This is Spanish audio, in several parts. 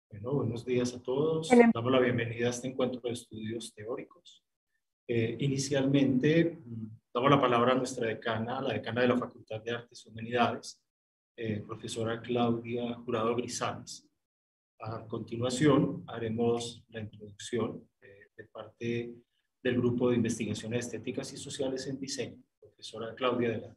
Bueno, buenos días a todos. Damos la bienvenida a este encuentro de estudios teóricos. Inicialmente, damos la palabra a nuestra decana, la decana de la Facultad de Artes y Humanidades, profesora Claudia Jurado Grisales. A continuación, haremos la introducción de parte del Grupo de Investigaciones Estéticas y Sociales en Diseño, profesora Claudia Adelante.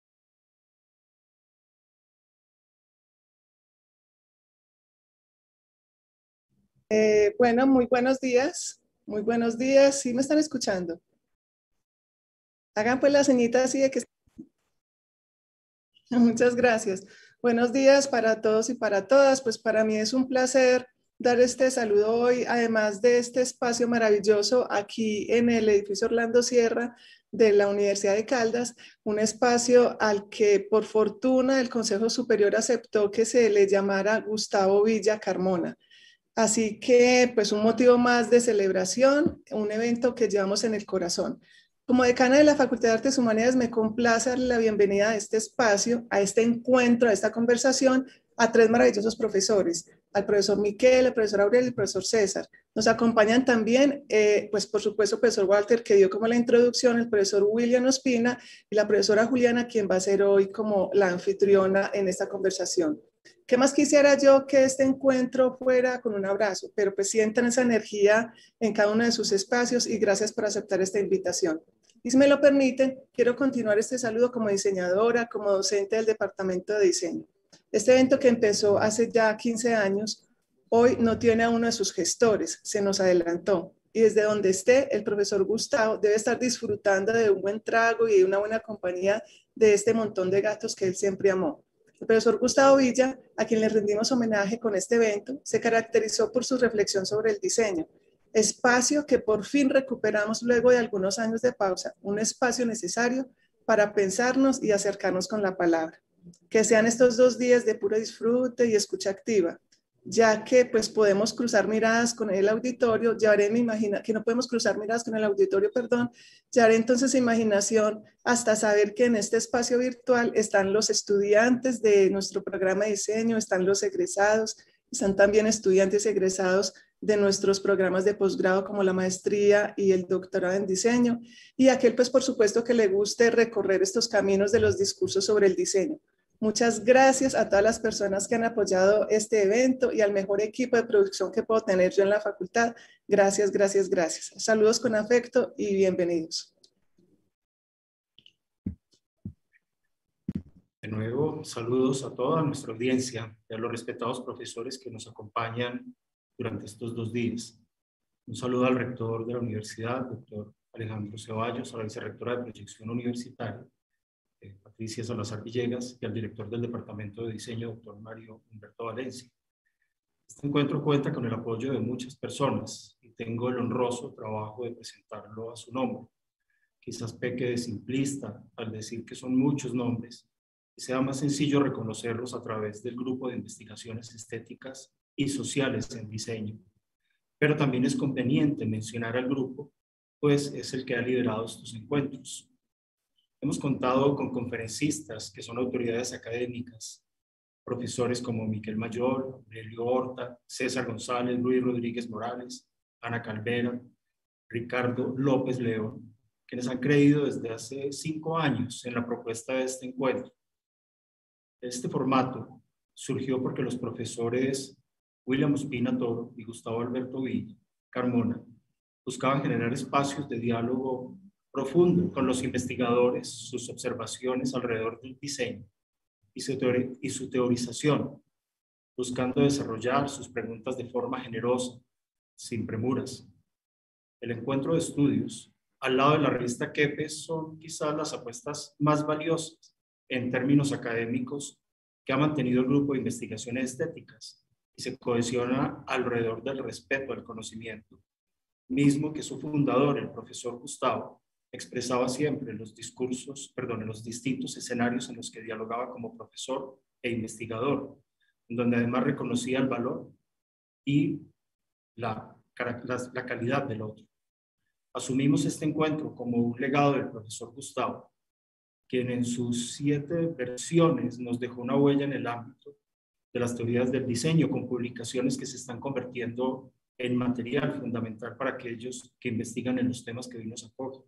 Bueno, muy buenos días. Muy buenos días. ¿Sí me están escuchando? Hagan pues la señita así de que... Muchas gracias. Buenos días para todos y para todas. Pues para mí es un placer dar este saludo hoy, además de este espacio maravilloso aquí en el edificio Orlando Sierra de la Universidad de Caldas, un espacio al que por fortuna el Consejo Superior aceptó que se le llamara Gustavo Villa Carmona. Así que, pues un motivo más de celebración, un evento que llevamos en el corazón. Como decana de la Facultad de Artes y Humanidades, me complace darle la bienvenida a este espacio, a este encuentro, a esta conversación, a tres maravillosos profesores, al profesor Miquel, al profesor Aurelio y al profesor César. Nos acompañan también, pues por supuesto, el profesor Walter, que dio como la introducción, el profesor William Ospina y la profesora Juliana, quien va a ser hoy como la anfitriona en esta conversación. ¿Qué más quisiera yo que este encuentro fuera con un abrazo? Pero pues sientan esa energía en cada uno de sus espacios y gracias por aceptar esta invitación. Y si me lo permiten, quiero continuar este saludo como diseñadora, como docente del Departamento de Diseño. Este evento que empezó hace ya 15 años, hoy no tiene a uno de sus gestores, se nos adelantó. Y desde donde esté, el profesor Gustavo debe estar disfrutando de un buen trago y de una buena compañía de este montón de gatos que él siempre amó. El profesor Gustavo Villa, a quien le rendimos homenaje con este evento, se caracterizó por su reflexión sobre el diseño, espacio que por fin recuperamos luego de algunos años de pausa, un espacio necesario para pensarnos y acercarnos con la palabra. Que sean estos 2 días de puro disfrute y escucha activa, ya que pues podemos cruzar miradas con el auditorio, que no podemos cruzar miradas con el auditorio, perdón, llevaré entonces imaginación hasta saber que en este espacio virtual están los estudiantes de nuestro programa de diseño, están los egresados, están también estudiantes egresados de nuestros programas de posgrado como la maestría y el doctorado en diseño, y aquel pues por supuesto que le guste recorrer estos caminos de los discursos sobre el diseño. Muchas gracias a todas las personas que han apoyado este evento y al mejor equipo de producción que puedo tener yo en la facultad. Gracias, gracias, gracias. Saludos con afecto y bienvenidos. De nuevo, saludos a toda nuestra audiencia y a los respetados profesores que nos acompañan durante estos 2 días. Un saludo al rector de la universidad, doctor Alejandro Ceballos, a la vicerrectora de proyección universitaria, Patricia Salazar Villegas, y al director del Departamento de Diseño, doctor Mario Humberto Valencia. Este encuentro cuenta con el apoyo de muchas personas y tengo el honroso trabajo de presentarlo a su nombre. Quizás peque de simplista al decir que son muchos nombres y sea más sencillo reconocerlos a través del Grupo de Investigaciones Estéticas y Sociales en Diseño. Pero también es conveniente mencionar al grupo, pues es el que ha liderado estos encuentros. Hemos contado con conferencistas que son autoridades académicas, profesores como Miquel Mayor, Aurelio Horta, César González, Luis Rodríguez Morales, Ana Calvera, Ricardo López León, quienes han creído desde hace 5 años en la propuesta de este encuentro. Este formato surgió porque los profesores William Ospina Toro y Gustavo Alberto Villa Carmona buscaban generar espacios de diálogo profundo con los investigadores, sus observaciones alrededor del diseño y su teorización, buscando desarrollar sus preguntas de forma generosa, sin premuras. El encuentro de estudios, al lado de la revista Kepes, son quizás las apuestas más valiosas en términos académicos que ha mantenido el Grupo de Investigaciones Estéticas y se cohesiona alrededor del respeto al conocimiento, mismo que su fundador, el profesor Gustavo, expresaba siempre en los distintos escenarios en los que dialogaba como profesor e investigador, donde además reconocía el valor y la calidad del otro. Asumimos este encuentro como un legado del profesor Gustavo, quien en sus 7 versiones nos dejó una huella en el ámbito de las teorías del diseño, con publicaciones que se están convirtiendo en material fundamental para aquellos que investigan en los temas que hoy nos acogen.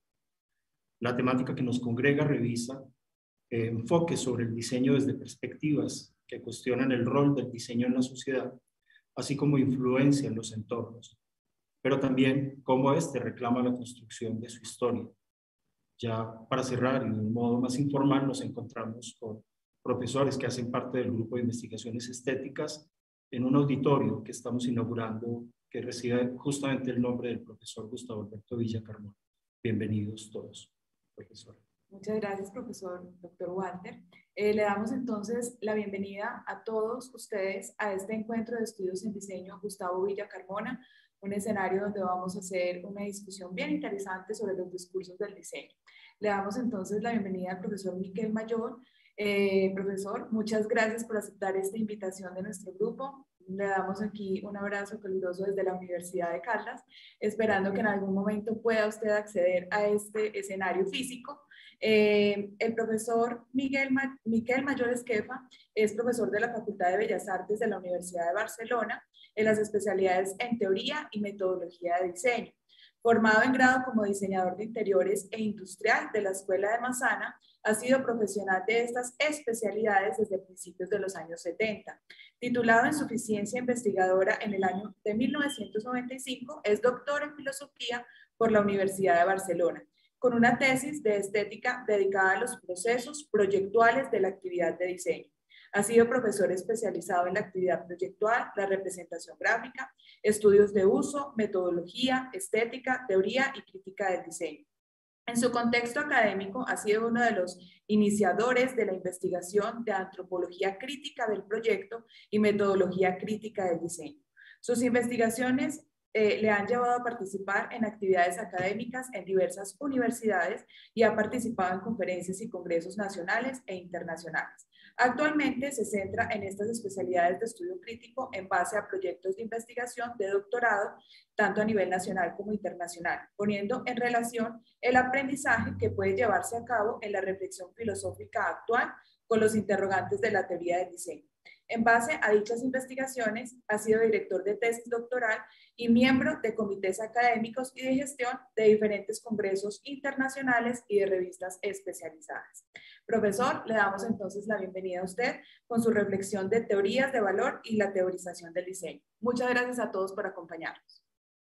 La temática que nos congrega revisa enfoques sobre el diseño desde perspectivas que cuestionan el rol del diseño en la sociedad, así como influencia en los entornos, pero también cómo éste reclama la construcción de su historia. Ya para cerrar y de un modo más informal nos encontramos con profesores que hacen parte del grupo de investigaciones estéticas en un auditorio que estamos inaugurando que recibe justamente el nombre del profesor Gustavo Alberto Villa Carmona. Bienvenidos todos, profesor. Muchas gracias, profesor Dr. Walter. Le damos entonces la bienvenida a todos ustedes a este encuentro de estudios en diseño Gustavo Villa Carmona, un escenario donde vamos a hacer una discusión bien interesante sobre los discursos del diseño. Le damos entonces la bienvenida al profesor Miquel Mayor. Profesor, muchas gracias por aceptar esta invitación de nuestro grupo. Le damos aquí un abrazo caluroso desde la Universidad de Caldas, esperando que en algún momento pueda usted acceder a este escenario físico. El profesor Miquel Mayor Esquefa es profesor de la Facultad de Bellas Artes de la Universidad de Barcelona en las especialidades en Teoría y Metodología de Diseño. Formado en grado como diseñador de interiores e industrial de la Escuela de Massana, ha sido profesional de estas especialidades desde principios de los años 70. Titulado en suficiencia investigadora en el año de 1995, es doctor en filosofía por la Universidad de Barcelona, con una tesis de estética dedicada a los procesos proyectuales de la actividad de diseño. Ha sido profesor especializado en la actividad proyectual, la representación gráfica, estudios de uso, metodología, estética, teoría y crítica del diseño. En su contexto académico, ha sido uno de los iniciadores de la investigación de antropología crítica del proyecto y metodología crítica del diseño. Sus investigaciones le han llevado a participar en actividades académicas en diversas universidades y ha participado en conferencias y congresos nacionales e internacionales. Actualmente se centra en estas especialidades de estudio crítico en base a proyectos de investigación de doctorado, tanto a nivel nacional como internacional, poniendo en relación el aprendizaje que puede llevarse a cabo en la reflexión filosófica actual con los interrogantes de la teoría del diseño. En base a dichas investigaciones, ha sido director de tesis doctoral y miembro de comités académicos y de gestión de diferentes congresos internacionales y de revistas especializadas. Profesor, le damos entonces la bienvenida a usted con su reflexión de teorías de valor y la teorización del diseño. Muchas gracias a todos por acompañarnos.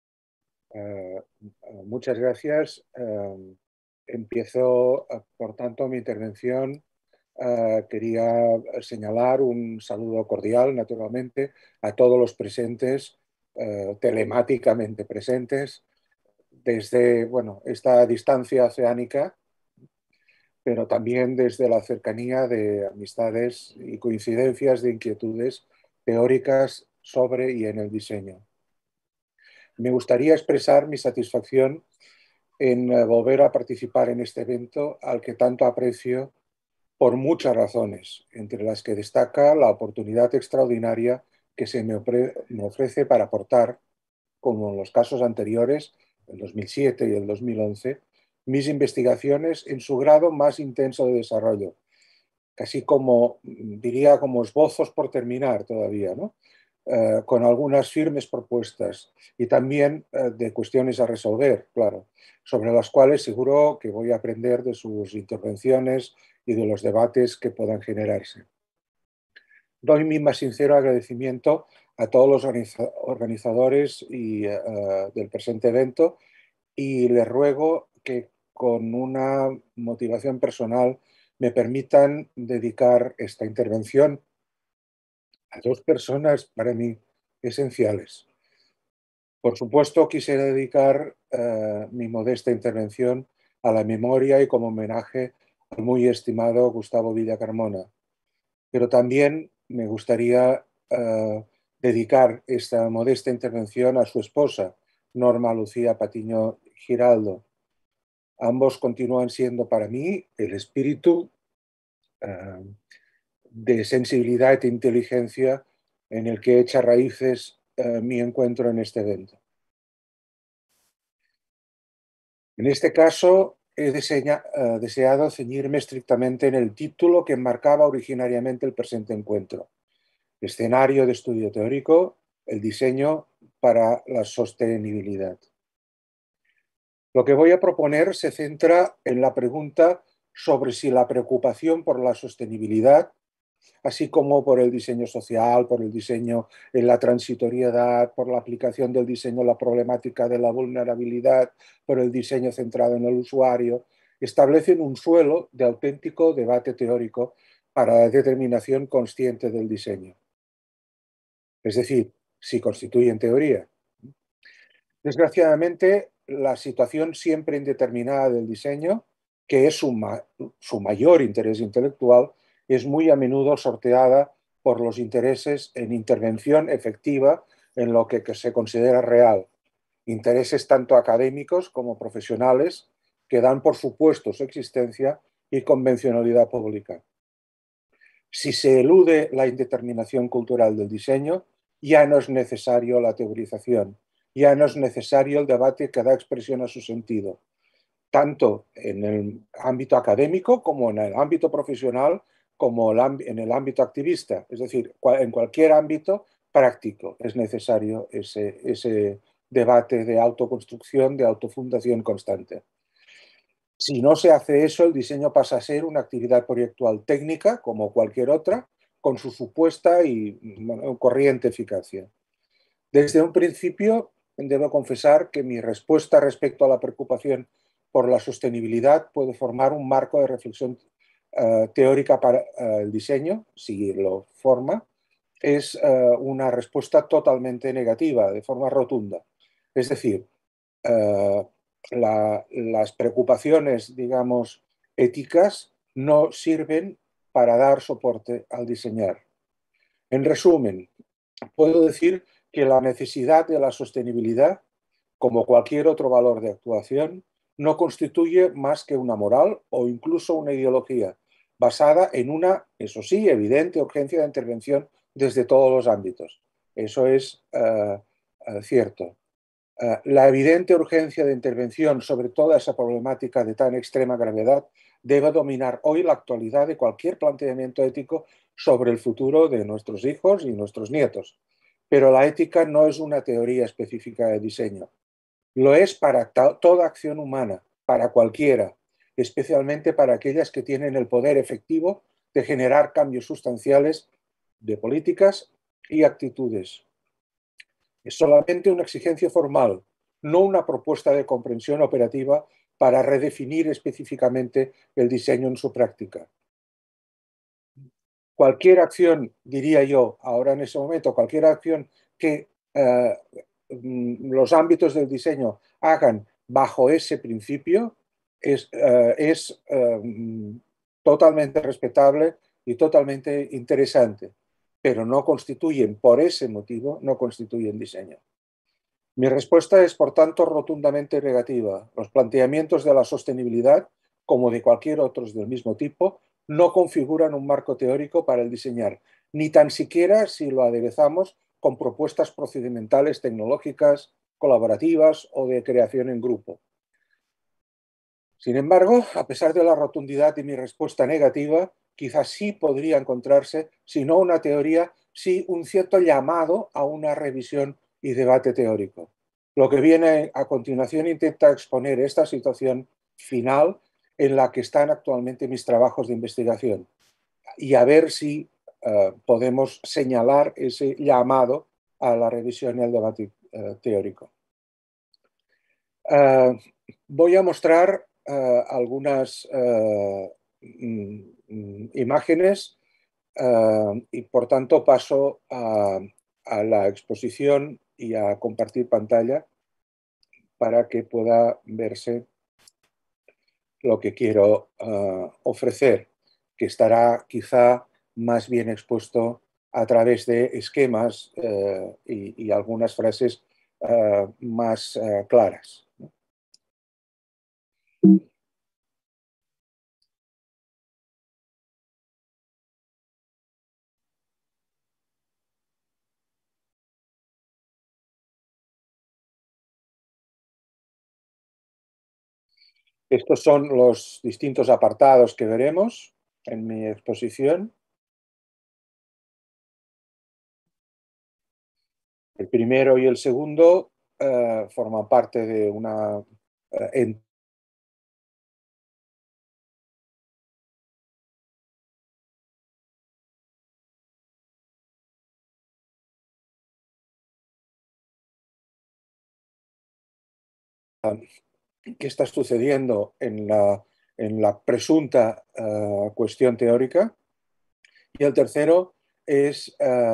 Muchas gracias. Empiezo, por tanto, mi intervención. Quería señalar un saludo cordial, naturalmente, a todos los presentes, telemáticamente presentes, desde esta distancia oceánica, pero también desde la cercanía de amistades y coincidencias de inquietudes teóricas sobre y en el diseño. Me gustaría expresar mi satisfacción en volver a participar en este evento al que tanto aprecio por muchas razones, entre las que destaca la oportunidad extraordinaria que se me ofrece para aportar, como en los casos anteriores, el 2007 y el 2011, mis investigaciones en su grado más intenso de desarrollo, casi como, diría, como esbozos por terminar todavía, ¿no? Con algunas firmes propuestas y también de cuestiones a resolver, claro, sobre las cuales seguro que voy a aprender de sus intervenciones y de los debates que puedan generarse. Doy mi más sincero agradecimiento a todos los organizadores del presente evento y les ruego que con una motivación personal me permitan dedicar esta intervención a dos personas para mí esenciales. Por supuesto, quisiera dedicar mi modesta intervención a la memoria y como homenaje al muy estimado Gustavo Villa Carmona, pero también me gustaría dedicar esta modesta intervención a su esposa, Norma Lucía Patiño Giraldo. Ambos continúan siendo para mí el espíritu de sensibilidad e inteligencia en el que echa raíces mi encuentro en este evento. En este caso, he deseado ceñirme estrictamente en el título que enmarcaba originariamente el presente encuentro, Escenario de estudio teórico, el diseño para la sostenibilidad. Lo que voy a proponer se centra en la pregunta sobre si la preocupación por la sostenibilidad, así como por el diseño social, por el diseño en la transitoriedad, por la aplicación del diseño a la problemática de la vulnerabilidad, por el diseño centrado en el usuario, establecen un suelo de auténtico debate teórico para la determinación consciente del diseño. Es decir, si constituyen teoría. Desgraciadamente, la situación siempre indeterminada del diseño, que es su mayor interés intelectual, es muy a menudo sorteada por los intereses en intervención efectiva en lo que se considera real. Intereses tanto académicos como profesionales que dan por supuesto su existencia y convencionalidad pública. Si se elude la indeterminación cultural del diseño, ya no es necesario la teorización, ya no es necesario el debate que da expresión a su sentido, tanto en el ámbito académico como en el ámbito profesional, como en el ámbito activista. Es decir, en cualquier ámbito práctico es necesario ese debate de autoconstrucción, de autofundación constante. Si no se hace eso, el diseño pasa a ser una actividad proyectual técnica, como cualquier otra, con su supuesta y corriente eficacia. Desde un principio, debo confesar que mi respuesta respecto a la preocupación por la sostenibilidad puede formar un marco de reflexión teórica para el diseño, si lo forma, es una respuesta totalmente negativa, de forma rotunda. Es decir, las preocupaciones, digamos, éticas no sirven para dar soporte al diseñar. En resumen, puedo decir que la necesidad de la sostenibilidad, como cualquier otro valor de actuación, no constituye más que una moral o incluso una ideología, basada en una, eso sí, evidente urgencia de intervención desde todos los ámbitos. Eso es cierto. La evidente urgencia de intervención sobre toda esa problemática de tan extrema gravedad debe dominar hoy la actualidad de cualquier planteamiento ético sobre el futuro de nuestros hijos y nuestros nietos. Pero la ética no es una teoría específica de diseño. Lo es para toda acción humana, para cualquiera, especialmente para aquellas que tienen el poder efectivo de generar cambios sustanciales de políticas y actitudes. Es solamente una exigencia formal, no una propuesta de comprensión operativa para redefinir específicamente el diseño en su práctica. Cualquier acción, diría yo, ahora en ese momento, cualquier acción que los ámbitos del diseño hagan bajo ese principio es totalmente respetable y totalmente interesante, pero no constituyen, por ese motivo, no constituyen diseño. Mi respuesta es, por tanto, rotundamente negativa. Los planteamientos de la sostenibilidad, como de cualquier otro del mismo tipo, no configuran un marco teórico para el diseñar, ni tan siquiera si lo aderezamos con propuestas procedimentales tecnológicas, colaborativas o de creación en grupo. Sin embargo, a pesar de la rotundidad de mi respuesta negativa, quizás sí podría encontrarse, si no una teoría, sí un cierto llamado a una revisión y debate teórico. Lo que viene a continuación intenta exponer esta situación final en la que están actualmente mis trabajos de investigación y a ver si podemos señalar ese llamado a la revisión y al debate teórico. Voy a mostrar algunas imágenes y por tanto paso a la exposición y a compartir pantalla para que pueda verse lo que quiero ofrecer, que estará quizá más bien expuesto a través de esquemas y algunas frases más claras. Estos son los distintos apartados que veremos en mi exposición. El primero y el segundo forman parte de una qué está sucediendo en la presunta cuestión teórica. Y el tercero es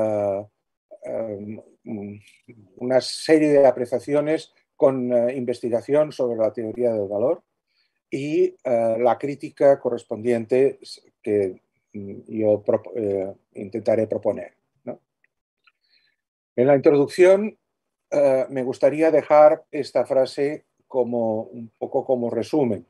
una serie de apreciaciones con investigación sobre la teoría del valor y la crítica correspondiente que yo intentaré proponer, ¿no? En la introducción me gustaría dejar esta frase como un poco como resumen.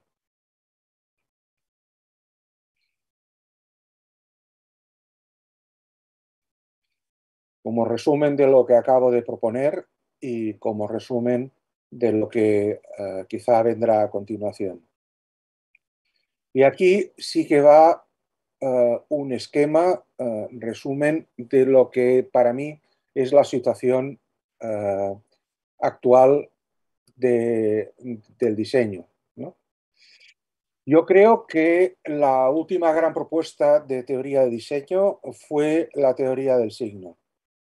Como resumen de lo que acabo de proponer y como resumen de lo que quizá vendrá a continuación. Y aquí sí que va un esquema, resumen de lo que para mí es la situación actual del diseño, ¿no? Yo creo que la última gran propuesta de teoría de diseño fue la teoría del signo.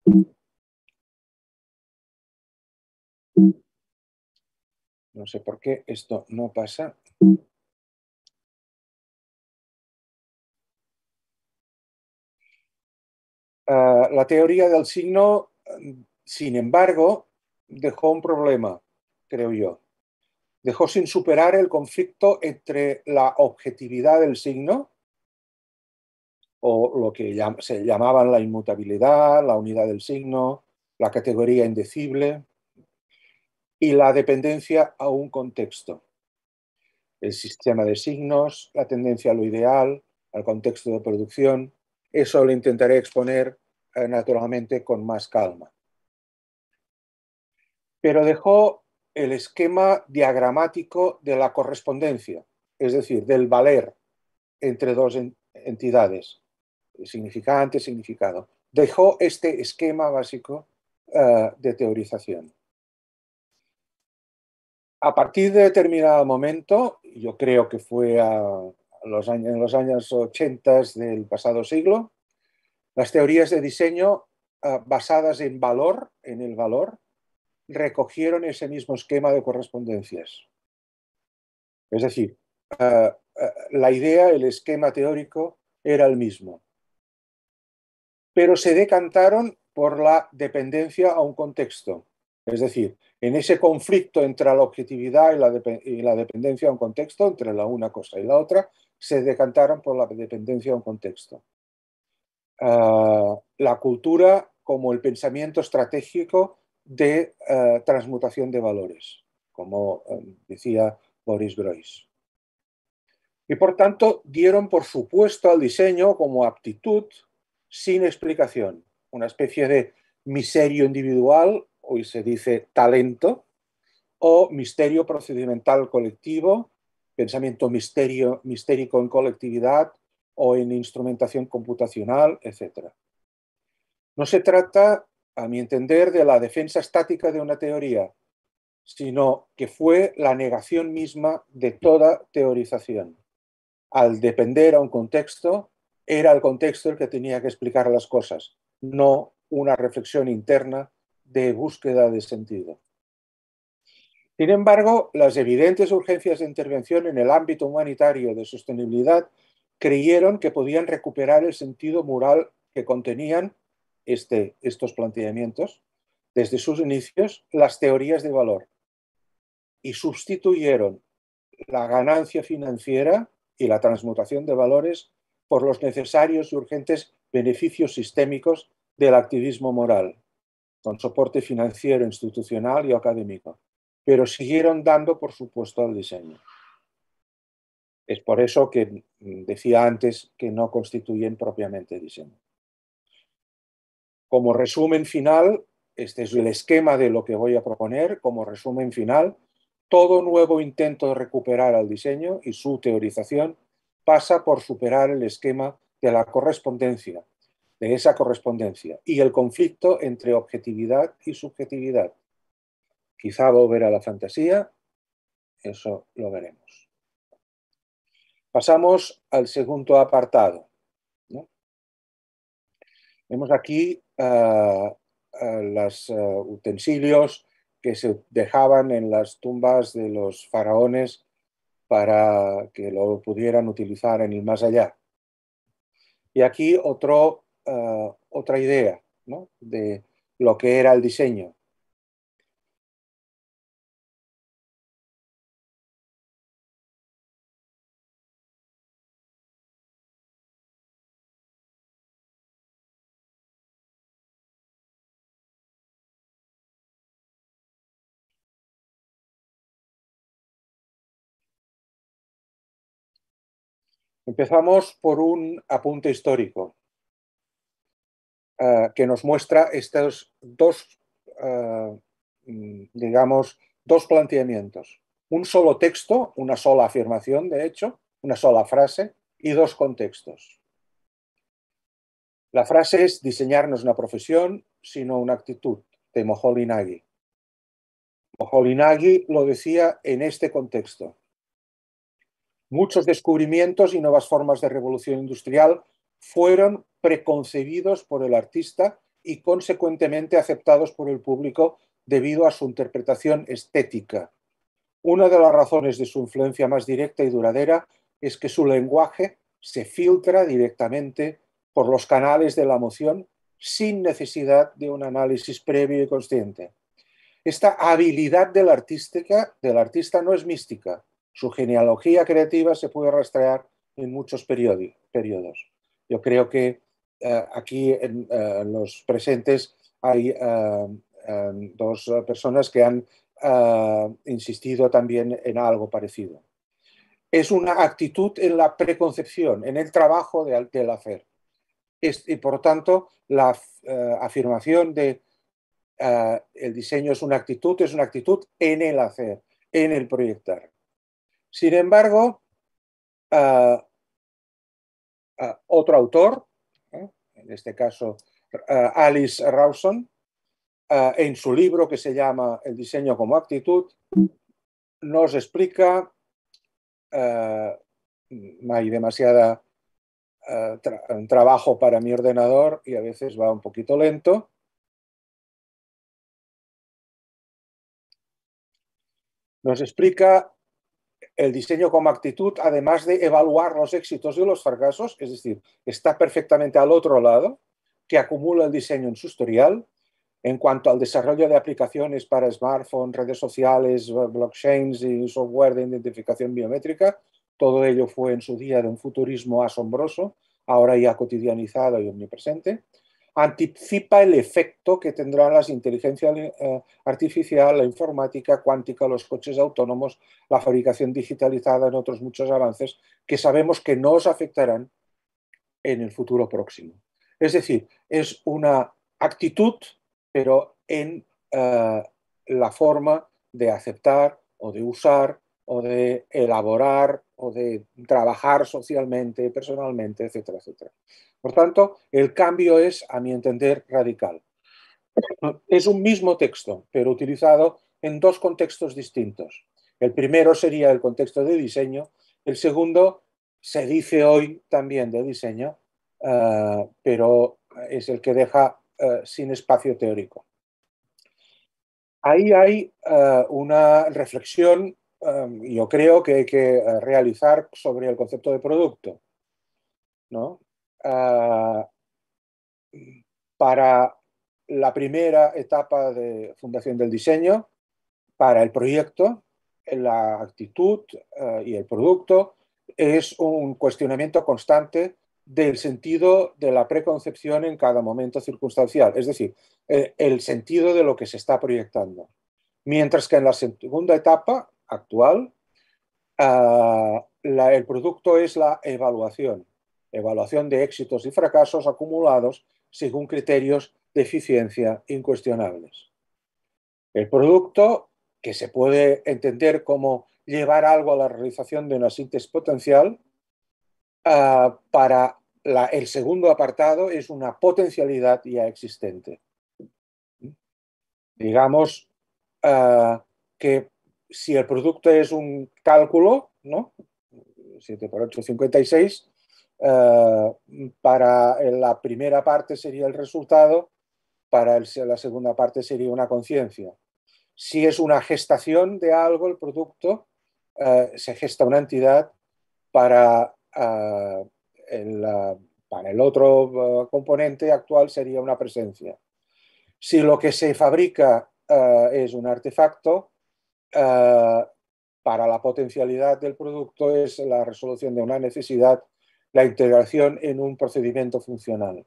No sé por qué esto no pasa. La teoría del signo, sin embargo, dejó un problema, creo yo. Dejó sin superar el conflicto entre la objetividad del signo, o lo que se llamaban la inmutabilidad, la unidad del signo, la categoría indecible, y la dependencia a un contexto. El sistema de signos, la tendencia a lo ideal, al contexto de producción. Eso lo intentaré exponer naturalmente con más calma. Pero dejó el esquema diagramático de la correspondencia, es decir, del valer entre dos entidades, significante, significado. Dejó este esquema básico de teorización. A partir de determinado momento, yo creo que fue en los años 80 del pasado siglo, las teorías de diseño basadas en el valor, recogieron ese mismo esquema de correspondencias. Es decir, la idea, el esquema teórico era el mismo, pero se decantaron por la dependencia a un contexto. Es decir, en ese conflicto entre la objetividad y la dependencia a un contexto, entre la una cosa y la otra, se decantaron por la dependencia a un contexto. La cultura como el pensamiento estratégico de transmutación de valores, como decía Boris Groys. Y por tanto dieron por supuesto al diseño como aptitud sin explicación, una especie de misterio individual, hoy se dice talento, o misterio procedimental colectivo, pensamiento mistérico en colectividad o en instrumentación computacional, etc. No se trata, a mi entender, de la defensa estática de una teoría, sino que fue la negación misma de toda teorización. Al depender a un contexto, era el contexto el que tenía que explicar las cosas, no una reflexión interna de búsqueda de sentido. Sin embargo, las evidentes urgencias de intervención en el ámbito humanitario de sostenibilidad creyeron que podían recuperar el sentido moral que contenían estos planteamientos desde sus inicios, las teorías de valor, y sustituyeron la ganancia financiera y la transmutación de valores por los necesarios y urgentes beneficios sistémicos del activismo moral, con soporte financiero, institucional y académico, pero siguieron dando, por supuesto, al diseño. Es por eso que decía antes que no constituyen propiamente diseño. Como resumen final, este es el esquema de lo que voy a proponer, como resumen final, todo nuevo intento de recuperar al diseño y su teorización pasa por superar el esquema de la correspondencia de esa correspondencia y el conflicto entre objetividad y subjetividad. Quizá volver a la fantasía, eso lo veremos. Pasamos al segundo apartado, ¿no? Vemos aquí los utensilios que se dejaban en las tumbas de los faraones para que lo pudieran utilizar en el más allá. Y aquí otra idea, ¿no?, de lo que era el diseño. Empezamos por un apunte histórico que nos muestra estos dos, digamos, dos planteamientos. Un solo texto, una sola afirmación, de hecho, una sola frase y dos contextos. La frase es: diseñar no es una profesión, sino una actitud, de Moholy Nagy. Moholy Nagy lo decía en este contexto. Muchos descubrimientos y nuevas formas de revolución industrial fueron preconcebidos por el artista y consecuentemente aceptados por el público debido a su interpretación estética. Una de las razones de su influencia más directa y duradera es que su lenguaje se filtra directamente por los canales de la emoción sin necesidad de un análisis previo y consciente. Esta habilidad del artista no es mística. Su genealogía creativa se puede rastrear en muchos periodos. Yo creo que aquí en los presentes hay dos personas que han insistido también en algo parecido. Es una actitud en la preconcepción, en el trabajo del hacer. Y por tanto, la afirmación de el diseño es una actitud en el hacer, en el proyectar. Sin embargo, otro autor, en este caso Alice Rawson, en su libro que se llama El diseño como actitud, nos explica, hay demasiada trabajo para mi ordenador y a veces va un poquito lento. Nos explica el diseño como actitud, además de evaluar los éxitos y los fracasos, es decir, está perfectamente al otro lado, que acumula el diseño en su historial. En cuanto al desarrollo de aplicaciones para smartphones, redes sociales, blockchains y software de identificación biométrica, todo ello fue en su día de un futurismo asombroso, ahora ya cotidianizado y omnipresente. Anticipa el efecto que tendrán las inteligencias artificial, la informática cuántica, los coches autónomos, la fabricación digitalizada, en otros muchos avances que sabemos que nos afectarán en el futuro próximo. Es decir, es una actitud, pero en la forma de aceptar o de usar o de elaborar o de trabajar socialmente, personalmente, etcétera, etcétera. Por tanto, el cambio es, a mi entender, radical. Es un mismo texto, pero utilizado en dos contextos distintos. El primero sería el contexto de diseño, el segundo se dice hoy también de diseño, pero es el que deja sin espacio teórico. Ahí hay una reflexión, yo creo que hay que realizar sobre el concepto de producto, ¿no? Para la primera etapa de fundación del diseño, para el proyecto, la actitud y el producto es un cuestionamiento constante del sentido de la preconcepción en cada momento circunstancial, es decir, el sentido de lo que se está proyectando. Mientras que en la segunda etapa actual, el producto es la evaluación de éxitos y fracasos acumulados según criterios de eficiencia incuestionables. El producto, que se puede entender como llevar algo a la realización de una síntesis potencial, para el segundo apartado es una potencialidad ya existente. Digamos que si el producto es un cálculo, ¿no? 7 por 8, 56, para la primera parte sería el resultado, para la segunda parte sería una conciencia. Si es una gestación de algo, el producto, se gesta una entidad para el otro componente actual sería una presencia. Si lo que se fabrica es un artefacto, para la potencialidad del producto es la resolución de una necesidad, la integración en un procedimiento funcional.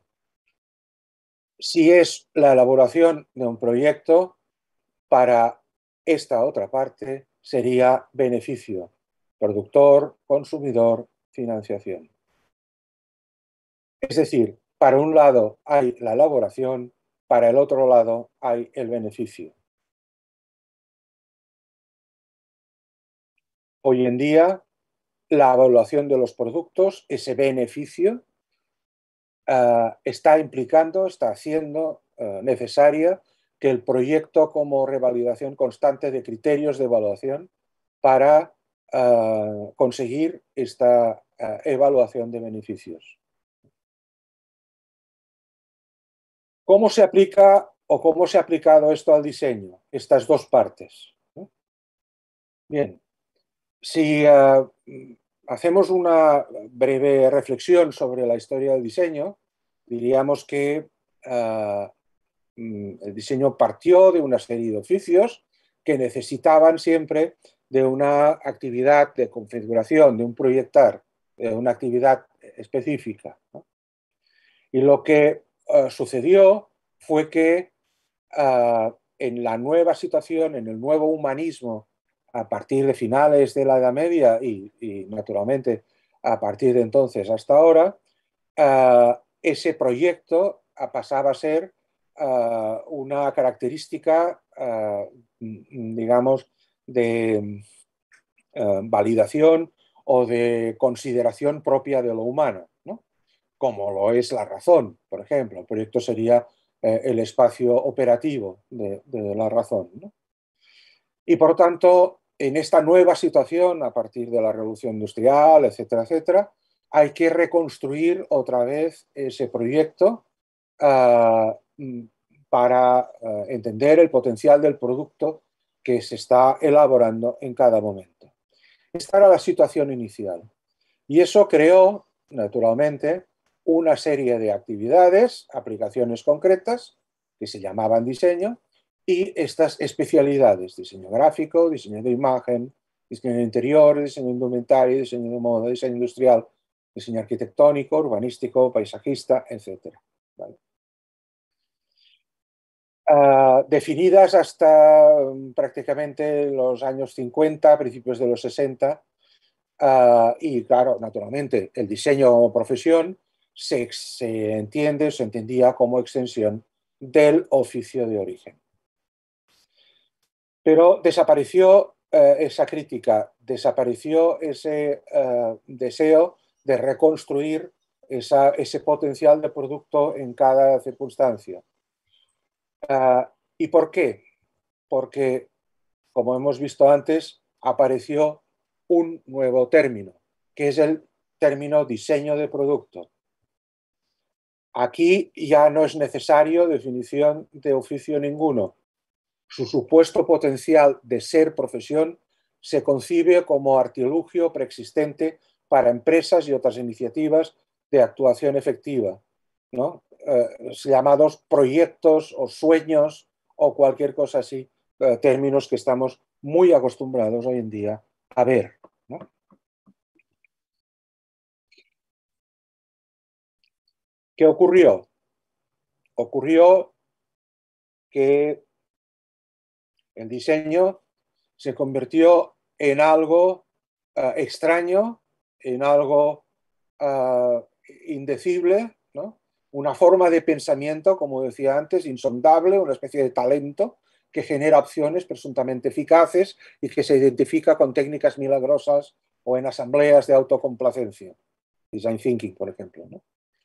Si es la elaboración de un proyecto, para esta otra parte sería beneficio, productor, consumidor, financiación. Es decir, para un lado hay la elaboración, para el otro lado hay el beneficio. Hoy en día, la evaluación de los productos, ese beneficio, está implicando, está haciendo necesaria que el proyecto como revalidación constante de criterios de evaluación para conseguir esta evaluación de beneficios. ¿Cómo se aplica o cómo se ha aplicado esto al diseño? Estas dos partes. Bien, si hacemos una breve reflexión sobre la historia del diseño, diríamos que el diseño partió de una serie de oficios que necesitaban siempre de una actividad de configuración, de un proyectar, de una actividad específica, ¿no? Y lo que sucedió fue que en la nueva situación, en el nuevo humanismo, a partir de finales de la Edad Media y naturalmente a partir de entonces hasta ahora, ese proyecto pasaba a ser una característica, digamos, de validación o de consideración propia de lo humano, ¿no? Como lo es la razón, por ejemplo. El proyecto sería el espacio operativo de la razón, ¿no? Y por tanto, en esta nueva situación, a partir de la revolución industrial, etcétera, etcétera, hay que reconstruir otra vez ese proyecto para entender el potencial del producto que se está elaborando en cada momento. Esta era la situación inicial. Y eso creó, naturalmente, una serie de actividades, aplicaciones concretas, que se llamaban diseño, y estas especialidades, diseño gráfico, diseño de imagen, diseño de interior, diseño de indumentario, diseño de moda, diseño industrial, diseño arquitectónico, urbanístico, paisajista, etc. ¿Vale? Definidas hasta prácticamente los años 50, principios de los 60, y claro, naturalmente, el diseño como profesión se entendía como extensión del oficio de origen. Pero desapareció esa crítica, desapareció ese deseo de reconstruir ese potencial de producto en cada circunstancia. ¿Y por qué? Porque, como hemos visto antes, apareció un nuevo término, que es el término diseño de producto. Aquí ya no es necesario definición de oficio ninguno. Su supuesto potencial de ser profesión se concibe como artilugio preexistente para empresas y otras iniciativas de actuación efectiva, ¿no? Llamados proyectos o sueños o cualquier cosa así, términos que estamos muy acostumbrados hoy en día a ver, ¿no? ¿Qué ocurrió? Ocurrió que el diseño se convirtió en algo extraño, en algo indecible, ¿no? Una forma de pensamiento, como decía antes, insondable, una especie de talento que genera opciones presuntamente eficaces y que se identifica con técnicas milagrosas o en asambleas de autocomplacencia. Design thinking, por ejemplo, ¿no?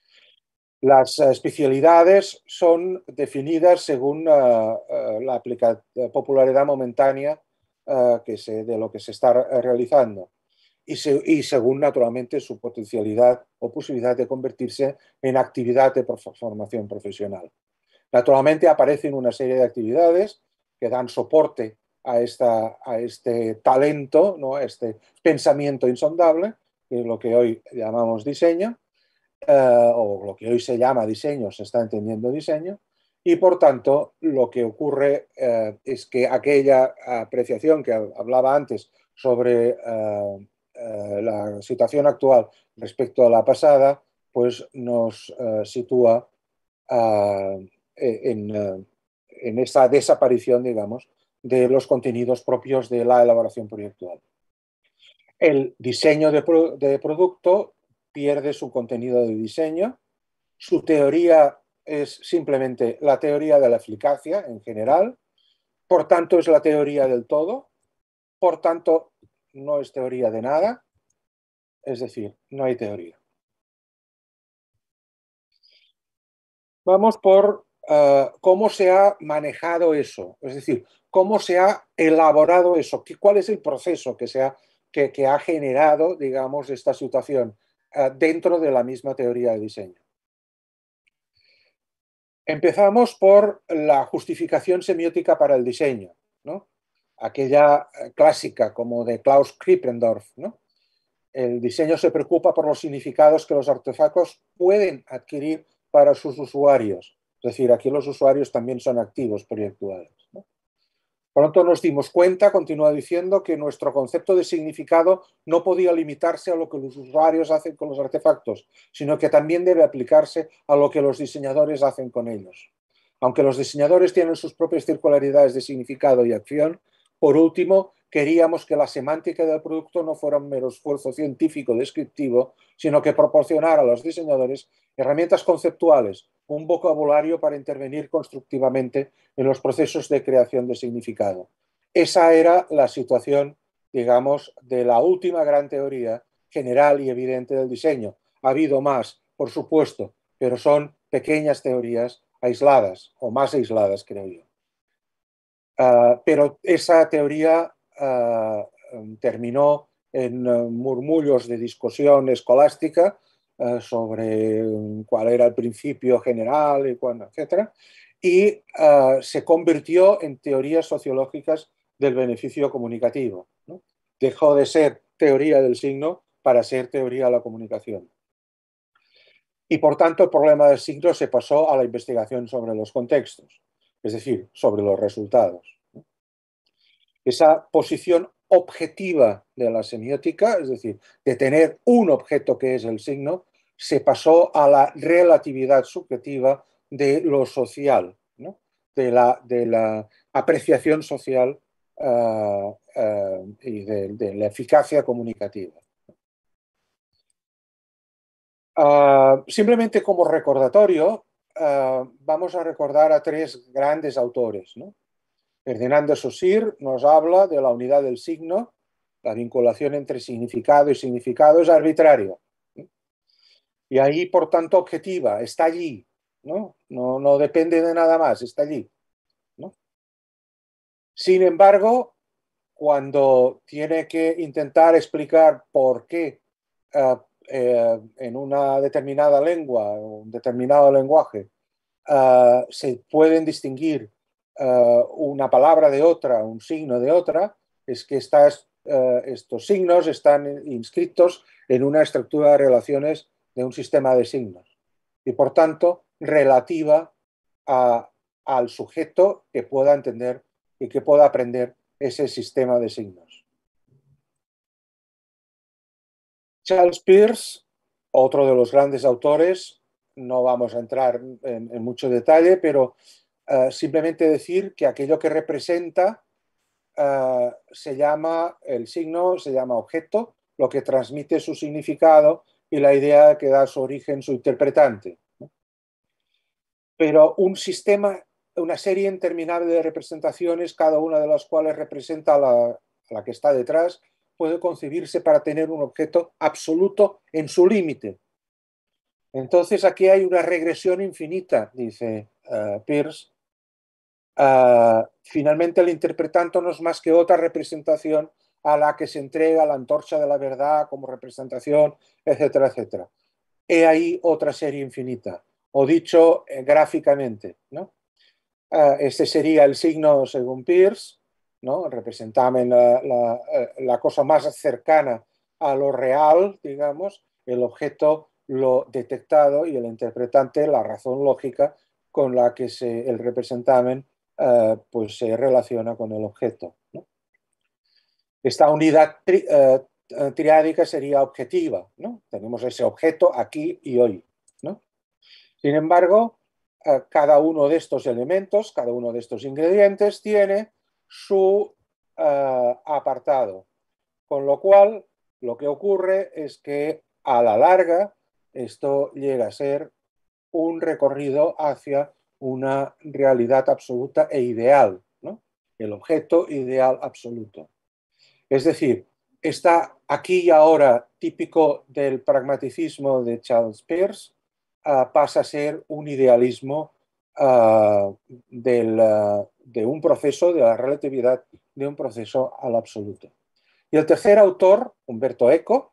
Las especialidades son definidas según la popularidad momentánea de lo que se está realizando y según naturalmente su potencialidad o posibilidad de convertirse en actividad de formación profesional. Naturalmente aparecen una serie de actividades que dan soporte a este talento, ¿no? A este pensamiento insondable, que es lo que hoy llamamos diseño, o lo que hoy se llama diseño, se está entendiendo diseño, y por tanto lo que ocurre es que aquella apreciación que hablaba antes sobre la situación actual respecto a la pasada, pues nos sitúa en esa desaparición, digamos, de los contenidos propios de la elaboración proyectual. El diseño de producto pierde su contenido de diseño, su teoría es simplemente la teoría de la eficacia en general, por tanto es la teoría del todo, por tanto no es teoría de nada, es decir, no hay teoría. Vamos por cómo se ha manejado eso, es decir, cómo se ha elaborado eso, cuál es el proceso que ha generado, digamos, esta situación dentro de la misma teoría de diseño. Empezamos por la justificación semiótica para el diseño, ¿no? Aquella clásica como de Klaus Krippendorf, ¿no? El diseño se preocupa por los significados que los artefactos pueden adquirir para sus usuarios. Es decir, aquí los usuarios también son activos proyectuales, ¿no? Pronto nos dimos cuenta, continúa diciendo, que nuestro concepto de significado no podía limitarse a lo que los usuarios hacen con los artefactos, sino que también debe aplicarse a lo que los diseñadores hacen con ellos. Aunque los diseñadores tienen sus propias circularidades de significado y acción, por último, queríamos que la semántica del producto no fuera un mero esfuerzo científico descriptivo, sino que proporcionara a los diseñadores herramientas conceptuales, un vocabulario para intervenir constructivamente en los procesos de creación de significado. Esa era la situación, digamos, de la última gran teoría general y evidente del diseño. Ha habido más, por supuesto, pero son pequeñas teorías aisladas, o más aisladas, creo yo. Pero esa teoría terminó en murmullos de discusión escolástica sobre cuál era el principio general, etc. Y se convirtió en teorías sociológicas del beneficio comunicativo, ¿no? Dejó de ser teoría del signo para ser teoría de la comunicación. Y por tanto el problema del signo se pasó a la investigación sobre los contextos, es decir, sobre los resultados. Esa posición objetiva de la semiótica, es decir, de tener un objeto que es el signo, se pasó a la relatividad subjetiva de lo social, ¿no? de la apreciación social y de la eficacia comunicativa. Simplemente como recordatorio, vamos a recordar a tres grandes autores, ¿no? Ferdinand de Saussure nos habla de la unidad del signo, la vinculación entre significado y significado es arbitrario. Y ahí, por tanto, objetiva, está allí, ¿no? No depende de nada más, está allí, ¿no? Sin embargo, cuando tiene que intentar explicar por qué en una determinada lengua o un determinado lenguaje se pueden distinguir una palabra de otra, un signo de otra, es que estos signos están inscritos en una estructura de relaciones de un sistema de signos y por tanto relativa al sujeto que pueda entender y que pueda aprender ese sistema de signos. Charles Peirce, otro de los grandes autores, no vamos a entrar en mucho detalle, pero simplemente decir que aquello que representa el signo se llama objeto, lo que transmite su significado y la idea que da su origen su interpretante. Pero un sistema, una serie interminable de representaciones, cada una de las cuales representa a la que está detrás, puede concebirse para tener un objeto absoluto en su límite. Entonces aquí hay una regresión infinita, dice Peirce. Finalmente el interpretante no es más que otra representación a la que se entrega la antorcha de la verdad como representación, etcétera, etcétera. He ahí otra serie infinita, o dicho gráficamente, ¿no? Este sería el signo según Peirce, ¿no? Representamen la cosa más cercana a lo real, digamos, el objeto, lo detectado, y el interpretante, la razón lógica con la que el representamen pues se relaciona con el objeto, ¿no? Esta unidad triádica sería objetiva, ¿no? Tenemos ese objeto aquí y hoy, ¿no? Sin embargo, cada uno de estos elementos, cada uno de estos ingredientes tiene su apartado, con lo cual lo que ocurre es que a la larga esto llega a ser un recorrido hacia una realidad absoluta e ideal, ¿no? El objeto ideal absoluto. Es decir, está aquí y ahora típico del pragmaticismo de Charles Peirce, pasa a ser un idealismo de un proceso, de la relatividad, de un proceso al absoluto. Y el tercer autor, Umberto Eco,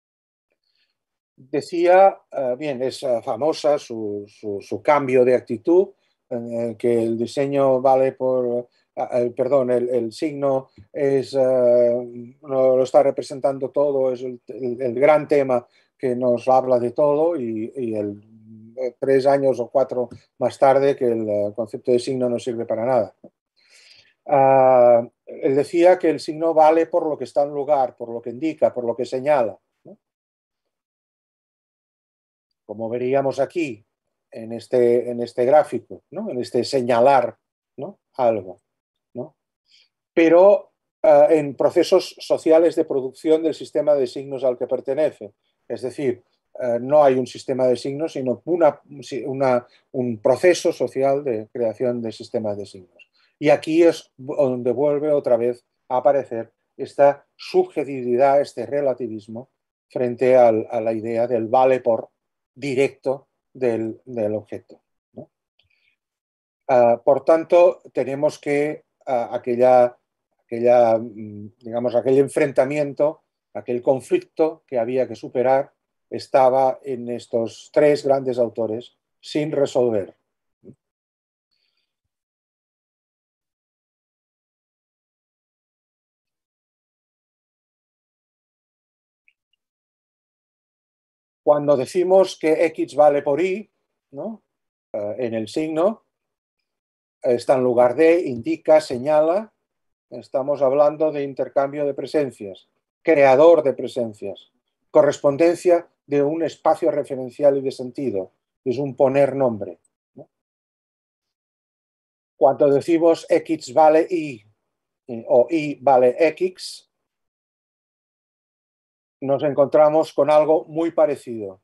decía, bien, es famosa su cambio de actitud, que el diseño vale por, perdón, el signo es, no lo está representando todo, es el gran tema que nos habla de todo, y 3 años o 4 más tarde que el concepto de signo no sirve para nada. Él decía que el signo vale por lo que está en lugar, por lo que indica, por lo que señala, ¿no? Como veríamos aquí en este gráfico, ¿no? En este señalar, ¿no? Algo, ¿no? Pero en procesos sociales de producción del sistema de signos al que pertenece. Es decir, no hay un sistema de signos, sino un proceso social de creación de sistemas de signos. Y aquí es donde vuelve otra vez a aparecer esta subjetividad, este relativismo, frente a la idea del vale por directo del objeto, ¿no? Por tanto, tenemos que digamos, aquel enfrentamiento, aquel conflicto que había que superar, estaba en estos 3 grandes autores sin resolver. Cuando decimos que X vale por Y, ¿no? En el signo, está en lugar de, indica, señala, estamos hablando de intercambio de presencias, creador de presencias, correspondencia de un espacio referencial y de sentido, es un poner nombre, ¿no? Cuando decimos X vale Y o Y vale X, nos encontramos con algo muy parecido.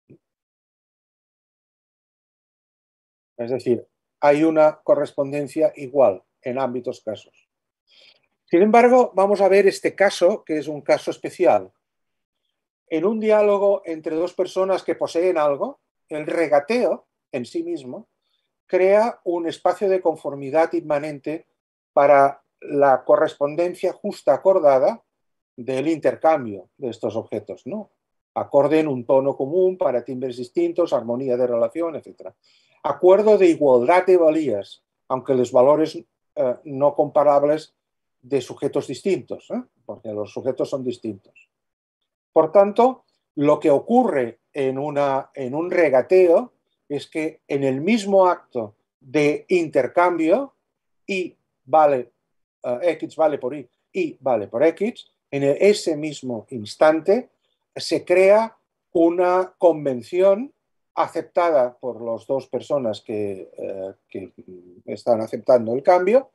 Es decir, hay una correspondencia igual en ambos casos. Sin embargo, vamos a ver este caso, que es un caso especial. En un diálogo entre 2 personas que poseen algo, el regateo en sí mismo crea un espacio de conformidad inmanente para la correspondencia justa acordada del intercambio de estos objetos, ¿no? Acorde en un tono común para timbres distintos, armonía de relación, etc. Acuerdo de igualdad de valías, aunque los valores no comparables de sujetos distintos, porque los sujetos son distintos. Por tanto, lo que ocurre en un regateo es que en el mismo acto de intercambio, X vale por Y vale por X, en ese mismo instante se crea una convención aceptada por las 2 personas que están aceptando el cambio,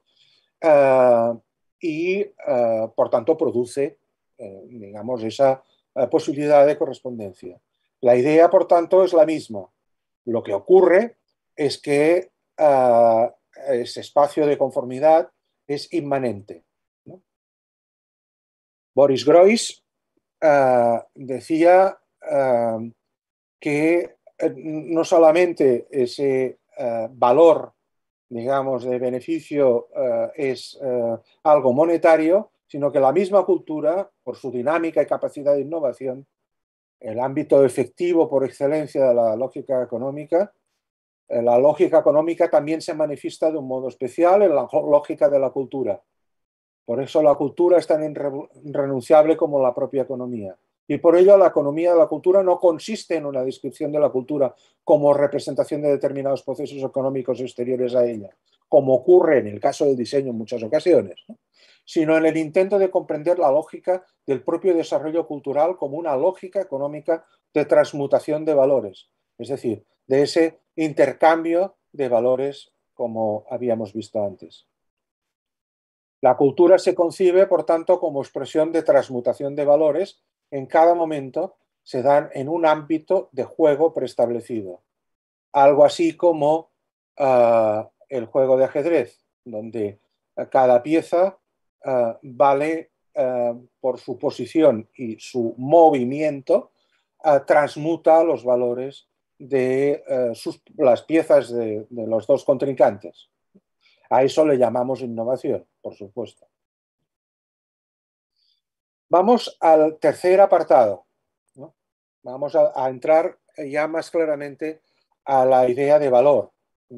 y por tanto produce, digamos, esa posibilidad de correspondencia. La idea, por tanto, es la misma. Lo que ocurre es que ese espacio de conformidad es inmanente, ¿no? Boris Groys decía que no solamente ese valor, digamos, de beneficio es algo monetario, sino que la misma cultura, por su dinámica y capacidad de innovación, el ámbito efectivo por excelencia de la lógica económica también se manifiesta de un modo especial en la lógica de la cultura. Por eso la cultura es tan irrenunciable como la propia economía. Y por ello la economía de la cultura no consiste en una descripción de la cultura como representación de determinados procesos económicos exteriores a ella, como ocurre en el caso del diseño en muchas ocasiones, ¿no?, sino en el intento de comprender la lógica del propio desarrollo cultural como una lógica económica de transmutación de valores, es decir, de ese intercambio de valores como habíamos visto antes. La cultura se concibe, por tanto, como expresión de transmutación de valores. En cada momento se dan en un ámbito de juego preestablecido. Algo así como el juego de ajedrez, donde cada pieza vale por su posición y su movimiento, transmuta los valores de las piezas de los dos contrincantes. A eso le llamamos innovación, por supuesto. Vamos al tercer apartado, ¿no? Vamos a entrar ya más claramente a la idea de valor.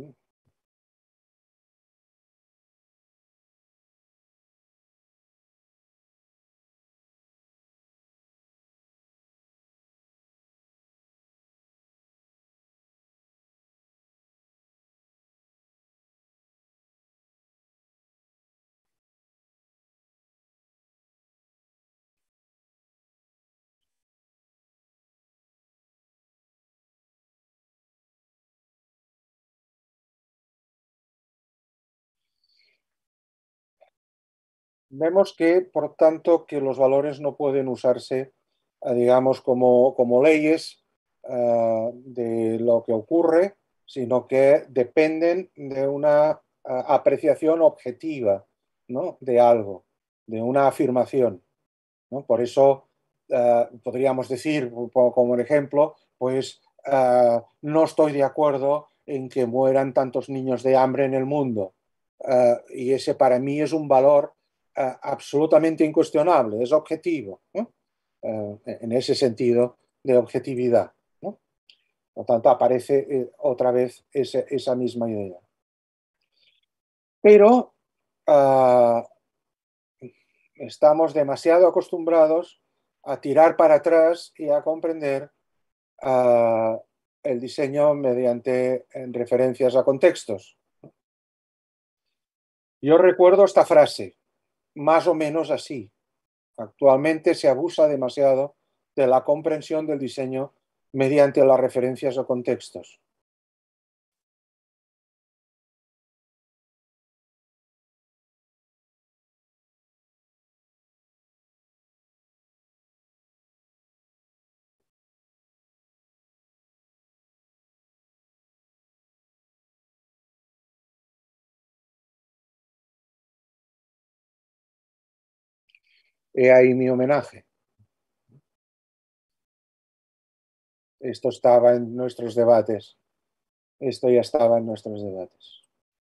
Vemos que, por tanto, que los valores no pueden usarse, digamos, como leyes de lo que ocurre, sino que dependen de una apreciación objetiva, ¿no?, de algo, de una afirmación, ¿no? Por eso podríamos decir, como un ejemplo, pues no estoy de acuerdo en que mueran tantos niños de hambre en el mundo. Y ese para mí es un valor absolutamente incuestionable, es objetivo, ¿no?, en ese sentido de objetividad, ¿no? Por tanto, aparece otra vez esa misma idea. Pero estamos demasiado acostumbrados a tirar para atrás y a comprender el diseño mediante referencias a contextos. Yo recuerdo esta frase, más o menos así: actualmente se abusa demasiado de la comprensión del diseño mediante las referencias a contextos. He ahí mi homenaje. Esto estaba en nuestros debates. Esto ya estaba en nuestros debates.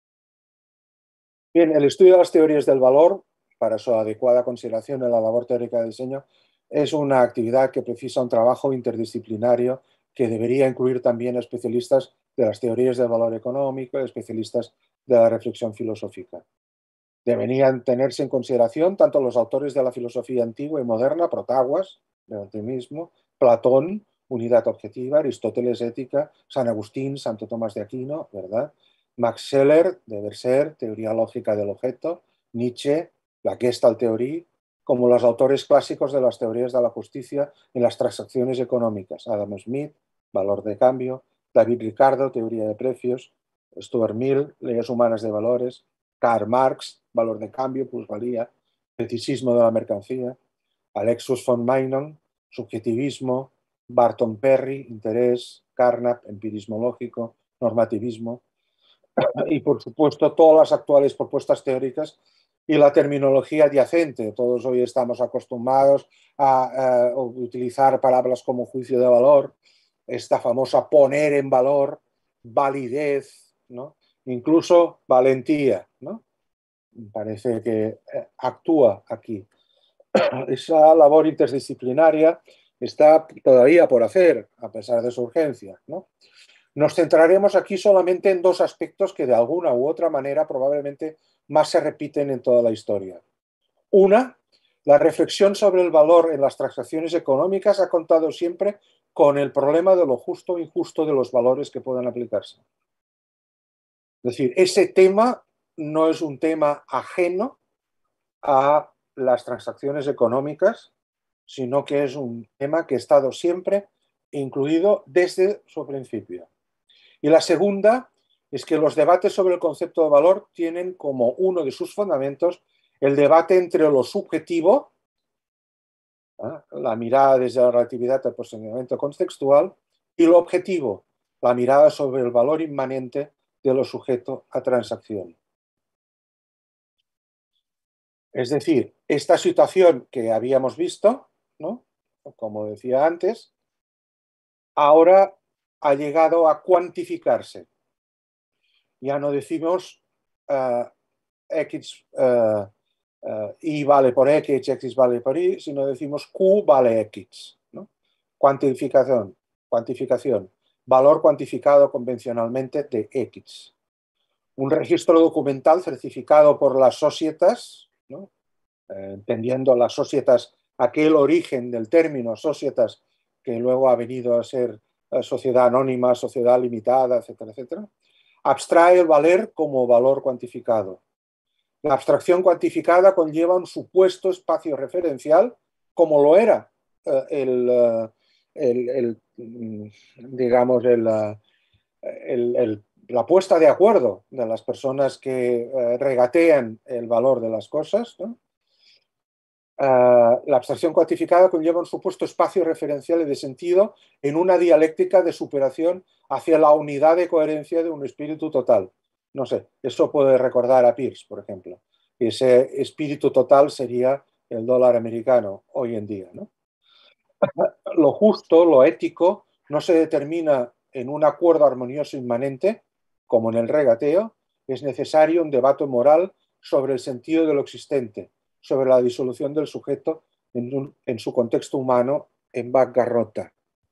Bien, el estudio de las teorías del valor, para su adecuada consideración en la labor teórica de diseño, es una actividad que precisa un trabajo interdisciplinario que debería incluir también especialistas de las teorías del valor económico, especialistas de la reflexión filosófica. Deberían tenerse en consideración tanto los autores de la filosofía antigua y moderna, Protagoras, de mismo, Platón, Unidad Objetiva, Aristóteles, Ética, San Agustín, Santo Tomás de Aquino, ¿verdad?, Max Scheler, Deber ser, Teoría lógica del objeto, Nietzsche, la Gestalt-Theorie, como los autores clásicos de las teorías de la justicia en las transacciones económicas, Adam Smith, Valor de cambio, David Ricardo, Teoría de precios, Stuart Mill, Leyes humanas de valores, Karl Marx, Valor de cambio, plusvalía, Criticismo de la mercancía, Alexis von Maynard, Subjetivismo, Barton Perry, Interés, Carnap, Empirismo lógico, Normativismo, y por supuesto todas las actuales propuestas teóricas y la terminología adyacente. Todos hoy estamos acostumbrados a utilizar palabras como juicio de valor, esta famosa poner en valor, validez, ¿no? Incluso valentía, ¿no? Parece que actúa aquí. Esa labor interdisciplinaria está todavía por hacer, a pesar de su urgencia, ¿no? Nos centraremos aquí solamente en dos aspectos que de alguna u otra manera probablemente más se repiten en toda la historia. Una, la reflexión sobre el valor en las transacciones económicas ha contado siempre con el problema de lo justo o injusto de los valores que puedan aplicarse. Es decir, ese tema no es un tema ajeno a las transacciones económicas, sino que es un tema que ha estado siempre incluido desde su principio. Y la segunda es que los debates sobre el concepto de valor tienen como uno de sus fundamentos el debate entre lo subjetivo, la mirada desde la relatividad al posicionamiento contextual, y lo objetivo, la mirada sobre el valor inmanente de lo sujeto a transacción. Es decir, esta situación que habíamos visto, ¿no?, como decía antes, ahora ha llegado a cuantificarse. Ya no decimos X, Y vale por X, X vale por Y, sino decimos Q vale X, ¿no? Cuantificación, valor cuantificado convencionalmente de X. Un registro documental certificado por las societas, ¿no? Entendiendo las societas, aquel origen del término societas que luego ha venido a ser sociedad anónima, sociedad limitada, etcétera, etcétera, abstrae el valer como valor cuantificado. La abstracción cuantificada conlleva un supuesto espacio referencial, como lo era la puesta de acuerdo de las personas que regatean el valor de las cosas, ¿no? La abstracción cuantificada conlleva un supuesto espacio referencial y de sentido en una dialéctica de superación hacia la unidad de coherencia de un espíritu total. No sé, eso puede recordar a Peirce, por ejemplo. Ese espíritu total sería el dólar americano hoy en día, ¿no? Lo justo, lo ético, no se determina en un acuerdo armonioso inmanente, como en el regateo. Es necesario un debate moral sobre el sentido de lo existente, sobre la disolución del sujeto en su contexto humano en bancarrota.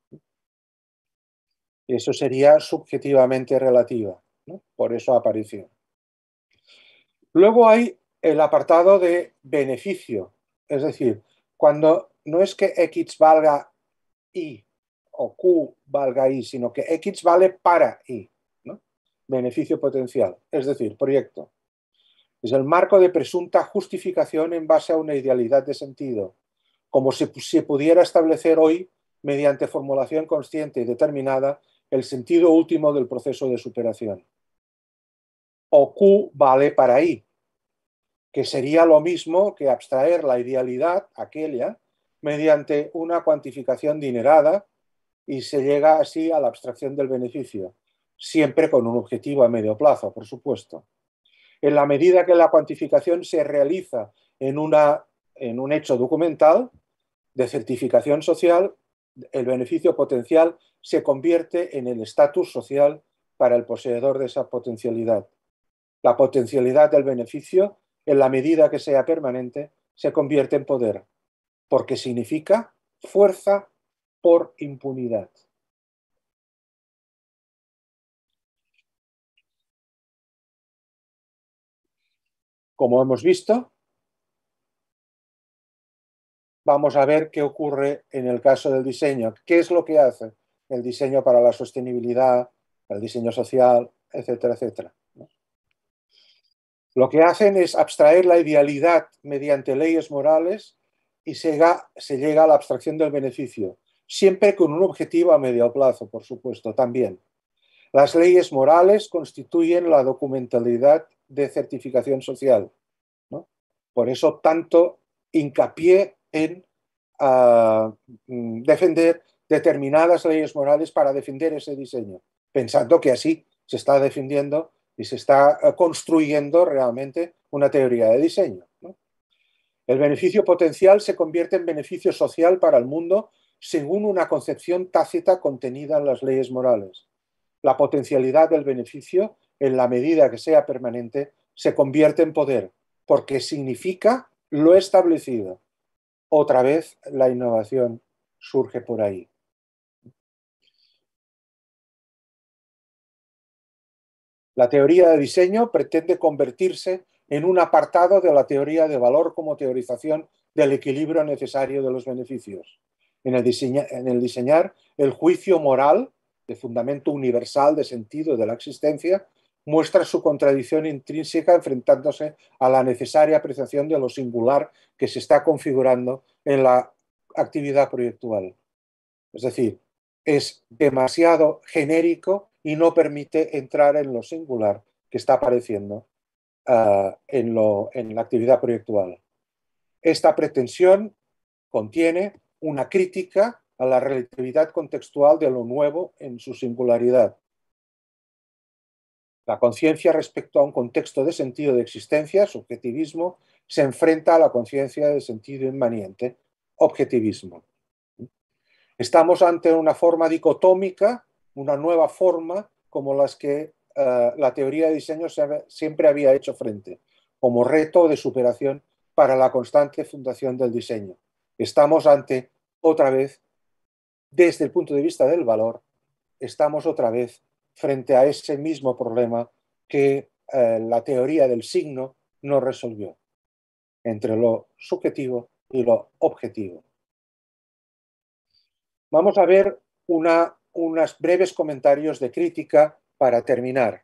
Eso sería subjetivamente relativa, ¿no? Por eso apareció. Luego hay el apartado de beneficio, es decir, cuando no es que X valga Y o Q valga Y, sino que X vale para Y, ¿no? Beneficio potencial, es decir, proyecto. Es el marco de presunta justificación en base a una idealidad de sentido, como si se pudiera establecer hoy, mediante formulación consciente y determinada, el sentido último del proceso de superación. O Q vale para Y, que sería lo mismo que abstraer la idealidad, aquella, mediante una cuantificación dinerada, y se llega así a la abstracción del beneficio, siempre con un objetivo a medio plazo, por supuesto. En la medida que la cuantificación se realiza en un hecho documental de certificación social, el beneficio potencial se convierte en el estatus social para el poseedor de esa potencialidad. La potencialidad del beneficio, en la medida que sea permanente, se convierte en poder, porque significa fuerza por impunidad. Como hemos visto, vamos a ver qué ocurre en el caso del diseño. ¿Qué es lo que hace el diseño para la sostenibilidad, el diseño social, etcétera, etcétera? Lo que hacen es abstraer la idealidad mediante leyes morales y se llega a la abstracción del beneficio, siempre con un objetivo a medio plazo, por supuesto, también. Las leyes morales constituyen la documentalidad de certificación social, ¿no? Por eso tanto hincapié en defender determinadas leyes morales para defender ese diseño, pensando que así se está defendiendo y se está construyendo realmente una teoría de diseño, ¿no? El beneficio potencial se convierte en beneficio social para el mundo según una concepción tácita contenida en las leyes morales. La potencialidad del beneficio, en la medida que sea permanente, se convierte en poder, porque significa lo establecido. Otra vez la innovación surge por ahí. La teoría de diseño pretende convertirse en un apartado de la teoría de valor como teorización del equilibrio necesario de los beneficios. En el diseñar, el juicio moral, de fundamento universal de sentido de la existencia, muestra su contradicción intrínseca enfrentándose a la necesaria apreciación de lo singular que se está configurando en la actividad proyectual. Es decir, es demasiado genérico y no permite entrar en lo singular que está apareciendo en la actividad proyectual. Esta pretensión contiene una crítica a la relatividad contextual de lo nuevo en su singularidad. La conciencia respecto a un contexto de sentido de existencia, subjetivismo, se enfrenta a la conciencia de sentido inmanente, objetivismo. Estamos ante una forma dicotómica, una nueva forma como las que la teoría de diseño siempre había hecho frente, como reto de superación para la constante fundación del diseño. Estamos ante, otra vez, desde el punto de vista del valor, estamos otra vez frente a ese mismo problema que la teoría del signo no resolvió, entre lo subjetivo y lo objetivo. Vamos a ver unos breves comentarios de crítica para terminar.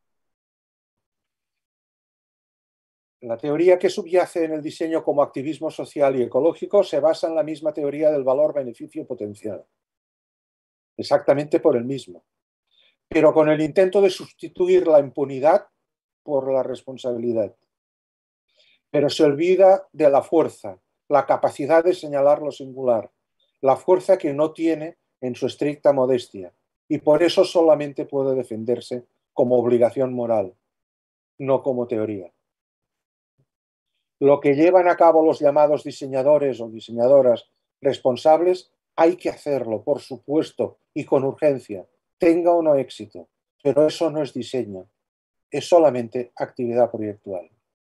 La teoría que subyace en el diseño como activismo social y ecológico se basa en la misma teoría del valor-beneficio potencial, exactamente por el mismo, pero con el intento de sustituir la impunidad por la responsabilidad. Pero se olvida de la fuerza, la capacidad de señalar lo singular, la fuerza que no tiene en su estricta modestia, y por eso solamente puede defenderse como obligación moral, no como teoría. Lo que llevan a cabo los llamados diseñadores o diseñadoras responsables, hay que hacerlo, por supuesto, y con urgencia, tenga o no éxito, pero eso no es diseño, es solamente actividad proyectual.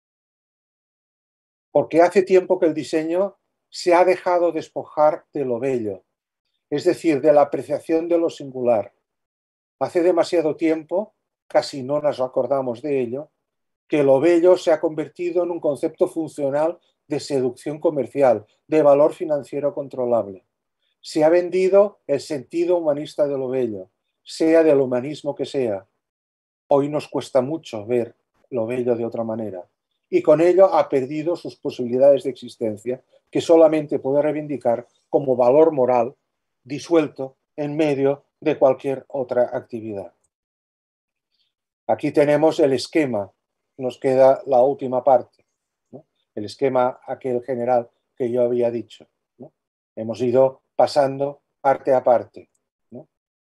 Porque hace tiempo que el diseño se ha dejado despojar de lo bello, es decir, de la apreciación de lo singular. Hace demasiado tiempo, casi no nos acordamos de ello, que lo bello se ha convertido en un concepto funcional de seducción comercial, de valor financiero controlable. Se ha vendido el sentido humanista de lo bello, sea del humanismo que sea. Hoy nos cuesta mucho ver lo bello de otra manera, y con ello ha perdido sus posibilidades de existencia, que solamente puede reivindicar como valor moral disuelto en medio de cualquier otra actividad. Aquí tenemos el esquema, nos queda la última parte, ¿no? El esquema aquel general que yo había dicho, ¿no? Hemos ido pasando parte a parte, ¿no?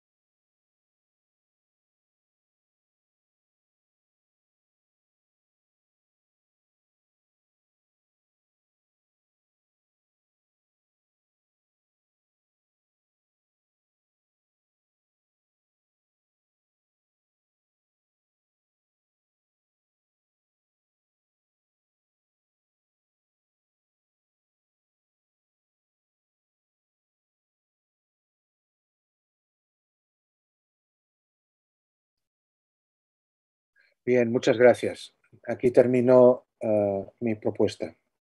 Bien, muchas gracias. Aquí termino mi propuesta.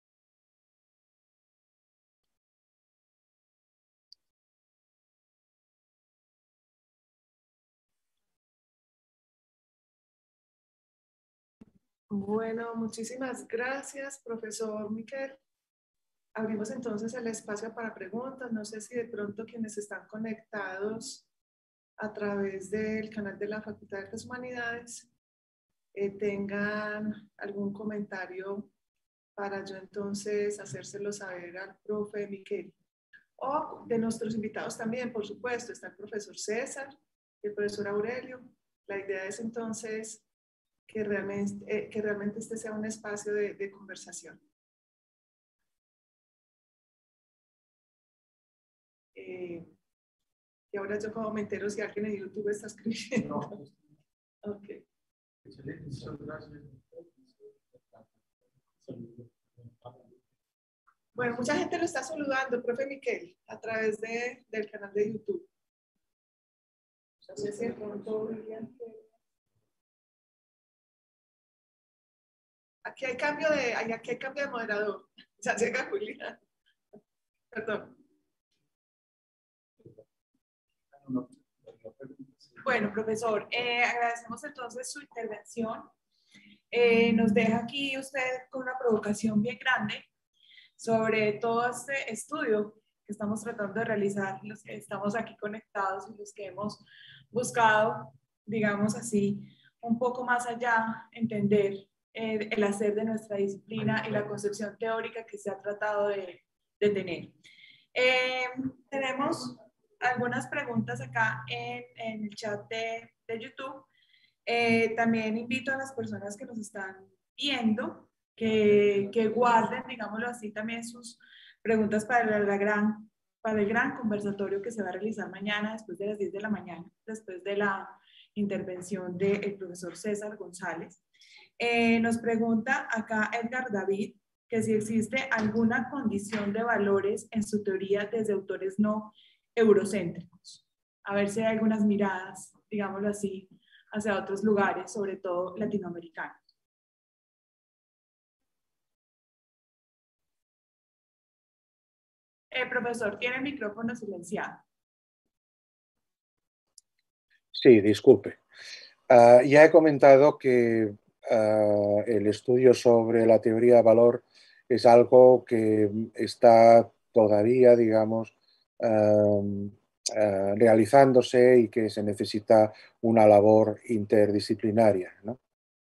Bueno, muchísimas gracias, profesor Miquel. Abrimos entonces el espacio para preguntas. No sé si de pronto quienes están conectados a través del canal de la Facultad de Artes y Humanidades tengan algún comentario para yo entonces hacérselo saber al profe Miquel. O de nuestros invitados también, por supuesto, está el profesor César y el profesor Aurelio. La idea es entonces que realmente este sea un espacio de conversación. Y ahora yo como me entero si alguien en YouTube está escribiendo. No. Ok. Bueno, mucha gente lo está saludando, profe Miquel, a través del canal de YouTube. No sé si de pronto William. Aquí hay cambio de moderador. Ya llega Julián. Perdón. Bueno, profesor, agradecemos entonces su intervención. Nos deja aquí usted con una provocación bien grande sobre todo este estudio que estamos tratando de realizar, los que estamos aquí conectados y los que hemos buscado, digamos así, un poco más allá, entender el hacer de nuestra disciplina y la concepción teórica que se ha tratado de tener. Tenemos algunas preguntas acá en el chat de YouTube. También invito a las personas que nos están viendo que guarden, digámoslo así, también sus preguntas para el gran conversatorio que se va a realizar mañana después de las 10 de la mañana, después de la intervención del profesor César González. Nos pregunta acá Edgar David que si existe alguna condición de valores en su teoría desde autores no eurocéntricos. A ver si hay algunas miradas, digámoslo así, hacia otros lugares, sobre todo latinoamericanos. Profesor, tiene el micrófono silenciado. Sí, disculpe. Ya he comentado que el estudio sobre la teoría de valor es algo que está todavía, digamos, realizándose y que se necesita una labor interdisciplinaria, ¿no?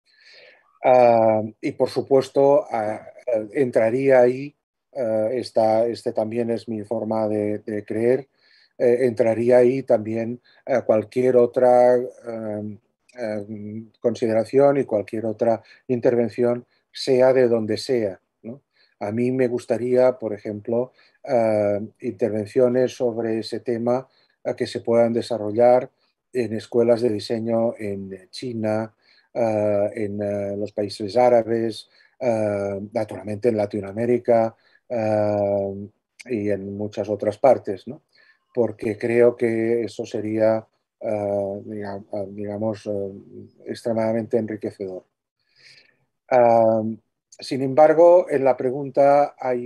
Y por supuesto entraría ahí, este también es mi forma de creer, entraría ahí también cualquier otra consideración y cualquier otra intervención, sea de donde sea, ¿no? A mí me gustaría, por ejemplo, intervenciones sobre ese tema que se puedan desarrollar en escuelas de diseño en China, en los países árabes, naturalmente en Latinoamérica y en muchas otras partes, ¿no? Porque creo que eso sería, digamos, extremadamente enriquecedor. Sin embargo, en la pregunta hay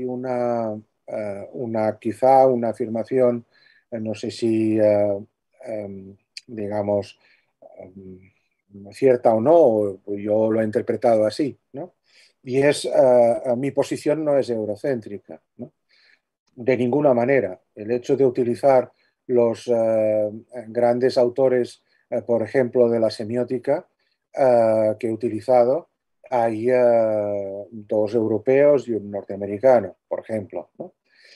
quizá una afirmación, no sé si, digamos, cierta o no, yo lo he interpretado así, ¿no? Y es, mi posición no es eurocéntrica, ¿no? De ninguna manera. El hecho de utilizar los grandes autores, por ejemplo, de la semiótica que he utilizado, hay dos europeos y un norteamericano, por ejemplo, ¿no?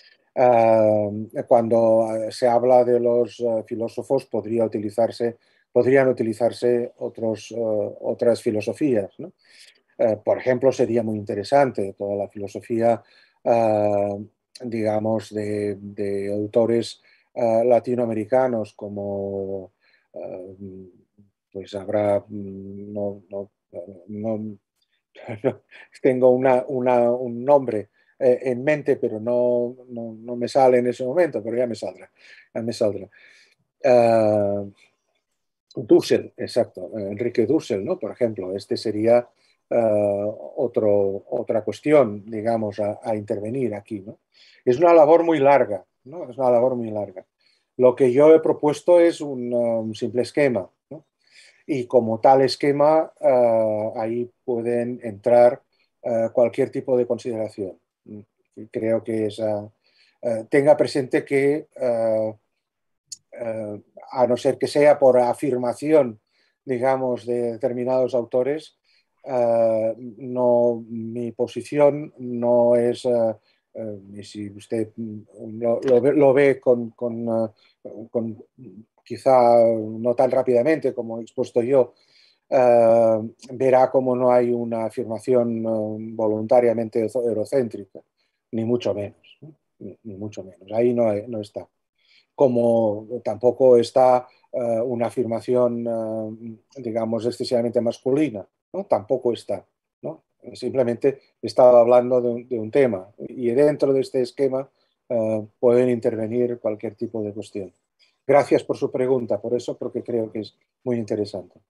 Cuando se habla de los filósofos podrían utilizarse otras filosofías, ¿no? Por ejemplo, sería muy interesante toda la filosofía, digamos, de autores latinoamericanos como, pues habrá, no tengo un nombre en mente, pero no me sale en ese momento, pero ya me saldrá. Ya me saldrá. Dussel, exacto, Enrique Dussel, ¿no? Por ejemplo, este sería otra cuestión, digamos, a intervenir aquí, ¿no? Es una labor muy larga, ¿no? Es una labor muy larga. Lo que yo he propuesto es un simple esquema, ¿no? Y como tal esquema, ahí pueden entrar cualquier tipo de consideración. Creo que tenga presente que a no ser que sea por afirmación, digamos, de determinados autores, mi posición no es, si usted lo ve con quizá no tan rápidamente como he expuesto yo, verá como no hay una afirmación voluntariamente eurocéntrica, ni mucho menos, ¿no? Ni mucho menos. Ahí no está. como tampoco está una afirmación, digamos, excesivamente masculina, ¿no? Tampoco está, ¿no? Simplemente estaba hablando de un tema y dentro de este esquema pueden intervenir cualquier tipo de cuestión. Gracias por su pregunta, por eso, porque creo que es muy interesante.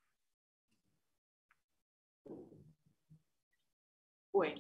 Bueno,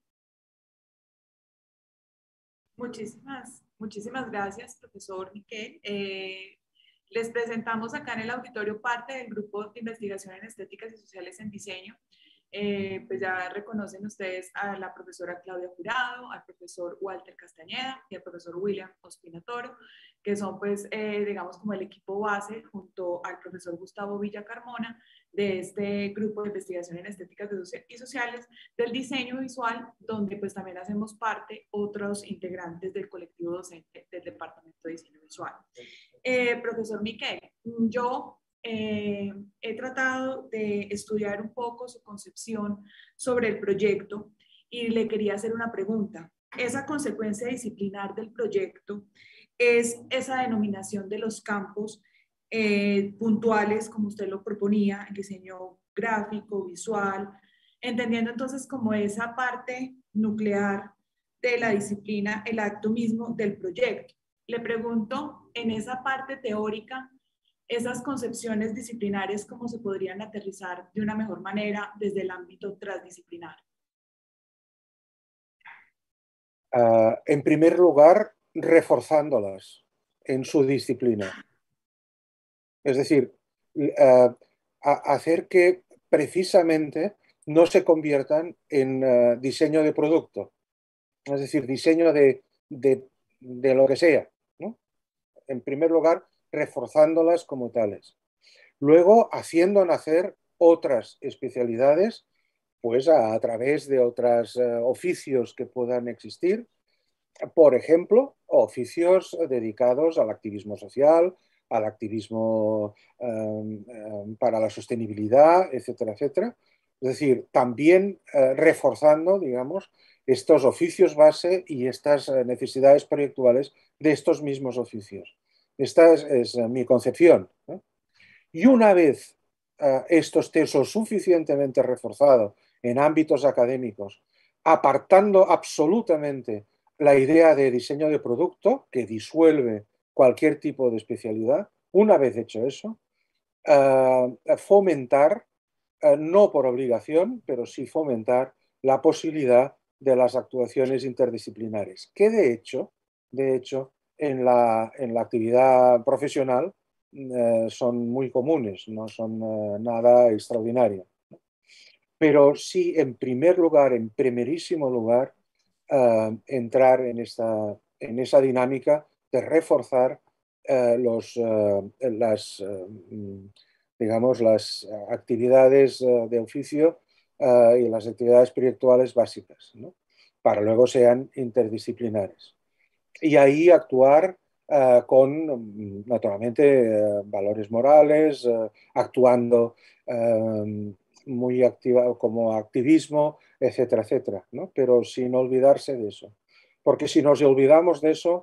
muchísimas gracias, profesor Miquel. Les presentamos acá en el auditorio parte del grupo de investigación en estéticas y sociales en diseño. Pues ya reconocen ustedes a la profesora Claudia Jurado, al profesor Walter Castañeda y al profesor William Ospina Toro, que son pues digamos como el equipo base junto al profesor Gustavo Villa Carmona de este grupo de investigación en estéticas y sociales del diseño visual, donde pues también hacemos parte otros integrantes del colectivo docente del Departamento de Diseño Visual. Profesor Miquel, yo he tratado de estudiar un poco su concepción sobre el proyecto y le quería hacer una pregunta. Esa consecuencia disciplinar del proyecto es esa denominación de los campos puntuales, como usted lo proponía, en diseño gráfico, visual, entendiendo entonces como esa parte nuclear de la disciplina, el acto mismo del proyecto. Le pregunto, en esa parte teórica, esas concepciones disciplinarias, ¿cómo se podrían aterrizar de una mejor manera desde el ámbito transdisciplinario? En primer lugar, reforzándolas en su disciplina. Es decir, hacer que precisamente no se conviertan en diseño de producto, es decir, diseño de lo que sea, ¿no? En primer lugar, reforzándolas como tales. Luego, haciendo nacer otras especialidades, pues a través de otros oficios que puedan existir, por ejemplo, oficios dedicados al activismo social, al activismo para la sostenibilidad, etcétera, etcétera. Es decir, también reforzando, digamos, estos oficios base y estas necesidades proyectuales de estos mismos oficios. Esta es mi concepción, ¿no? Y una vez esto esté suficientemente reforzado en ámbitos académicos, apartando absolutamente la idea de diseño de producto, que disuelve cualquier tipo de especialidad, una vez hecho eso, fomentar, no por obligación, pero sí fomentar la posibilidad de las actuaciones interdisciplinares, que de hecho en la actividad profesional son muy comunes, no son nada extraordinario. Pero sí, en primer lugar, en primerísimo lugar, entrar en esa dinámica de reforzar digamos, las actividades de oficio y las actividades espirituales básicas, ¿no? Para luego sean interdisciplinares. Y ahí actuar con, naturalmente, valores morales, actuando muy activa como activismo, etcétera, etcétera, ¿no? Pero sin olvidarse de eso. Porque si nos olvidamos de eso,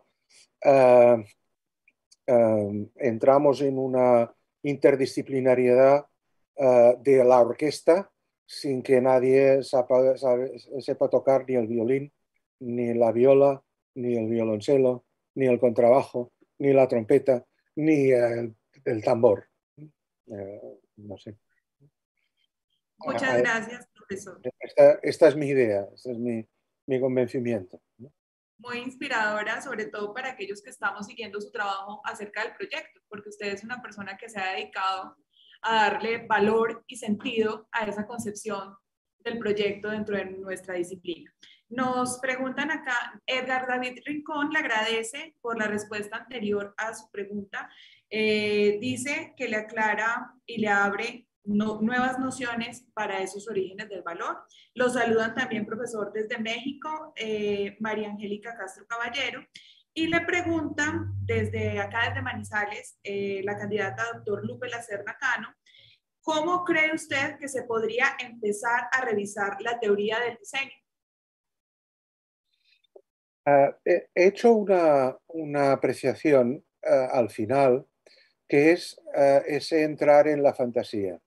entramos en una interdisciplinariedad de la orquesta sin que nadie sepa tocar ni el violín, ni la viola, ni el violonchelo, ni el contrabajo, ni la trompeta, ni el tambor. No sé. Muchas gracias, profesor. Esta es mi idea, este es mi convencimiento. Muy inspiradora, sobre todo para aquellos que estamos siguiendo su trabajo acerca del proyecto, porque usted es una persona que se ha dedicado a darle valor y sentido a esa concepción del proyecto dentro de nuestra disciplina. Nos preguntan acá, Edgar David Rincón le agradece por la respuesta anterior a su pregunta. Dice que le aclara y le abre nuevas nociones para esos orígenes del valor. Los saludan también profesor desde México, María Angélica Castro Caballero, y le preguntan desde acá, desde Manizales, la candidata doctor Lupe Lacerna Cano, ¿cómo cree usted que se podría empezar a revisar la teoría del diseño? He hecho una apreciación al final, que es ese entrar en la fantasía.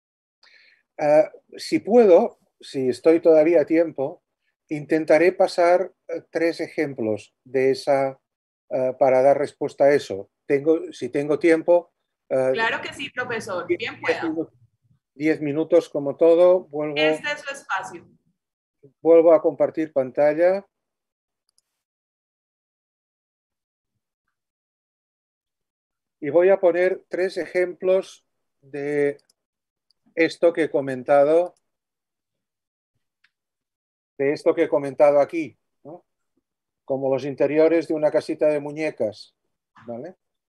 Si puedo, si estoy todavía a tiempo, intentaré pasar 3 ejemplos de esa para dar respuesta a eso. Si tengo tiempo. Claro que sí, profesor. Bien pueda. 10 minutos como todo. Este es su espacio. Vuelvo a compartir pantalla. Y voy a poner 3 ejemplos de esto que he comentado. De esto que he comentado aquí, ¿no? Como los interiores de una casita de muñecas, ¿vale?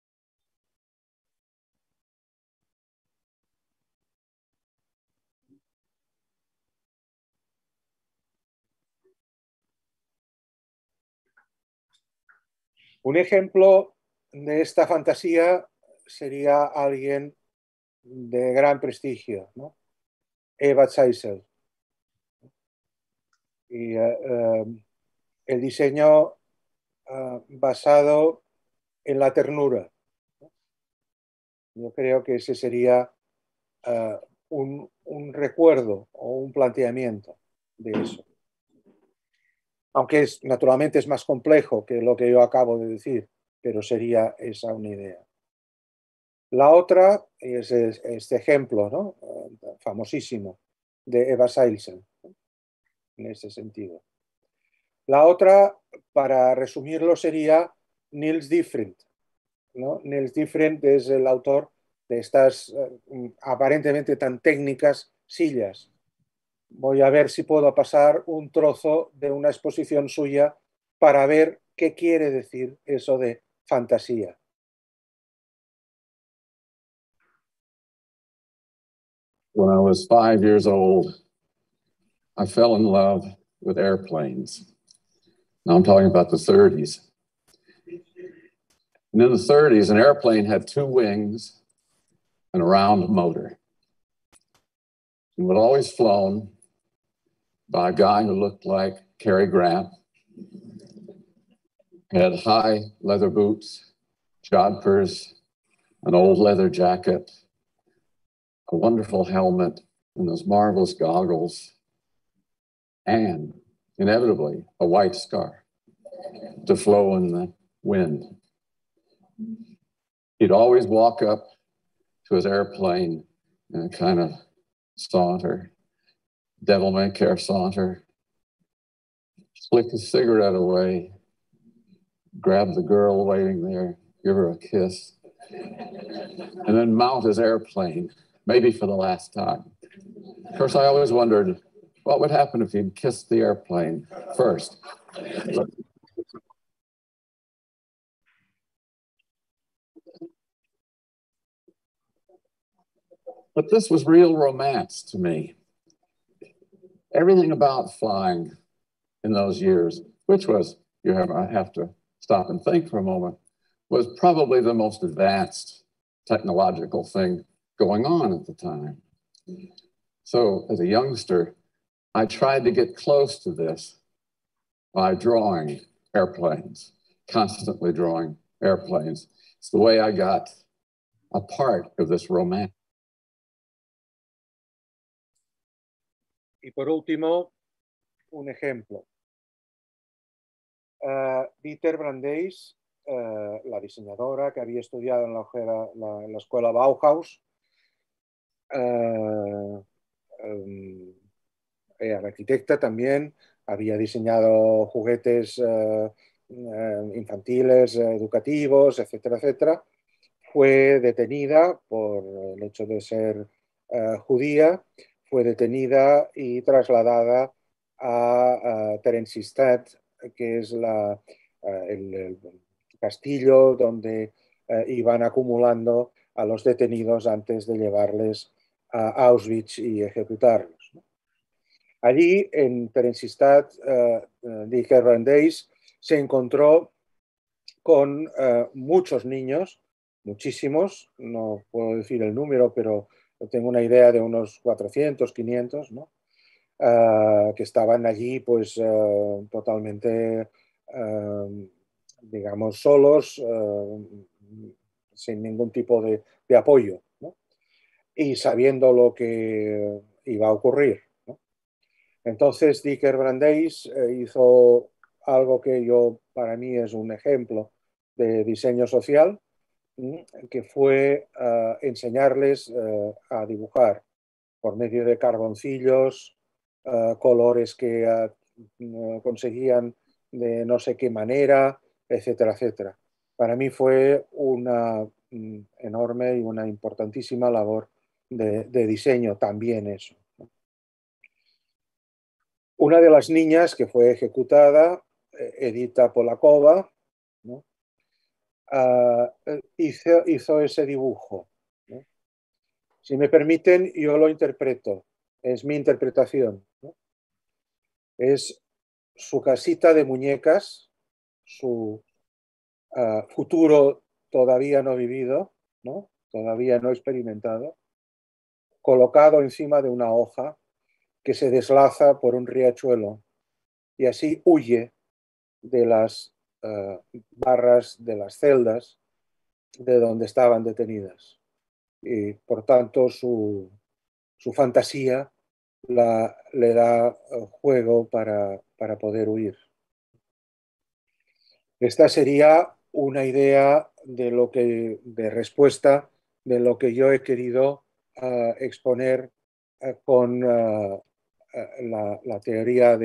Un ejemplo de esta fantasía sería alguien de gran prestigio, ¿no? Eva Zeisel. Y el diseño basado en la ternura. Yo creo que ese sería un recuerdo o un planteamiento de eso. Aunque naturalmente es más complejo que lo que yo acabo de decir, pero sería esa una idea. La otra es este ejemplo, ¿no? Famosísimo de Eva Zeisel, ¿no? En ese sentido. La otra, para resumirlo, sería Niels Different, ¿no? Niels Different es el autor de estas aparentemente tan técnicas sillas. Voy a ver si puedo pasar un trozo de una exposición suya para ver qué quiere decir eso de fantasía. When I was 5 years old, I fell in love with airplanes. Now I'm talking about the 30s. And in the 30s, an airplane had 2 wings and a round motor. It was always flown by a guy who looked like Cary Grant, had high leather boots, jodhpurs, an old leather jacket, a wonderful helmet, and those marvelous goggles, and inevitably a white scarf to flow in the wind. He'd always walk up to his airplane in a kind of saunter, devil-may-care saunter, flick his cigarette away, grab the girl waiting there, give her a kiss, and then mount his airplane, maybe for the last time. Of course, I always wondered what would happen if he'd kissed the airplane first. But this was real romance to me. Everything about flying in those years, which was, I have to stop and think for a moment, was probably the most advanced technological thing going on at the time. So as a youngster, I tried to get close to this by drawing airplanes, constantly drawing airplanes. It's the way I got a part of this romance. Y por último, un ejemplo. Dieter Brandeis, la diseñadora que había estudiado en la escuela Bauhaus, era arquitecta también, había diseñado juguetes infantiles, educativos, etcétera, etcétera. Fue detenida por el hecho de ser judía, fue detenida y trasladada a Theresienstadt, que es el castillo donde iban acumulando a los detenidos antes de llevarles a Auschwitz y ejecutarlos. Allí, en Theresienstadt, Dieter Brandeis se encontró con muchos niños, muchísimos, no puedo decir el número, pero tengo una idea de unos 400, 500, ¿no? Que estaban allí pues totalmente digamos, solos, sin ningún tipo de apoyo, ¿no? Y sabiendo lo que iba a ocurrir, ¿no? Entonces Dicker Brandeis hizo algo que para mí es un ejemplo de diseño social, que fue enseñarles a dibujar por medio de carboncillos, colores que conseguían de no sé qué manera, etcétera, etcétera. Para mí fue una enorme y una importantísima labor de diseño también eso. Una de las niñas que fue ejecutada, Edita Polakova, ¿no? Hizo ese dibujo, ¿no? Si me permiten, yo lo interpreto. Es mi interpretación, ¿no? Es su casita de muñecas, su futuro todavía no vivido, ¿no? Todavía no experimentado, colocado encima de una hoja que se deslaza por un riachuelo y así huye de las barras de las celdas de donde estaban detenidas. Y por tanto su fantasía le da juego para poder huir. Esta sería una idea de respuesta de lo que yo he querido exponer con la teoría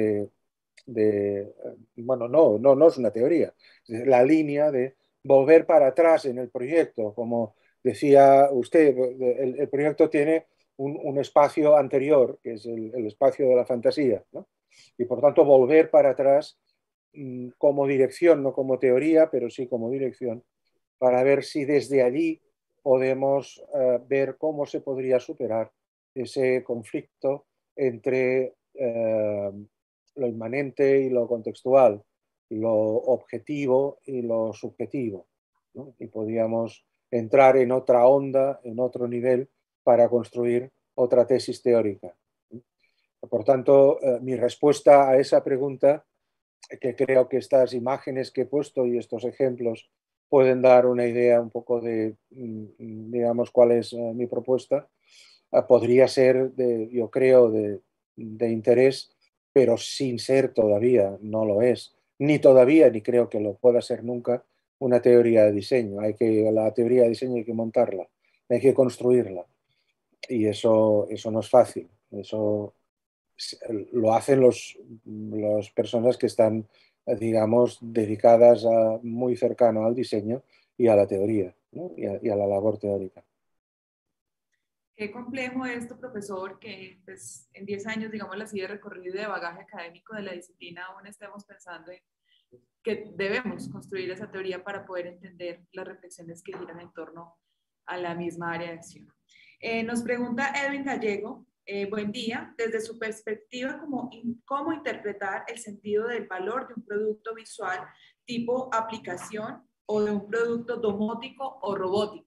bueno, no es una teoría, es la línea de volver para atrás en el proyecto. Como decía usted, el proyecto tiene un espacio anterior, que es el espacio de la fantasía, ¿no? Y por tanto volver para atrás como dirección, no como teoría, pero sí como dirección, para ver si desde allí podemos ver cómo se podría superar ese conflicto entre lo inmanente y lo contextual, lo objetivo y lo subjetivo, ¿no? Y podríamos entrar en otra onda, en otro nivel, para construir otra tesis teórica. Por tanto, mi respuesta a esa pregunta, que creo que estas imágenes que he puesto y estos ejemplos pueden dar una idea un poco de, digamos, cuál es mi propuesta, podría ser, yo creo, de interés, pero sin ser todavía, no lo es, ni todavía, ni creo que lo pueda ser nunca, una teoría de diseño. La teoría de diseño hay que montarla, hay que construirla, y eso no es fácil. Eso lo hacen las personas que están, digamos, dedicadas muy cercano al diseño y a la teoría, ¿no? y a la labor teórica. Qué complejo esto, profesor, que pues, en 10 años, digamos así, de recorrido de bagaje académico de la disciplina, aún estemos pensando en que debemos construir esa teoría para poder entender las reflexiones que giran en torno a la misma área de acción. Nos pregunta Edwin Gallego, buen día, desde su perspectiva, ¿cómo interpretar el sentido del valor de un producto visual tipo aplicación o de un producto domótico o robótico?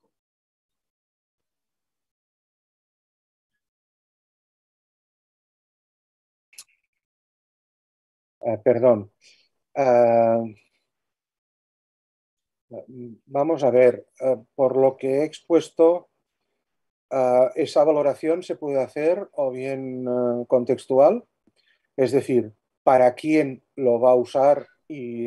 Perdón. Vamos a ver, por lo que he expuesto, esa valoración se puede hacer o bien contextual, es decir, para quién lo va a usar y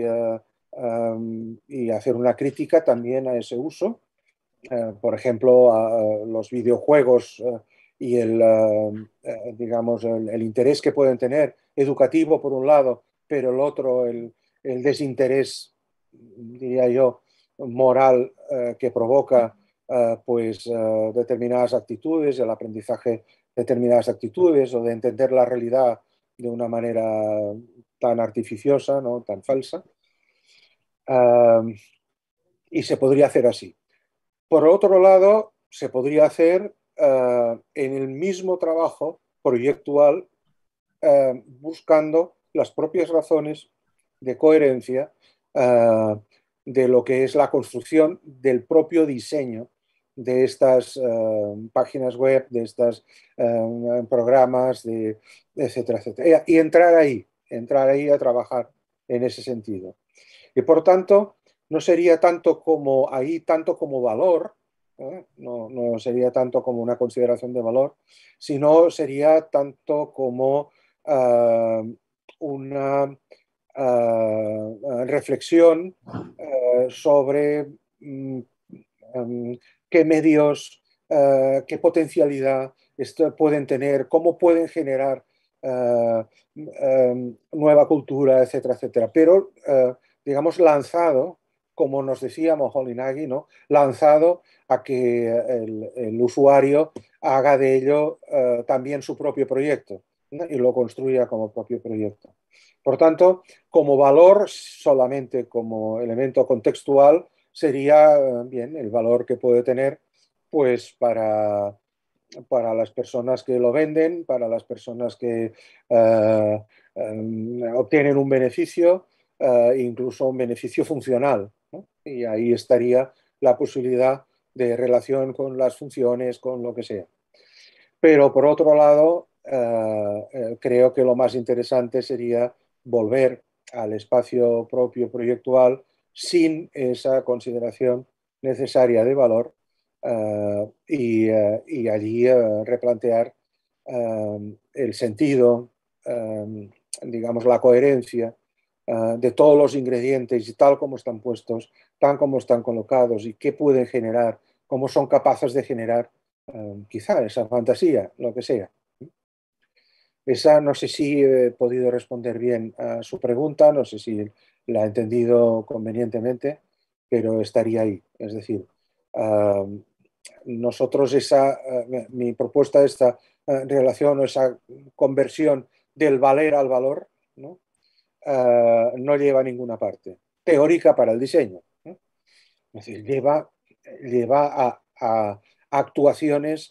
hacer una crítica también a ese uso. Por ejemplo, los videojuegos y digamos, el interés que pueden tener educativo por un lado, pero el otro, el desinterés, diría yo, moral que provoca pues determinadas actitudes, el aprendizaje de determinadas actitudes o de entender la realidad de una manera tan artificiosa, ¿no? Tan falsa. Y se podría hacer así. Por otro lado, se podría hacer en el mismo trabajo proyectual buscando las propias razones de coherencia de lo que es la construcción del propio diseño de estas páginas web, de estos programas, etcétera, etcétera. Y entrar ahí a trabajar en ese sentido. Y por tanto, no sería tanto como ahí, tanto como valor, no sería tanto como una consideración de valor, sino sería tanto como una reflexión sobre qué medios, qué potencialidad pueden tener, cómo pueden generar nueva cultura, etcétera, etcétera. Pero, digamos, lanzado, como nos decía Moholy-Nagy, ¿no? Lanzado a que el usuario haga de ello también su propio proyecto, ¿no? Y lo construya como propio proyecto. Por tanto, como valor, solamente como elemento contextual, sería bien el valor que puede tener pues para las personas que lo venden, para las personas que obtienen un beneficio, incluso un beneficio funcional, ¿no? Y ahí estaría la posibilidad de relación con las funciones, con lo que sea. Pero por otro lado, creo que lo más interesante sería volver al espacio propio proyectual sin esa consideración necesaria de valor y allí replantear el sentido, digamos, la coherencia de todos los ingredientes y tal como están puestos, tal como están colocados y qué pueden generar, cómo son capaces de generar quizá esa fantasía, lo que sea. Esa no sé si he podido responder bien a su pregunta, no sé si la he entendido convenientemente, pero estaría ahí. Es decir, nosotros mi propuesta, esta relación o esa conversión del valer al valor, ¿no? No lleva a ninguna parte. Teórica para el diseño, ¿no? Es decir, lleva a actuaciones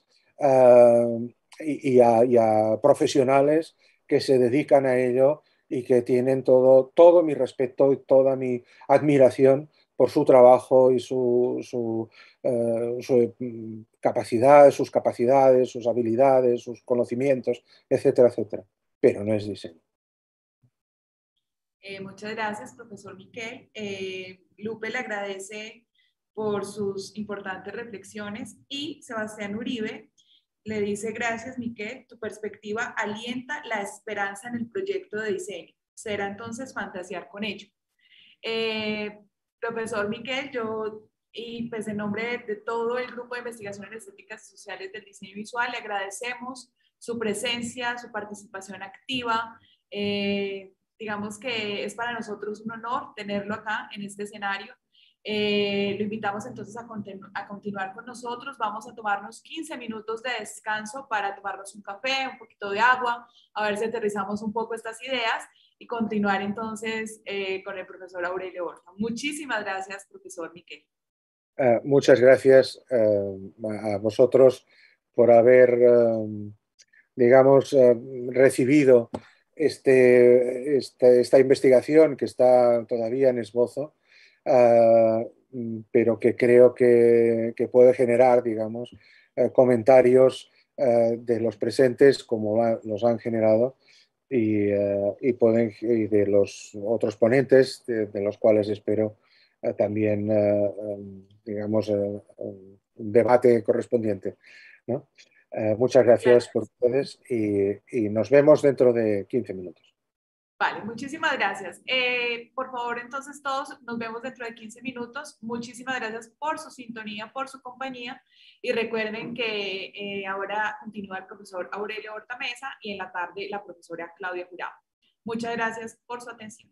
y a profesionales que se dedican a ello y que tienen todo mi respeto y toda mi admiración por su trabajo y su capacidad, sus capacidades, sus habilidades, sus conocimientos, etcétera, etcétera. Pero no es diseño. Muchas gracias, profesor Miquel. Lupe le agradece por sus importantes reflexiones y Sebastián Uribe le dice: gracias, Miquel, tu perspectiva alienta la esperanza en el proyecto de diseño. Será entonces fantasear con ello. Profesor Miquel, yo y pues en nombre de todo el grupo de investigaciones estéticas y sociales del diseño visual le agradecemos su presencia, su participación activa. Digamos que es para nosotros un honor tenerlo acá en este escenario. Lo invitamos entonces a continuar con nosotros. Vamos a tomarnos 15 minutos de descanso para tomarnos un café, un poquito de agua, a ver si aterrizamos un poco estas ideas y continuar entonces con el profesor Aurelio Horta. Muchísimas gracias, profesor Miquel. Muchas gracias a vosotros por haber, digamos, recibido esta investigación que está todavía en esbozo, pero que creo que puede generar, digamos, comentarios de los presentes como los han generado y de los otros ponentes, de los cuales espero también, digamos, un debate correspondiente, ¿no? Muchas gracias por ustedes y nos vemos dentro de 15 minutos. Vale, muchísimas gracias. Por favor, entonces todos nos vemos dentro de 15 minutos. Muchísimas gracias por su sintonía, por su compañía. Y recuerden que ahora continúa el profesor Aurelio Hortameza y en la tarde la profesora Claudia Jurado. Muchas gracias por su atención.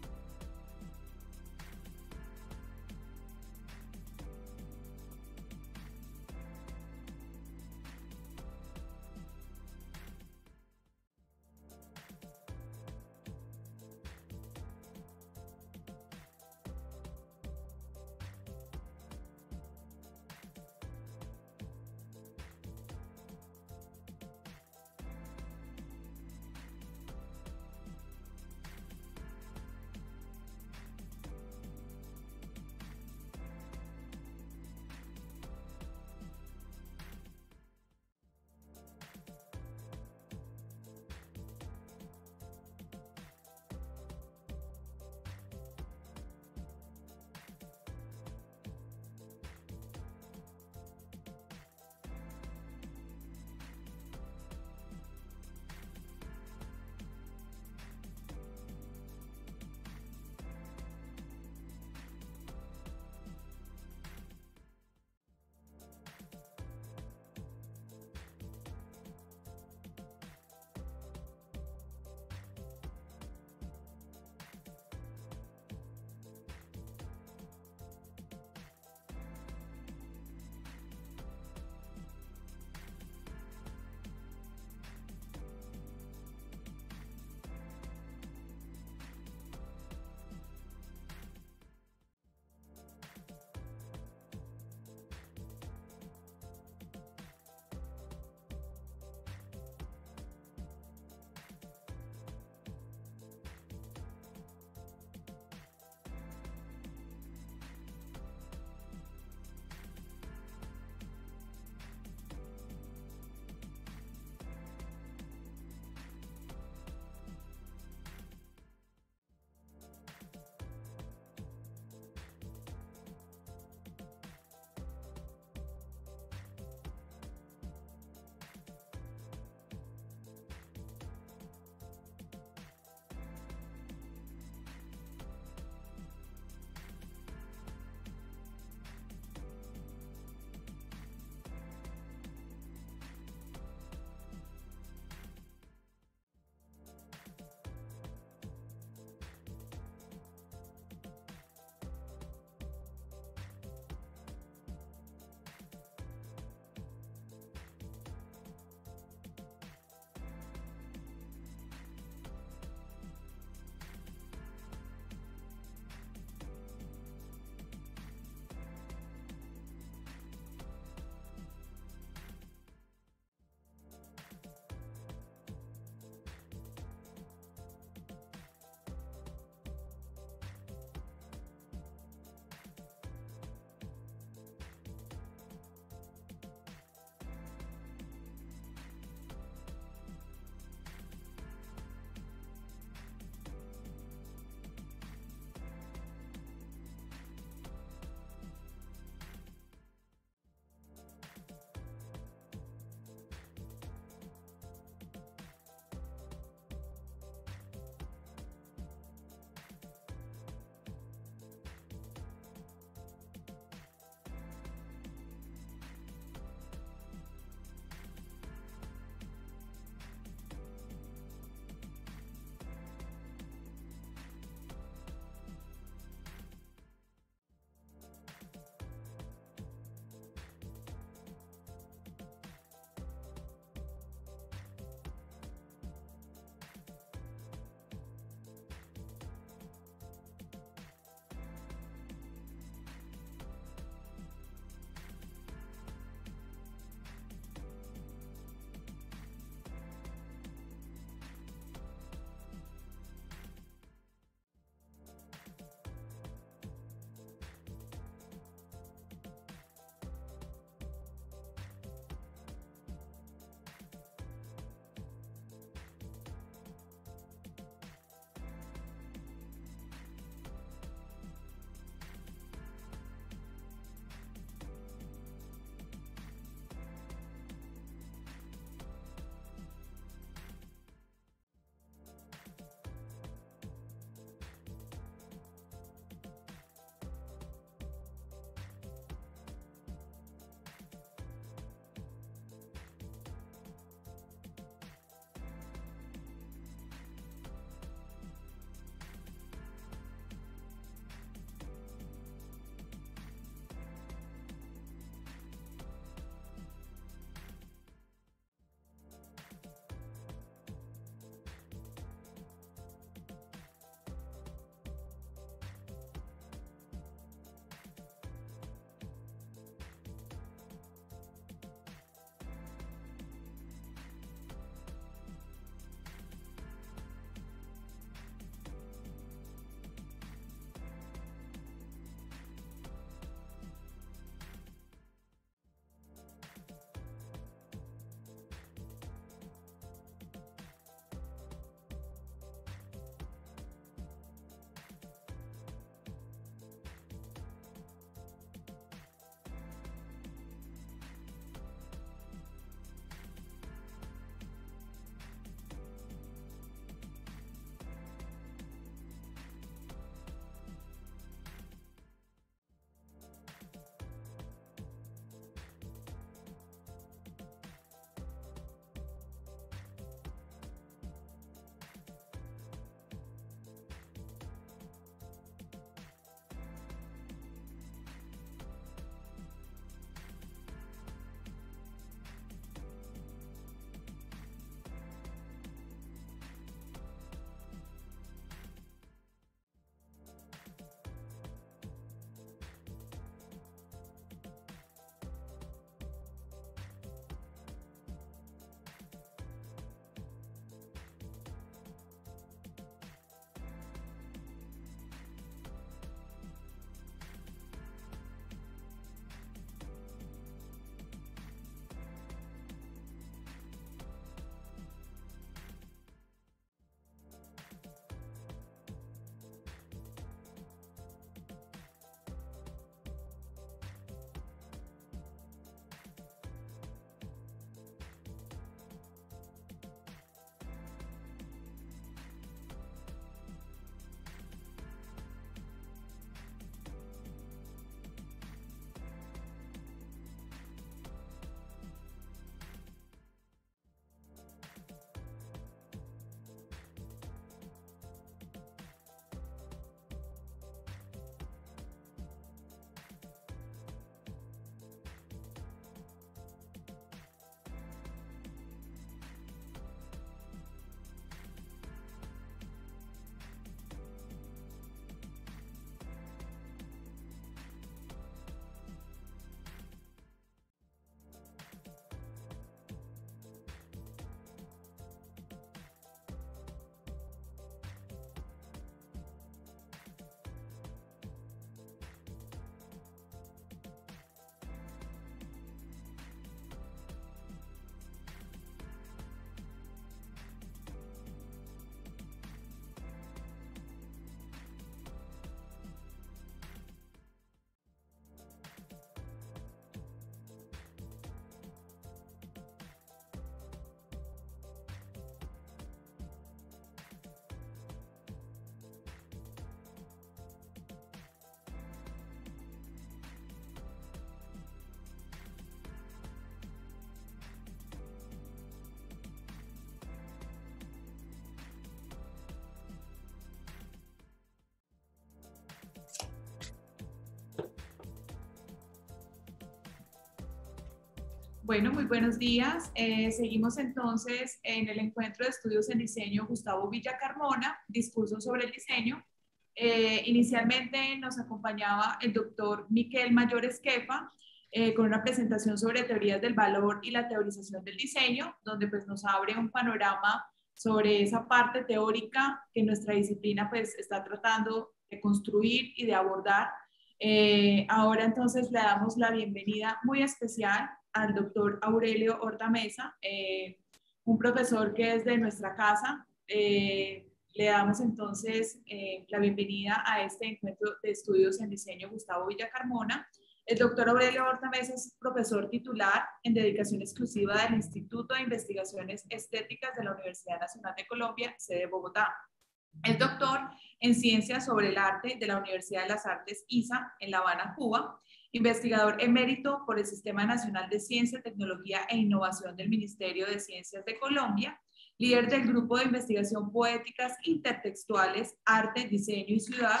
Bueno, muy buenos días. Seguimos entonces en el encuentro de estudios en diseño Gustavo Villa Carmona, discurso sobre el diseño. Inicialmente nos acompañaba el doctor Miquel Mayor Esquefa con una presentación sobre teorías del valor y la teorización del diseño, donde pues nos abre un panorama sobre esa parte teórica que nuestra disciplina pues está tratando de construir y de abordar. Ahora entonces le damos la bienvenida muy especial al doctor Aurelio Horta Mesa, un profesor que es de nuestra casa. Le damos entonces la bienvenida a este encuentro de estudios en diseño Gustavo Villa Carmona. El doctor Aurelio Horta Mesa es profesor titular en dedicación exclusiva del Instituto de Investigaciones Estéticas de la Universidad Nacional de Colombia, sede Bogotá. Es doctor en Ciencias sobre el Arte de la Universidad de las Artes ISA en La Habana, Cuba, investigador emérito por el Sistema Nacional de Ciencia, Tecnología e Innovación del Ministerio de Ciencias de Colombia, líder del Grupo de Investigación Poéticas Intertextuales, Arte, Diseño y Ciudad.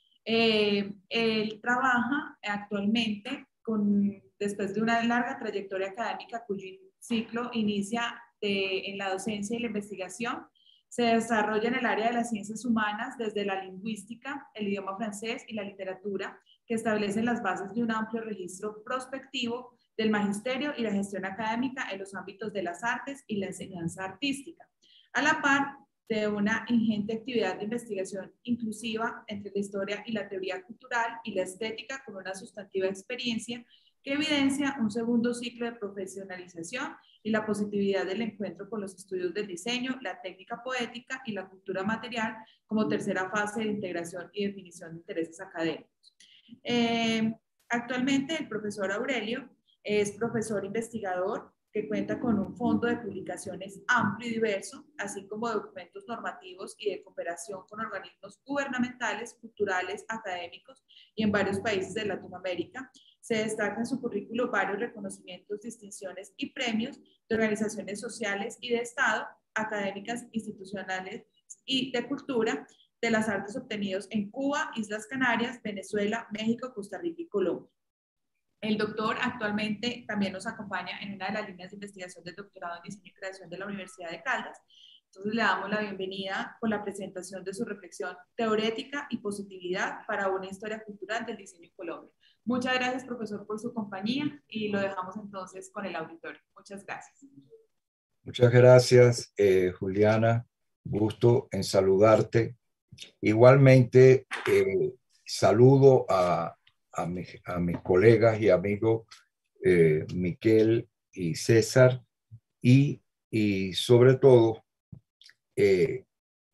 Él trabaja actualmente después de una larga trayectoria académica cuyo ciclo inicia en la docencia y la investigación. Se desarrolla en el área de las ciencias humanas desde la lingüística, el idioma francés y la literatura, que establecen las bases de un amplio registro prospectivo del magisterio y la gestión académica en los ámbitos de las artes y la enseñanza artística, a la par de una ingente actividad de investigación inclusiva entre la historia y la teoría cultural y la estética, con una sustantiva experiencia que evidencia un segundo ciclo de profesionalización y la positividad del encuentro con los estudios del diseño, la técnica poética y la cultura material como tercera fase de integración y definición de intereses académicos. Actualmente el profesor Aurelio es profesor investigador que cuenta con un fondo de publicaciones amplio y diverso, así como documentos normativos y de cooperación con organismos gubernamentales, culturales, académicos y en varios países de Latinoamérica. Se destacan en su currículo varios reconocimientos, distinciones y premios de organizaciones sociales y de Estado, académicas, institucionales y de cultura, de las artes obtenidos en Cuba, Islas Canarias, Venezuela, México, Costa Rica y Colombia. El doctor actualmente también nos acompaña en una de las líneas de investigación del doctorado en diseño y creación de la Universidad de Caldas. Entonces le damos la bienvenida con la presentación de su reflexión teorética y positividad para una historia cultural del diseño en Colombia. Muchas gracias, profesor, por su compañía y lo dejamos entonces con el auditorio. Muchas gracias. Muchas gracias, Juliana. Gusto en saludarte. Igualmente, saludo a mis colegas y amigos Miquel y César y sobre todo el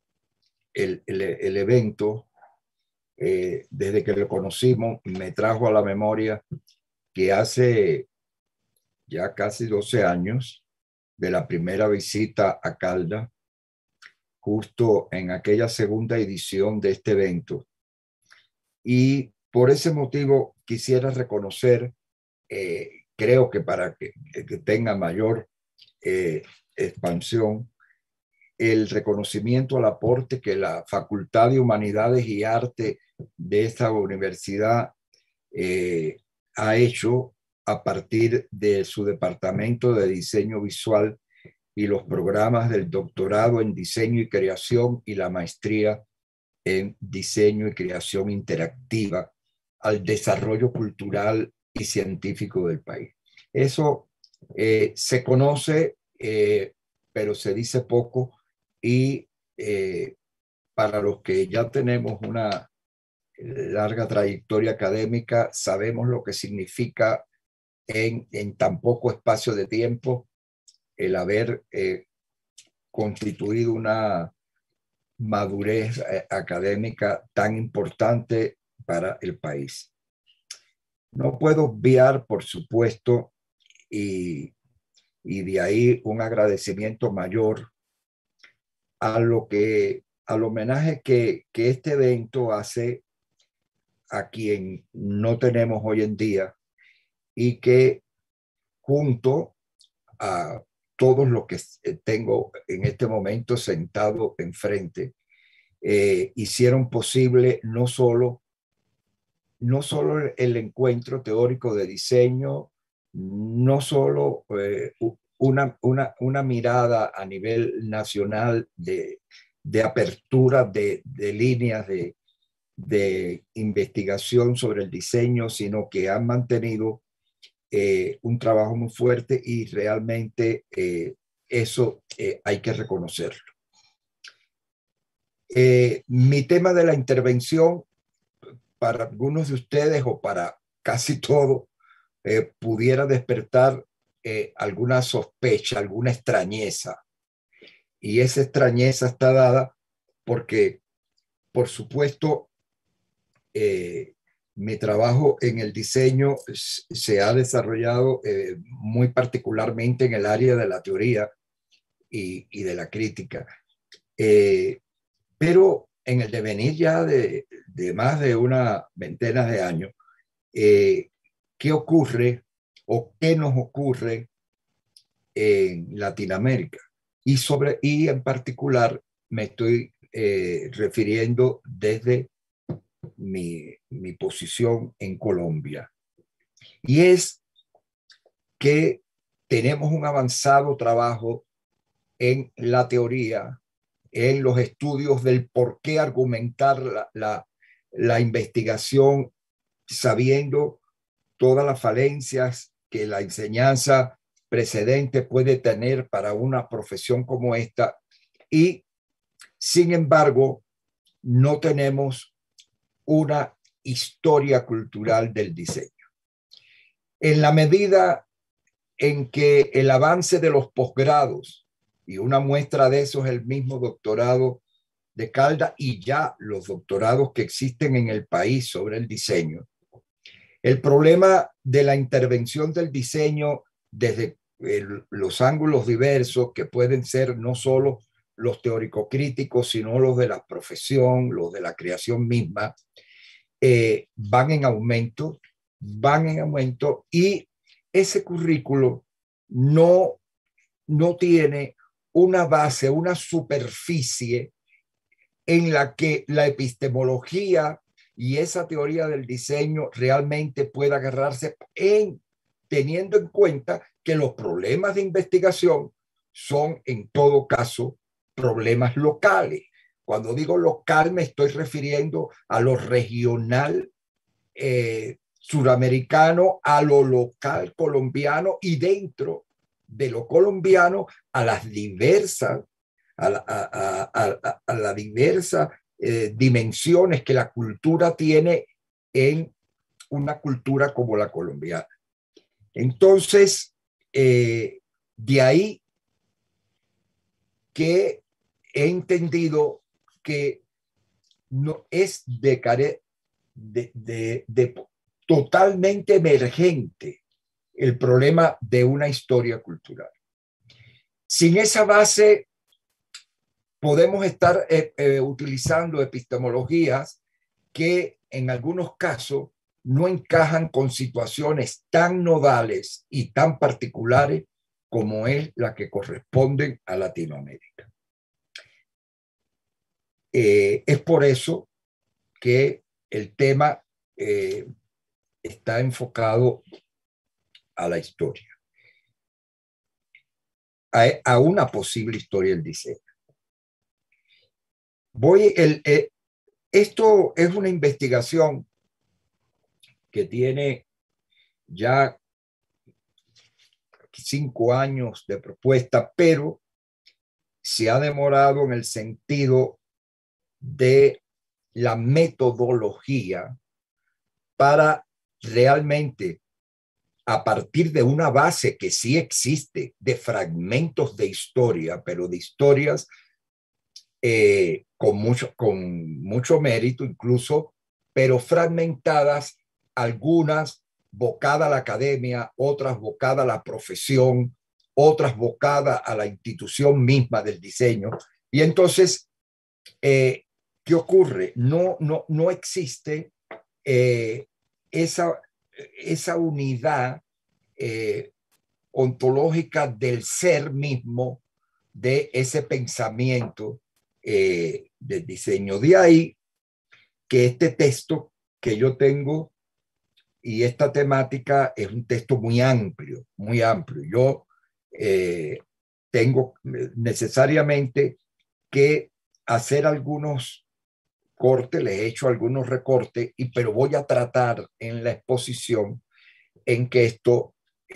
evento, desde que lo conocimos, me trajo a la memoria que hace ya casi 12 años de la primera visita a Caldas, justo en aquella segunda edición de este evento. Y por ese motivo quisiera reconocer, creo que para que tenga mayor expansión, el reconocimiento al aporte que la Facultad de Humanidades y Arte de esta universidad ha hecho a partir de su departamento de diseño visual y los programas del doctorado en diseño y creación y la maestría en diseño y creación interactiva al desarrollo cultural y científico del país. Eso se conoce, pero se dice poco, y para los que ya tenemos una larga trayectoria académica, sabemos lo que significa en tan poco espacio de tiempo el haber constituido una madurez académica tan importante para el país. No puedo obviar, por supuesto, y de ahí un agradecimiento mayor al homenaje que este evento hace a quien no tenemos hoy en día y que junto a todos los que tengo en este momento sentado enfrente, hicieron posible no solo el encuentro teórico de diseño no solo una mirada a nivel nacional de apertura de líneas de investigación sobre el diseño, sino que han mantenido un trabajo muy fuerte y realmente eso hay que reconocerlo. Mi tema de la intervención, para algunos de ustedes o para casi todos, pudiera despertar alguna sospecha, alguna extrañeza. Y esa extrañeza está dada porque, por supuesto, mi trabajo en el diseño se ha desarrollado muy particularmente en el área de la teoría y de la crítica. Pero en el devenir ya de más de una veintena de años, ¿qué ocurre o qué nos ocurre en Latinoamérica? Y en particular me estoy refiriendo desde mi posición en Colombia. Y es que tenemos un avanzado trabajo en la teoría, en los estudios del por qué argumentar la investigación, sabiendo todas las falencias que la enseñanza precedente puede tener para una profesión como esta. Y, sin embargo, no tenemos una historia cultural del diseño. En la medida en que el avance de los posgrados, y una muestra de eso es el mismo doctorado de Caldas y ya los doctorados que existen en el país sobre el diseño, el problema de la intervención del diseño desde los ángulos diversos, que pueden ser no solo los teórico-críticos, sino los de la profesión, los de la creación misma, van en aumento y ese currículo no tiene una base, una superficie en la que la epistemología y esa teoría del diseño realmente pueda agarrarse teniendo en cuenta que los problemas de investigación son en todo caso problemas locales. Cuando digo local me estoy refiriendo a lo regional suramericano, a lo local colombiano y dentro de lo colombiano a las diversas dimensiones que la cultura tiene en una cultura como la colombiana. Entonces, de ahí que he entendido que no es totalmente emergente el problema de una historia cultural. Sin esa base, podemos estar utilizando epistemologías que en algunos casos no encajan con situaciones tan nodales y tan particulares como es la que corresponden a Latinoamérica. Es por eso que el tema está enfocado a la historia, a una posible historia del diseño. Esto es una investigación que tiene ya 5 años de propuesta, pero se ha demorado en el sentido de la metodología para realmente, a partir de una base que sí existe, de fragmentos de historia, pero de historias con mucho mérito incluso, pero fragmentadas, algunas bocadas a la academia, otras bocadas a la profesión, otras bocadas a la institución misma del diseño. Y entonces, ¿qué ocurre? No existe esa unidad ontológica del ser mismo, de ese pensamiento del diseño. De ahí que este texto que yo tengo y esta temática es un texto muy amplio, muy amplio. Yo tengo necesariamente que hacer algunos cortes, le he hecho algunos recortes, pero voy a tratar en la exposición en que esto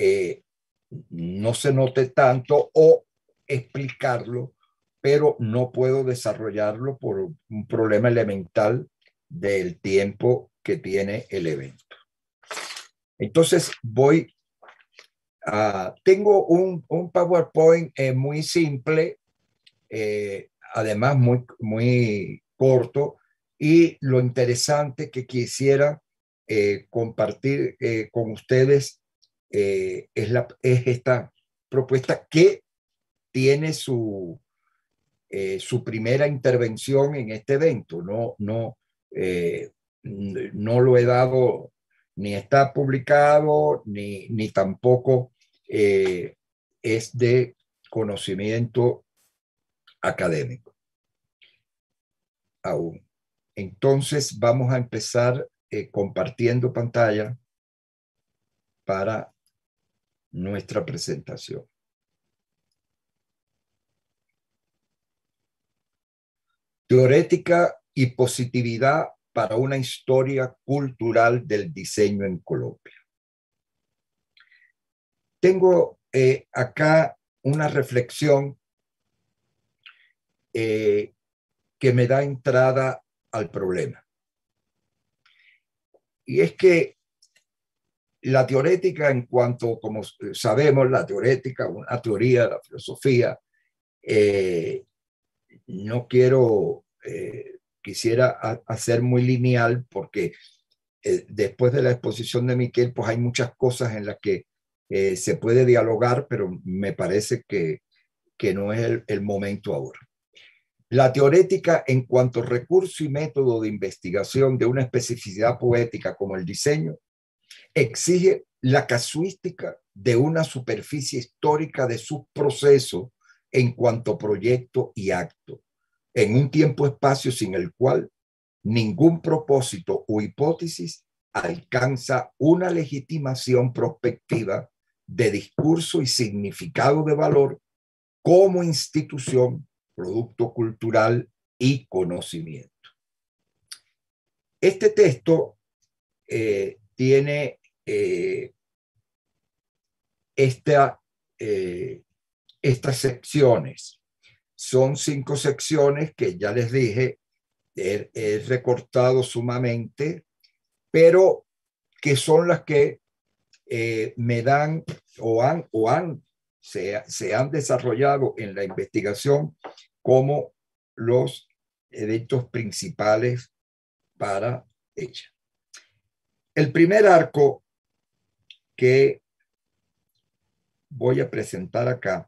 no se note tanto o explicarlo, pero no puedo desarrollarlo por un problema elemental del tiempo que tiene el evento. Entonces tengo un PowerPoint muy simple, además muy corto, y lo interesante que quisiera compartir con ustedes es esta propuesta que tiene su primera intervención en este evento. No lo he dado, ni está publicado, ni tampoco es de conocimiento académico aún. Entonces vamos a empezar compartiendo pantalla para nuestra presentación. Teorética y positividad para una historia cultural del diseño en Colombia. Tengo acá una reflexión que me da entrada al problema. Y es que la teorética, en cuanto, como sabemos, la teorética, una teoría de la filosofía, no quisiera hacer muy lineal porque después de la exposición de Miquel, pues hay muchas cosas en las que se puede dialogar, pero me parece que no es el momento ahora. La teorética, en cuanto a recurso y método de investigación de una especificidad poética como el diseño, exige la casuística de una superficie histórica de sus procesos en cuanto a proyecto y acto, en un tiempo-espacio sin el cual ningún propósito o hipótesis alcanza una legitimación prospectiva de discurso y significado de valor como institución, producto cultural y conocimiento. Este texto tiene estas secciones. Son 5 secciones que ya les dije, he recortado sumamente, pero que son las que me dan se han desarrollado en la investigación como los eventos principales para ella. El primer arco que voy a presentar acá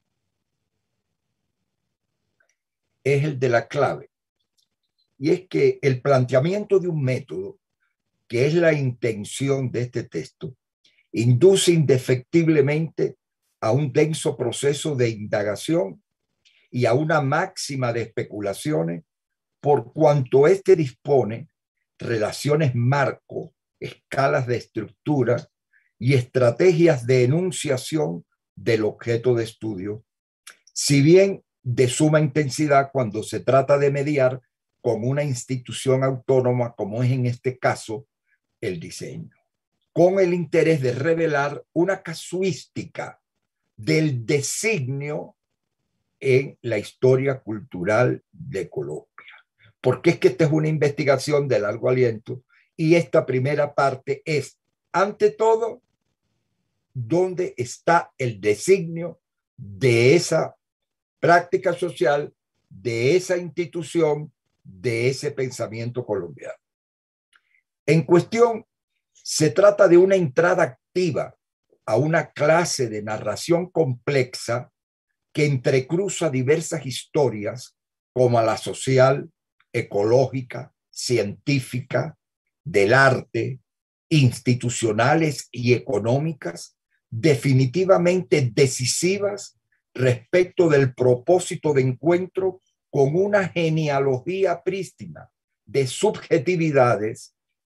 es el de la clave. Y es que el planteamiento de un método, que es la intención de este texto, induce indefectiblemente a un denso proceso de indagación y a una máxima de especulaciones por cuanto éste dispone relaciones marco, escalas de estructura y estrategias de enunciación del objeto de estudio, si bien de suma intensidad cuando se trata de mediar con una institución autónoma, como es en este caso el diseño, con el interés de revelar una casuística del designio en la historia cultural de Colombia. Porque es que esta es una investigación de largo aliento y esta primera parte es, ante todo, dónde está el designio de esa práctica social, de esa institución, de ese pensamiento colombiano. En cuestión, se trata de una entrada activa a una clase de narración compleja que entrecruza diversas historias como la social, ecológica, científica, del arte, institucionales y económicas, definitivamente decisivas respecto del propósito de encuentro con una genealogía prístina de subjetividades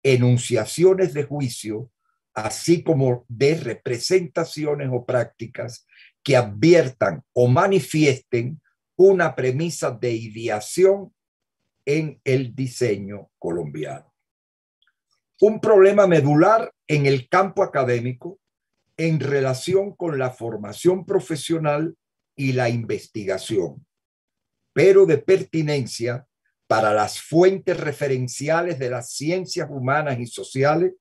enunciaciones de juicio, así como de representaciones o prácticas que adviertan o manifiesten una premisa de ideación en el diseño colombiano. Un problema medular en el campo académico en relación con la formación profesional y la investigación, pero de pertinencia para las fuentes referenciales de las ciencias humanas y sociales,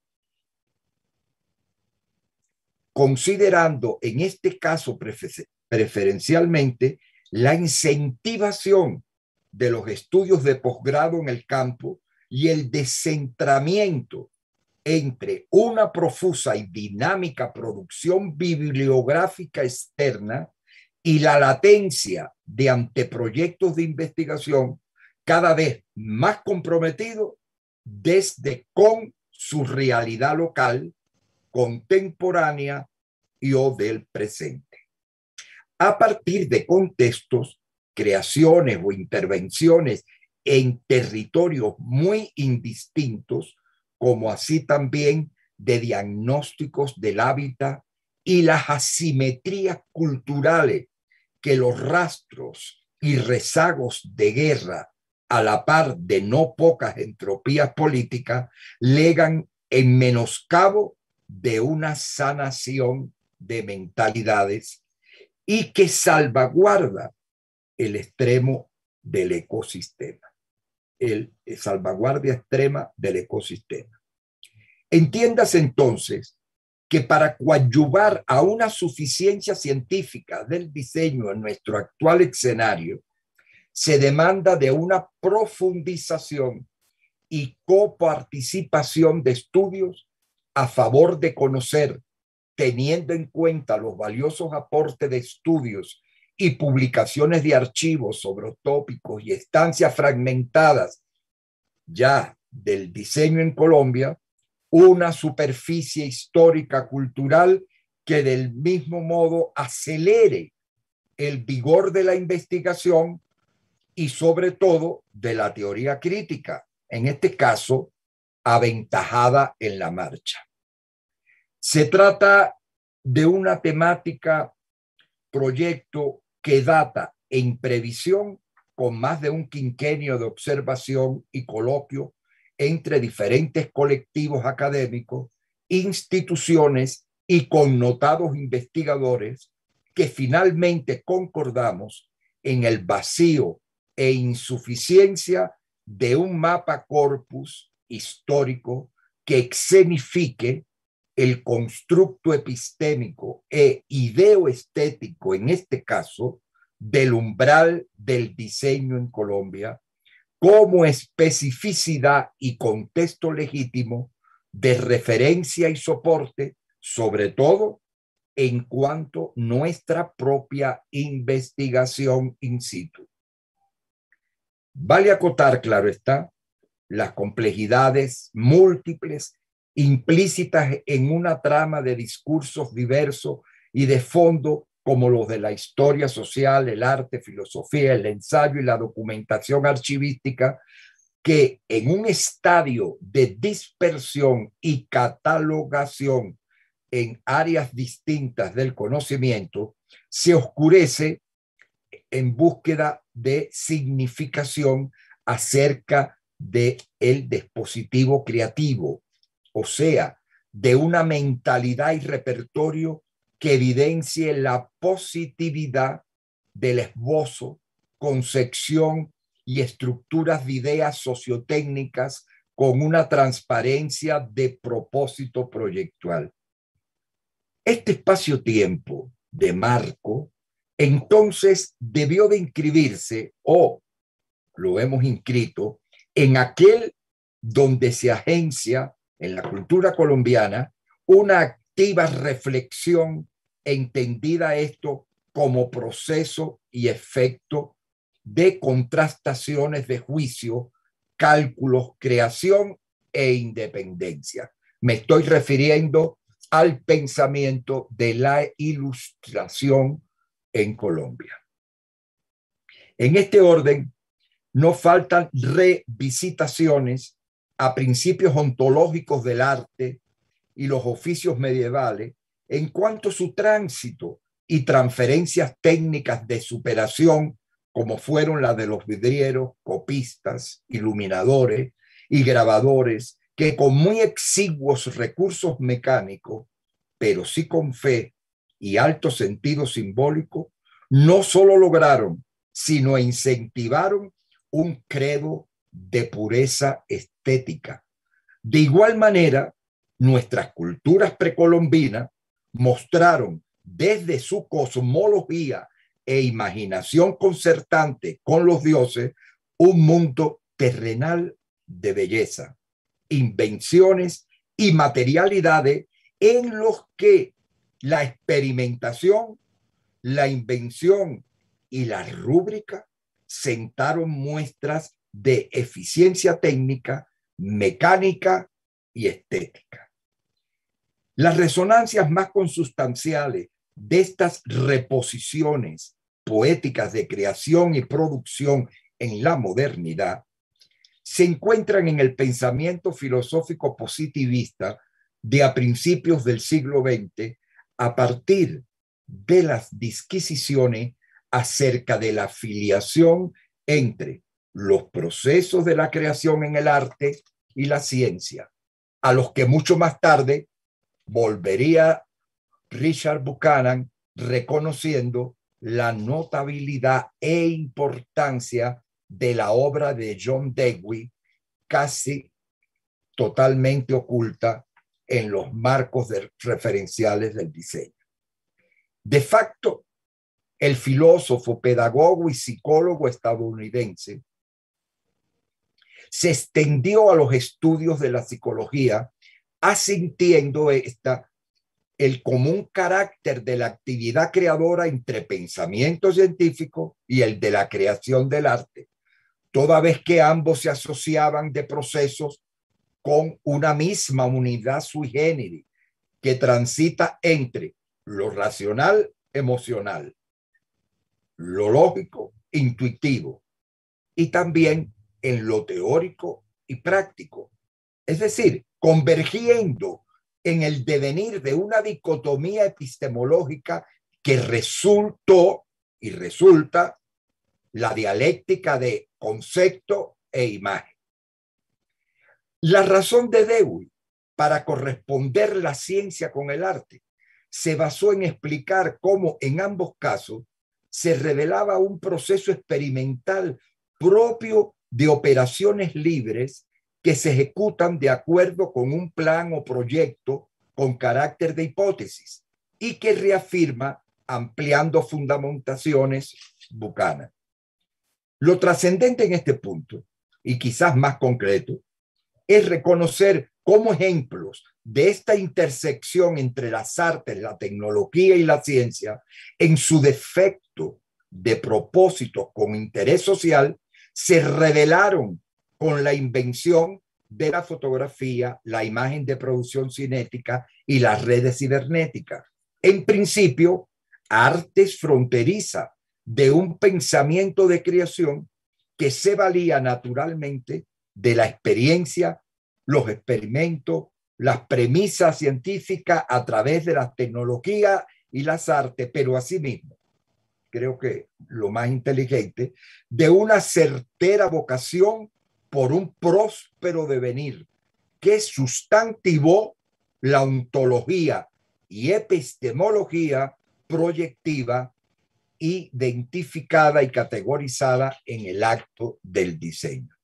considerando en este caso preferencialmente la incentivación de los estudios de posgrado en el campo y el descentramiento entre una profusa y dinámica producción bibliográfica externa y la latencia de anteproyectos de investigación cada vez más comprometido desde con su realidad local, contemporánea y o del presente. A partir de contextos, creaciones o intervenciones en territorios muy indistintos, como así también de diagnósticos del hábitat y las asimetrías culturales que los rastros y rezagos de guerra, a la par de no pocas entropías políticas, legan en menoscabo de una sanación de mentalidades y que salvaguarda el extremo del ecosistema, el salvaguardia extrema del ecosistema. Entiéndase entonces que para coadyuvar a una suficiencia científica del diseño en nuestro actual escenario, se demanda de una profundización y coparticipación de estudios a favor de conocer, teniendo en cuenta los valiosos aportes de estudios y publicaciones de archivos sobre tópicos y estancias fragmentadas ya del diseño en Colombia, una superficie histórica cultural que del mismo modo acelere el vigor de la investigación y sobre todo de la teoría crítica, en este caso aventajada en la marcha. Se trata de una temática, proyecto que data en previsión con más de un quinquenio de observación y coloquio entre diferentes colectivos académicos, instituciones y connotados investigadores que finalmente concordamos en el vacío e insuficiencia de un mapa corpus histórico que escenifique el constructo epistémico e ideoestético, en este caso, del umbral del diseño en Colombia, como especificidad y contexto legítimo de referencia y soporte, sobre todo en cuanto a nuestra propia investigación in situ. Vale acotar, claro está, las complejidades múltiples implícitas en una trama de discursos diversos y de fondo como los de la historia social, el arte, filosofía, el ensayo y la documentación archivística, que en un estadio de dispersión y catalogación en áreas distintas del conocimiento, se oscurece en búsqueda de significación acerca del dispositivo creativo, o sea, de una mentalidad y repertorio que evidencie la positividad del esbozo, concepción y estructuras de ideas sociotécnicas con una transparencia de propósito proyectual. Este espacio-tiempo de marco entonces debió de inscribirse, o lo hemos inscrito, en aquel donde se agencia en la cultura colombiana una activa reflexión entendida esto como proceso y efecto de contrastaciones de juicio, cálculos, creación e independencia. Me estoy refiriendo al pensamiento de la ilustración en Colombia. En este orden, no faltan revisitaciones a principios ontológicos del arte y los oficios medievales en cuanto a su tránsito y transferencias técnicas de superación, como fueron las de los vidrieros, copistas, iluminadores y grabadores, que con muy exiguos recursos mecánicos, pero sí con fe y alto sentido simbólico, no solo lograron, sino incentivaron un credo de pureza estética. De igual manera, nuestras culturas precolombinas mostraron desde su cosmología e imaginación concertante con los dioses un mundo terrenal de belleza, invenciones y materialidades en los que la experimentación, la invención y la rúbrica sentaron muestras de eficiencia técnica, mecánica y estética. Las resonancias más consustanciales de estas reposiciones poéticas de creación y producción en la modernidad se encuentran en el pensamiento filosófico positivista de a principios del siglo XX, a partir de las disquisiciones acerca de la filiación entre los procesos de la creación en el arte y la ciencia, a los que mucho más tarde volvería Richard Buchanan, reconociendo la notabilidad e importancia de la obra de John Dewey, casi totalmente oculta en los marcos referenciales del diseño. De facto, el filósofo, pedagogo y psicólogo estadounidense se extendió a los estudios de la psicología, asintiendo el común carácter de la actividad creadora entre pensamiento científico y el de la creación del arte, toda vez que ambos se asociaban de procesos con una misma unidad sui generis que transita entre lo racional, emocional, lo lógico, intuitivo, y también en lo teórico y práctico. Es decir, convergiendo en el devenir de una dicotomía epistemológica que resultó y resulta la dialéctica de concepto e imagen. La razón de Dewey para corresponder la ciencia con el arte se basó en explicar cómo en ambos casos se revelaba un proceso experimental propio de operaciones libres que se ejecutan de acuerdo con un plan o proyecto con carácter de hipótesis y que reafirma ampliando fundamentaciones Buchanan. Lo trascendente en este punto, y quizás más concreto, es reconocer cómo ejemplos de esta intersección entre las artes, la tecnología y la ciencia, en su defecto de propósitos con interés social, se revelaron con la invención de la fotografía, la imagen de producción cinética y las redes cibernéticas. En principio, artes fronteriza de un pensamiento de creación que se valía naturalmente de la experiencia, los experimentos, las premisas científicas a través de las tecnologías y las artes, pero asimismo, creo que lo más inteligente, de una certera vocación por un próspero devenir que sustantivó la ontología y epistemología proyectiva identificada y categorizada en el acto del diseño.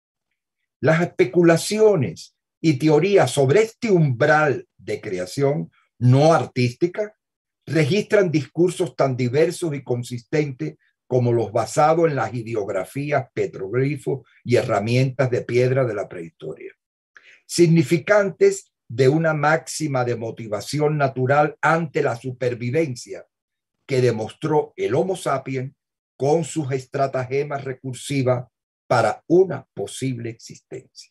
Las especulaciones y teorías sobre este umbral de creación no artística registran discursos tan diversos y consistentes como los basados en las ideografías, petroglifos y herramientas de piedra de la prehistoria, significantes de una máxima de motivación natural ante la supervivencia que demostró el Homo sapiens con sus estratagemas recursivas para una posible existencia.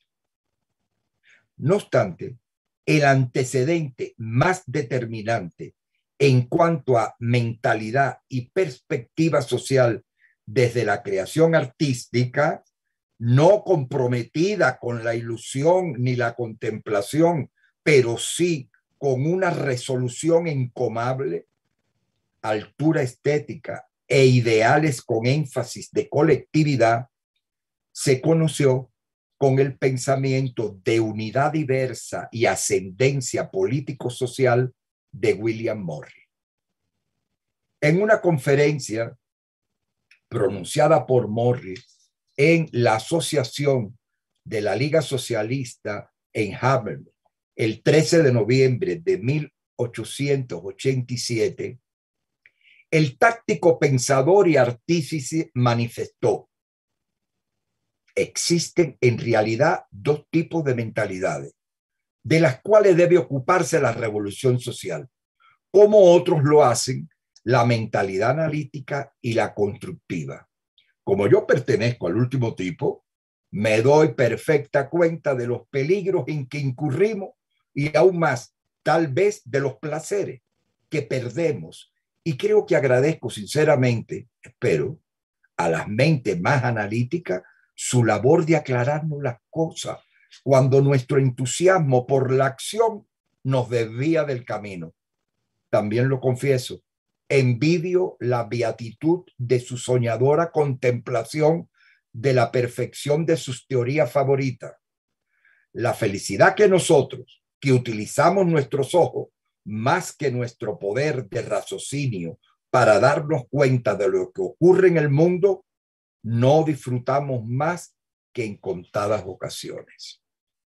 No obstante, el antecedente más determinante en cuanto a mentalidad y perspectiva social desde la creación artística no comprometida con la ilusión ni la contemplación, pero sí con una resolución incomable, altura estética e ideales con énfasis de colectividad, se conoció con el pensamiento de unidad diversa y ascendencia político-social de William Morris. En una conferencia pronunciada por Morris en la Asociación de la Liga Socialista en Hameln, el 13 de noviembre de 1887, el táctico pensador y artífice manifestó: existen en realidad dos tipos de mentalidades, de las cuales debe ocuparse la revolución social, como otros lo hacen, la mentalidad analítica y la constructiva. Como yo pertenezco al último tipo, me doy perfecta cuenta de los peligros en que incurrimos y aún más, tal vez, de los placeres que perdemos. Y creo que agradezco sinceramente, espero, a las mentes más analíticas su labor de aclararnos las cosas cuando nuestro entusiasmo por la acción nos desvía del camino. También lo confieso, envidio la beatitud de su soñadora contemplación de la perfección de sus teorías favoritas. La felicidad que nosotros, que utilizamos nuestros ojos más que nuestro poder de raciocinio para darnos cuenta de lo que ocurre en el mundo, no disfrutamos más que en contadas ocasiones.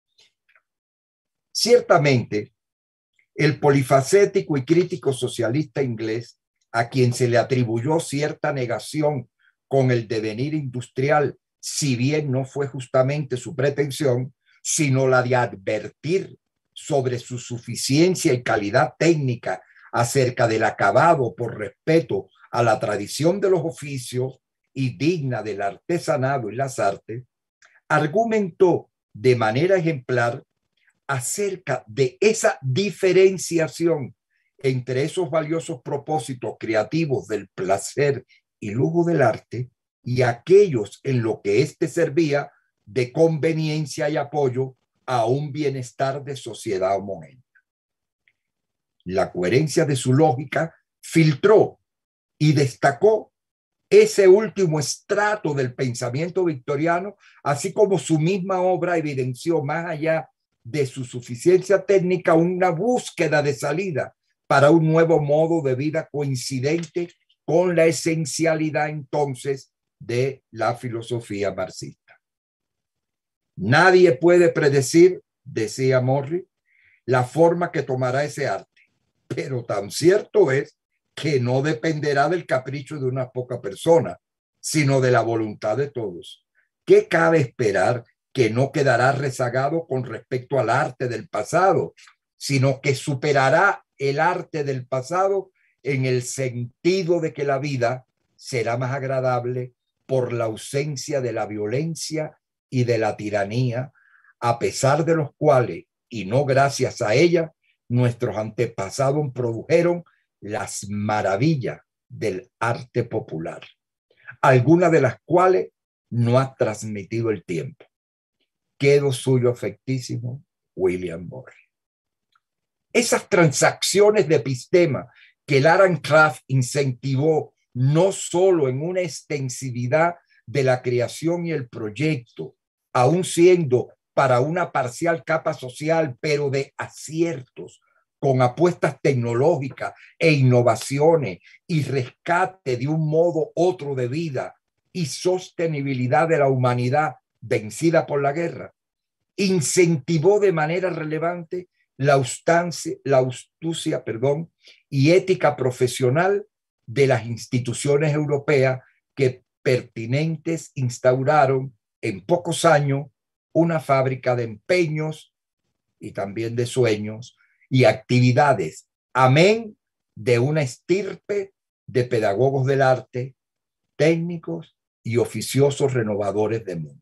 Ciertamente, el polifacético y crítico socialista inglés, a quien se le atribuyó cierta negación con el devenir industrial, si bien no fue justamente su pretensión, sino la de advertir sobre su suficiencia y calidad técnica acerca del acabado por respeto a la tradición de los oficios y digna del artesanado y las artes, argumentó de manera ejemplar acerca de esa diferenciación entre esos valiosos propósitos creativos del placer y lujo del arte y aquellos en lo que éste servía de conveniencia y apoyo a un bienestar de sociedad homogénea. La coherencia de su lógica filtró y destacó ese último estrato del pensamiento victoriano, así como su misma obra evidenció, más allá de su suficiencia técnica, una búsqueda de salida para un nuevo modo de vida coincidente con la esencialidad entonces de la filosofía marxista. Nadie puede predecir, decía Morris, la forma que tomará ese arte, pero tan cierto es que no dependerá del capricho de unas pocas personas, sino de la voluntad de todos. ¿Qué cabe esperar? Que no quedará rezagado con respecto al arte del pasado, sino que superará el arte del pasado en el sentido de que la vida será más agradable por la ausencia de la violencia y de la tiranía, a pesar de los cuales, y no gracias a ella, nuestros antepasados produjeron las maravillas del arte popular, algunas de las cuales no ha transmitido el tiempo. Quedo suyo afectísimo, William Morris. Esas transacciones de epistema que Lahrencraft incentivó no solo en una extensividad de la creación y el proyecto, aun siendo para una parcial capa social, pero de aciertos, con apuestas tecnológicas e innovaciones y rescate de un modo otro de vida y sostenibilidad de la humanidad vencida por la guerra, incentivó de manera relevante la astucia y ética profesional de las instituciones europeas que pertinentes instauraron en pocos años una fábrica de empeños y también de sueños y actividades, amén de una estirpe de pedagogos del arte, técnicos y oficiosos renovadores del mundo.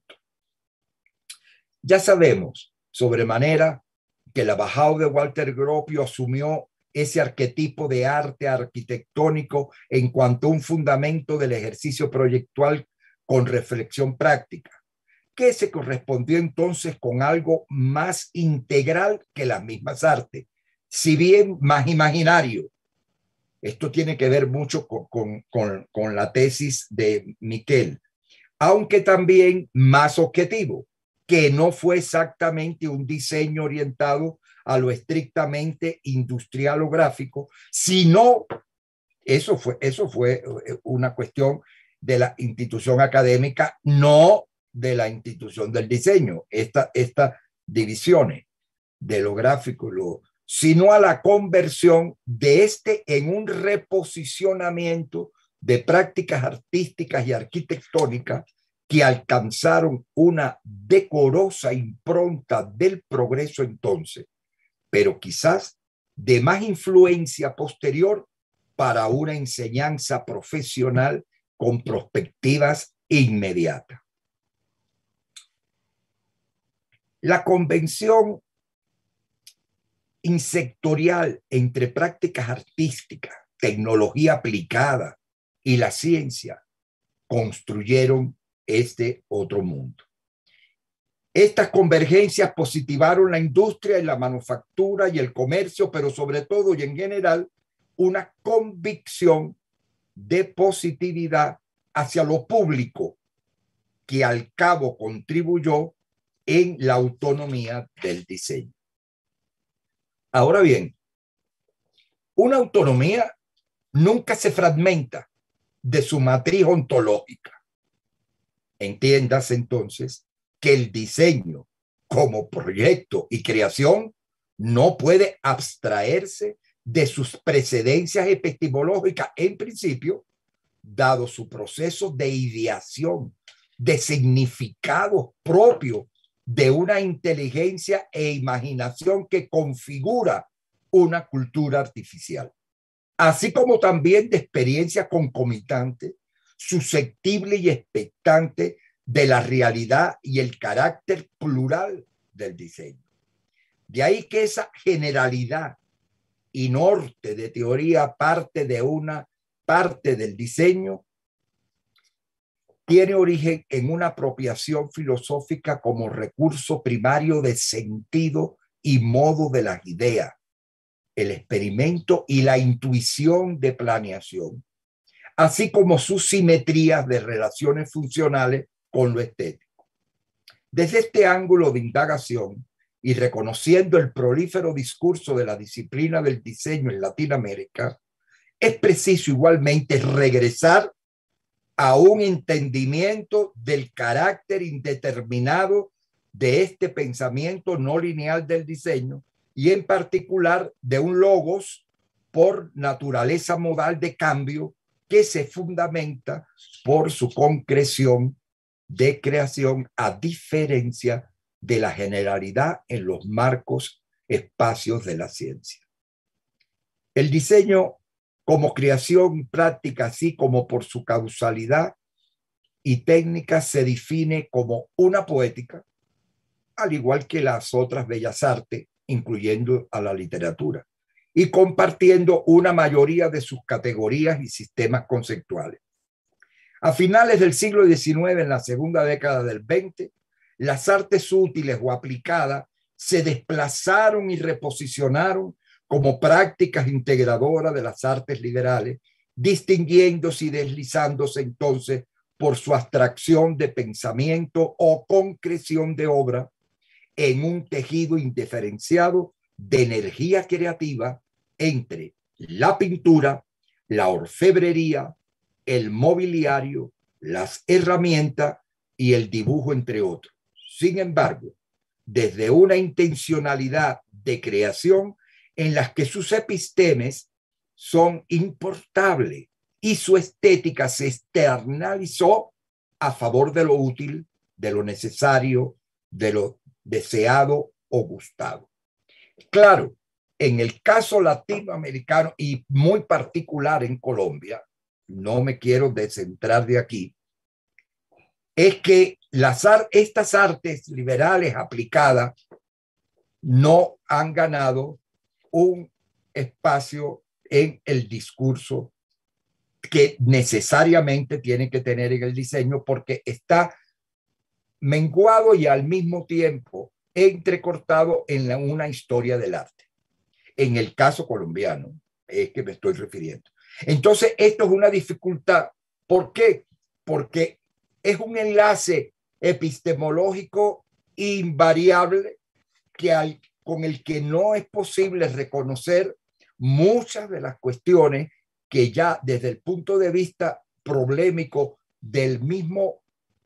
Ya sabemos sobremanera que la Bauhaus de Walter Gropius asumió ese arquetipo de arte arquitectónico en cuanto a un fundamento del ejercicio proyectual con reflexión práctica, que se correspondió entonces con algo más integral que las mismas artes, si bien más imaginario. Esto tiene que ver mucho con la tesis de Miquel, aunque también más objetivo, que no fue exactamente un diseño orientado a lo estrictamente industrial o gráfico, sino eso fue una cuestión de la institución académica, no de la institución del diseño, estas divisiones de lo gráfico y sino a la conversión de en un reposicionamiento de prácticas artísticas y arquitectónicas que alcanzaron una decorosa impronta del progreso entonces, pero quizás de más influencia posterior para una enseñanza profesional con perspectivas inmediatas. La convención insectorial entre prácticas artísticas, tecnología aplicada y la ciencia construyeron este otro mundo. Estas convergencias positivaron la industria y la manufactura y el comercio, pero sobre todo y en general una convicción de positividad hacia lo público que al cabo contribuyó en la autonomía del diseño. Ahora bien, una autonomía nunca se fragmenta de su matriz ontológica. Entiéndase entonces que el diseño como proyecto y creación no puede abstraerse de sus precedencias epistemológicas en principio, dado su proceso de ideación, de significado propio de una inteligencia e imaginación que configura una cultura artificial, así como también de experiencia concomitante, susceptible y expectante de la realidad y el carácter plural del diseño. De ahí que esa generalidad y norte de teoría parte del diseño tiene origen en una apropiación filosófica como recurso primario de sentido y modo de las ideas, el experimento y la intuición de planeación, así como sus simetrías de relaciones funcionales con lo estético. Desde este ángulo de indagación y reconociendo el prolífero discurso de la disciplina del diseño en Latinoamérica, es preciso igualmente regresar a un entendimiento del carácter indeterminado de este pensamiento no lineal del diseño y en particular de un logos por naturaleza modal de cambio que se fundamenta por su concreción de creación a diferencia de la generalidad en los marcos espacios de la ciencia. El diseño como creación práctica, así como por su causalidad y técnica, se define como una poética, al igual que las otras bellas artes, incluyendo a la literatura, y compartiendo una mayoría de sus categorías y sistemas conceptuales. A finales del siglo XIX, en la segunda década del XX, las artes útiles o aplicadas se desplazaron y reposicionaron como prácticas integradoras de las artes liberales, distinguiéndose y deslizándose entonces por su abstracción de pensamiento o concreción de obra en un tejido indiferenciado de energía creativa entre la pintura, la orfebrería, el mobiliario, las herramientas y el dibujo, entre otros. Sin embargo, desde una intencionalidad de creación en las que sus epistemes son importables y su estética se externalizó a favor de lo útil, de lo necesario, de lo deseado o gustado. Claro, en el caso latinoamericano y muy particular en Colombia, no me quiero descentrar de aquí, es que estas artes liberales aplicadas no han ganado un espacio en el discurso que necesariamente tiene que tener en el diseño, porque está menguado y al mismo tiempo entrecortado en una historia del arte. En el caso colombiano es que me estoy refiriendo. Entonces, esto es una dificultad. ¿Por qué? Porque es un enlace epistemológico invariable con el que no es posible reconocer muchas de las cuestiones que ya desde el punto de vista problemático del mismo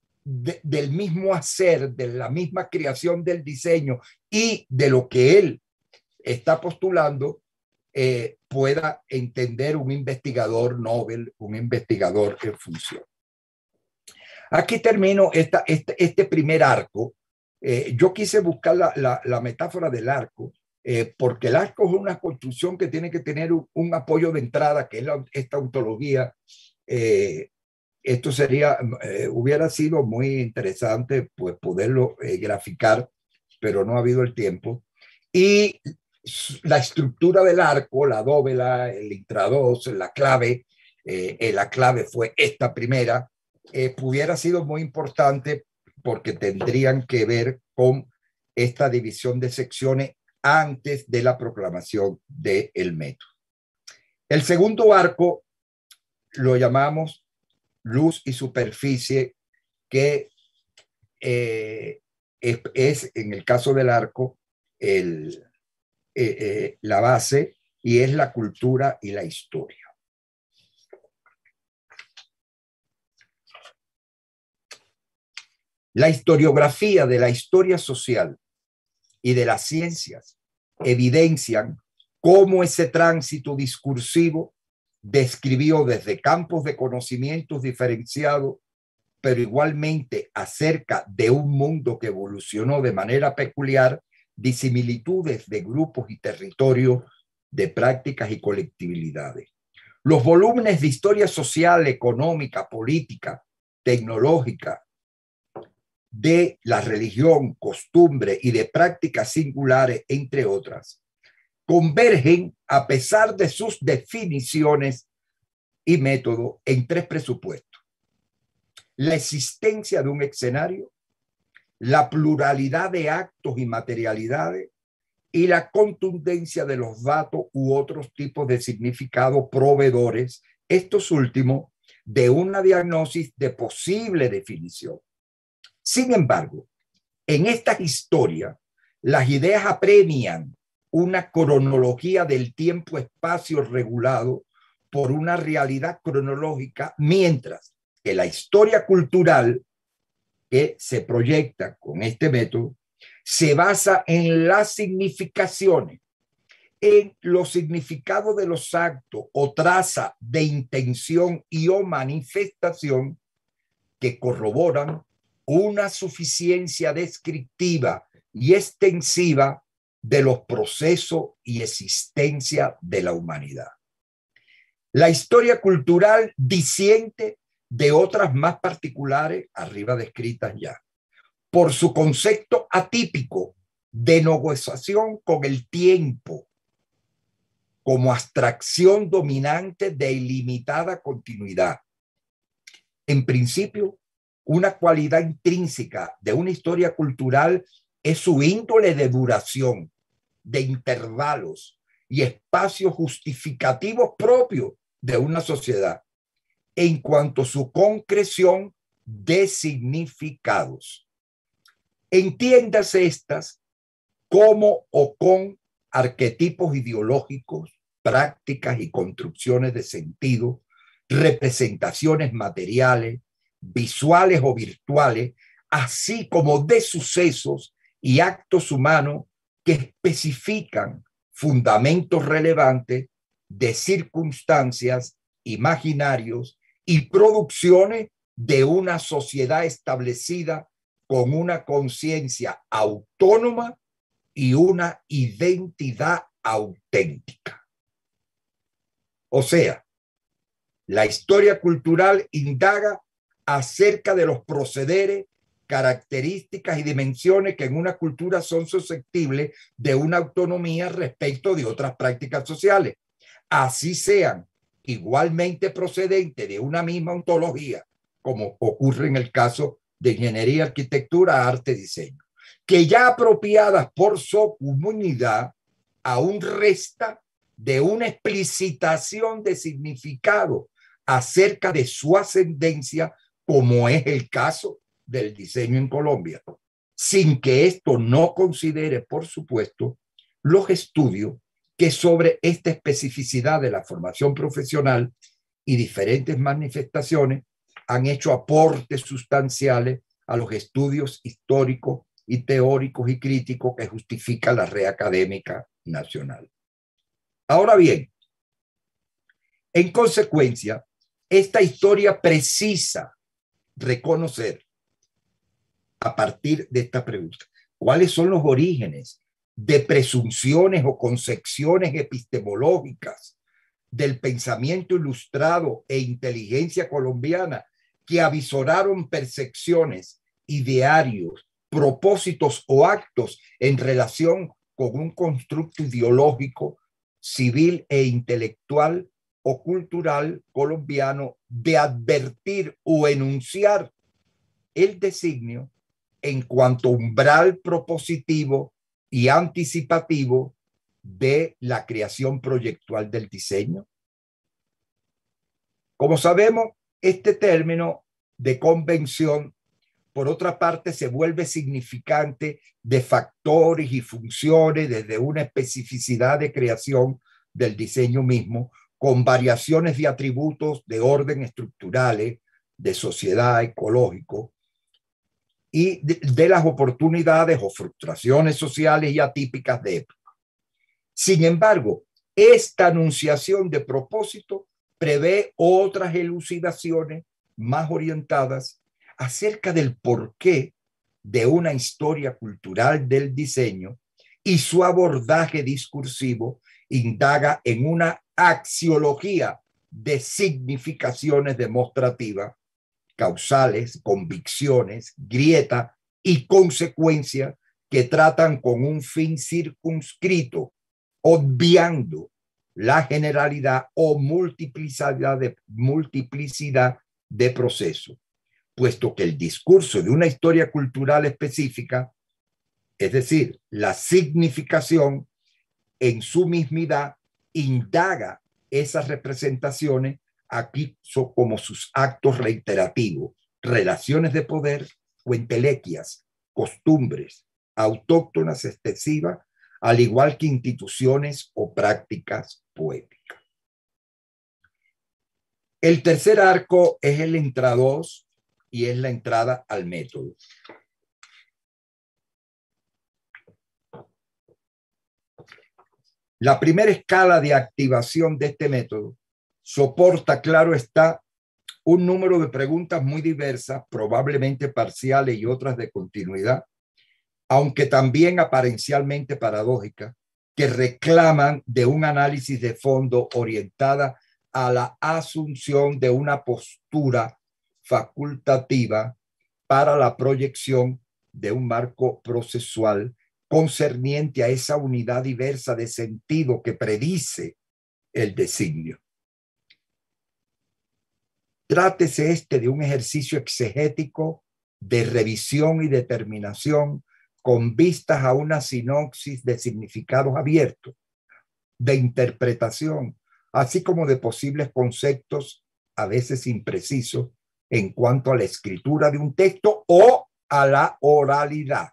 hacer, de la misma creación del diseño y de lo que él está postulando, pueda entender un investigador Nobel, un investigador en función. Aquí termino este primer arco. Yo quise buscar la metáfora del arco, porque el arco es una construcción que tiene que tener un apoyo de entrada, que es esta ontología. Esto hubiera sido muy interesante pues, poderlo graficar, pero no ha habido el tiempo. Y la estructura del arco, la dóvela, el intrados, la clave fue esta primera, hubiera sido muy importante porque tendrían que ver con esta división de secciones antes de la proclamación del método. El segundo arco lo llamamos luz y superficie, que es en el caso del arco la base, y es la cultura y la historia. La historiografía de la historia social y de las ciencias evidencian cómo ese tránsito discursivo describió desde campos de conocimientos diferenciados, pero igualmente acerca de un mundo que evolucionó de manera peculiar, disimilitudes de grupos y territorios, de prácticas y colectividades. Los volúmenes de historia social, económica, política, tecnológica, de la religión, costumbre y de prácticas singulares, entre otras, convergen a pesar de sus definiciones y métodos en tres presupuestos: la existencia de un escenario, la pluralidad de actos y materialidades y la contundencia de los datos u otros tipos de significado proveedores, estos últimos de una diagnosis de posible definición. Sin embargo, en esta historia, las ideas apremian una cronología del tiempo-espacio regulado por una realidad cronológica, mientras que la historia cultural que se proyecta con este método se basa en las significaciones, en los significados de los actos o traza de intención y o manifestación que corroboran una suficiencia descriptiva y extensiva de los procesos y existencia de la humanidad. La historia cultural disiente de otras más particulares, arriba descritas ya, por su concepto atípico de negociación con el tiempo como abstracción dominante de ilimitada continuidad. En principio, una cualidad intrínseca de una historia cultural es su índole de duración, de intervalos y espacios justificativos propios de una sociedad, en cuanto a su concreción de significados. Entiéndase estas como o con arquetipos ideológicos, prácticas y construcciones de sentido, representaciones materiales, visuales o virtuales, así como de sucesos y actos humanos que especifican fundamentos relevantes de circunstancias, imaginarios y producciones de una sociedad establecida con una conciencia autónoma y una identidad auténtica. O sea, la historia cultural indaga acerca de los procederes, características y dimensiones que en una cultura son susceptibles de una autonomía respecto de otras prácticas sociales, así sean igualmente procedentes de una misma ontología, como ocurre en el caso de ingeniería, arquitectura, arte, diseño, que ya apropiadas por su comunidad aún resta de una explicitación de significado acerca de su ascendencia, como es el caso del diseño en Colombia, sin que esto no considere, por supuesto, los estudios que sobre esta especificidad de la formación profesional y diferentes manifestaciones han hecho aportes sustanciales a los estudios históricos y teóricos y críticos que justifica la red académica nacional. Ahora bien, en consecuencia, esta historia precisa reconocer a partir de esta pregunta cuáles son los orígenes de presunciones o concepciones epistemológicas del pensamiento ilustrado e inteligencia colombiana que avisoraron percepciones, idearios, propósitos o actos en relación con un constructo ideológico, civil e intelectual o cultural colombiano de advertir o enunciar el designio en cuanto umbral propositivo y anticipativo de la creación proyectual del diseño. Como sabemos, este término de convención, por otra parte, se vuelve significante de factores y funciones desde una especificidad de creación del diseño mismo, con variaciones de atributos de orden estructurales, de sociedad, ecológico, y de las oportunidades o frustraciones sociales y atípicas de época. Sin embargo, esta anunciación de propósito prevé otras elucidaciones más orientadas acerca del porqué de una historia cultural del diseño, y su abordaje discursivo indaga en una axiología de significaciones demostrativas, causales, convicciones, grieta y consecuencias que tratan con un fin circunscrito, obviando la generalidad o multiplicidad de procesos, puesto que el discurso de una historia cultural específica, es decir, la significación en su mismidad, indaga esas representaciones aquí como sus actos reiterativos, relaciones de poder o entelequias, costumbres autóctonas excesivas, al igual que instituciones o prácticas poéticas. El tercer arco es el Intra 2 y es la entrada al método. La primera escala de activación de este método soporta, claro está, un número de preguntas muy diversas, probablemente parciales y otras de continuidad, aunque también aparencialmente paradójicas, que reclaman de un análisis de fondo orientada a la asunción de una postura facultativa para la proyección de un marco procesual concerniente a esa unidad diversa de sentido que predice el designio. Trátese de un ejercicio exegético de revisión y determinación con vistas a una sinopsis de significados abiertos, de interpretación, así como de posibles conceptos a veces imprecisos en cuanto a la escritura de un texto o a la oralidad.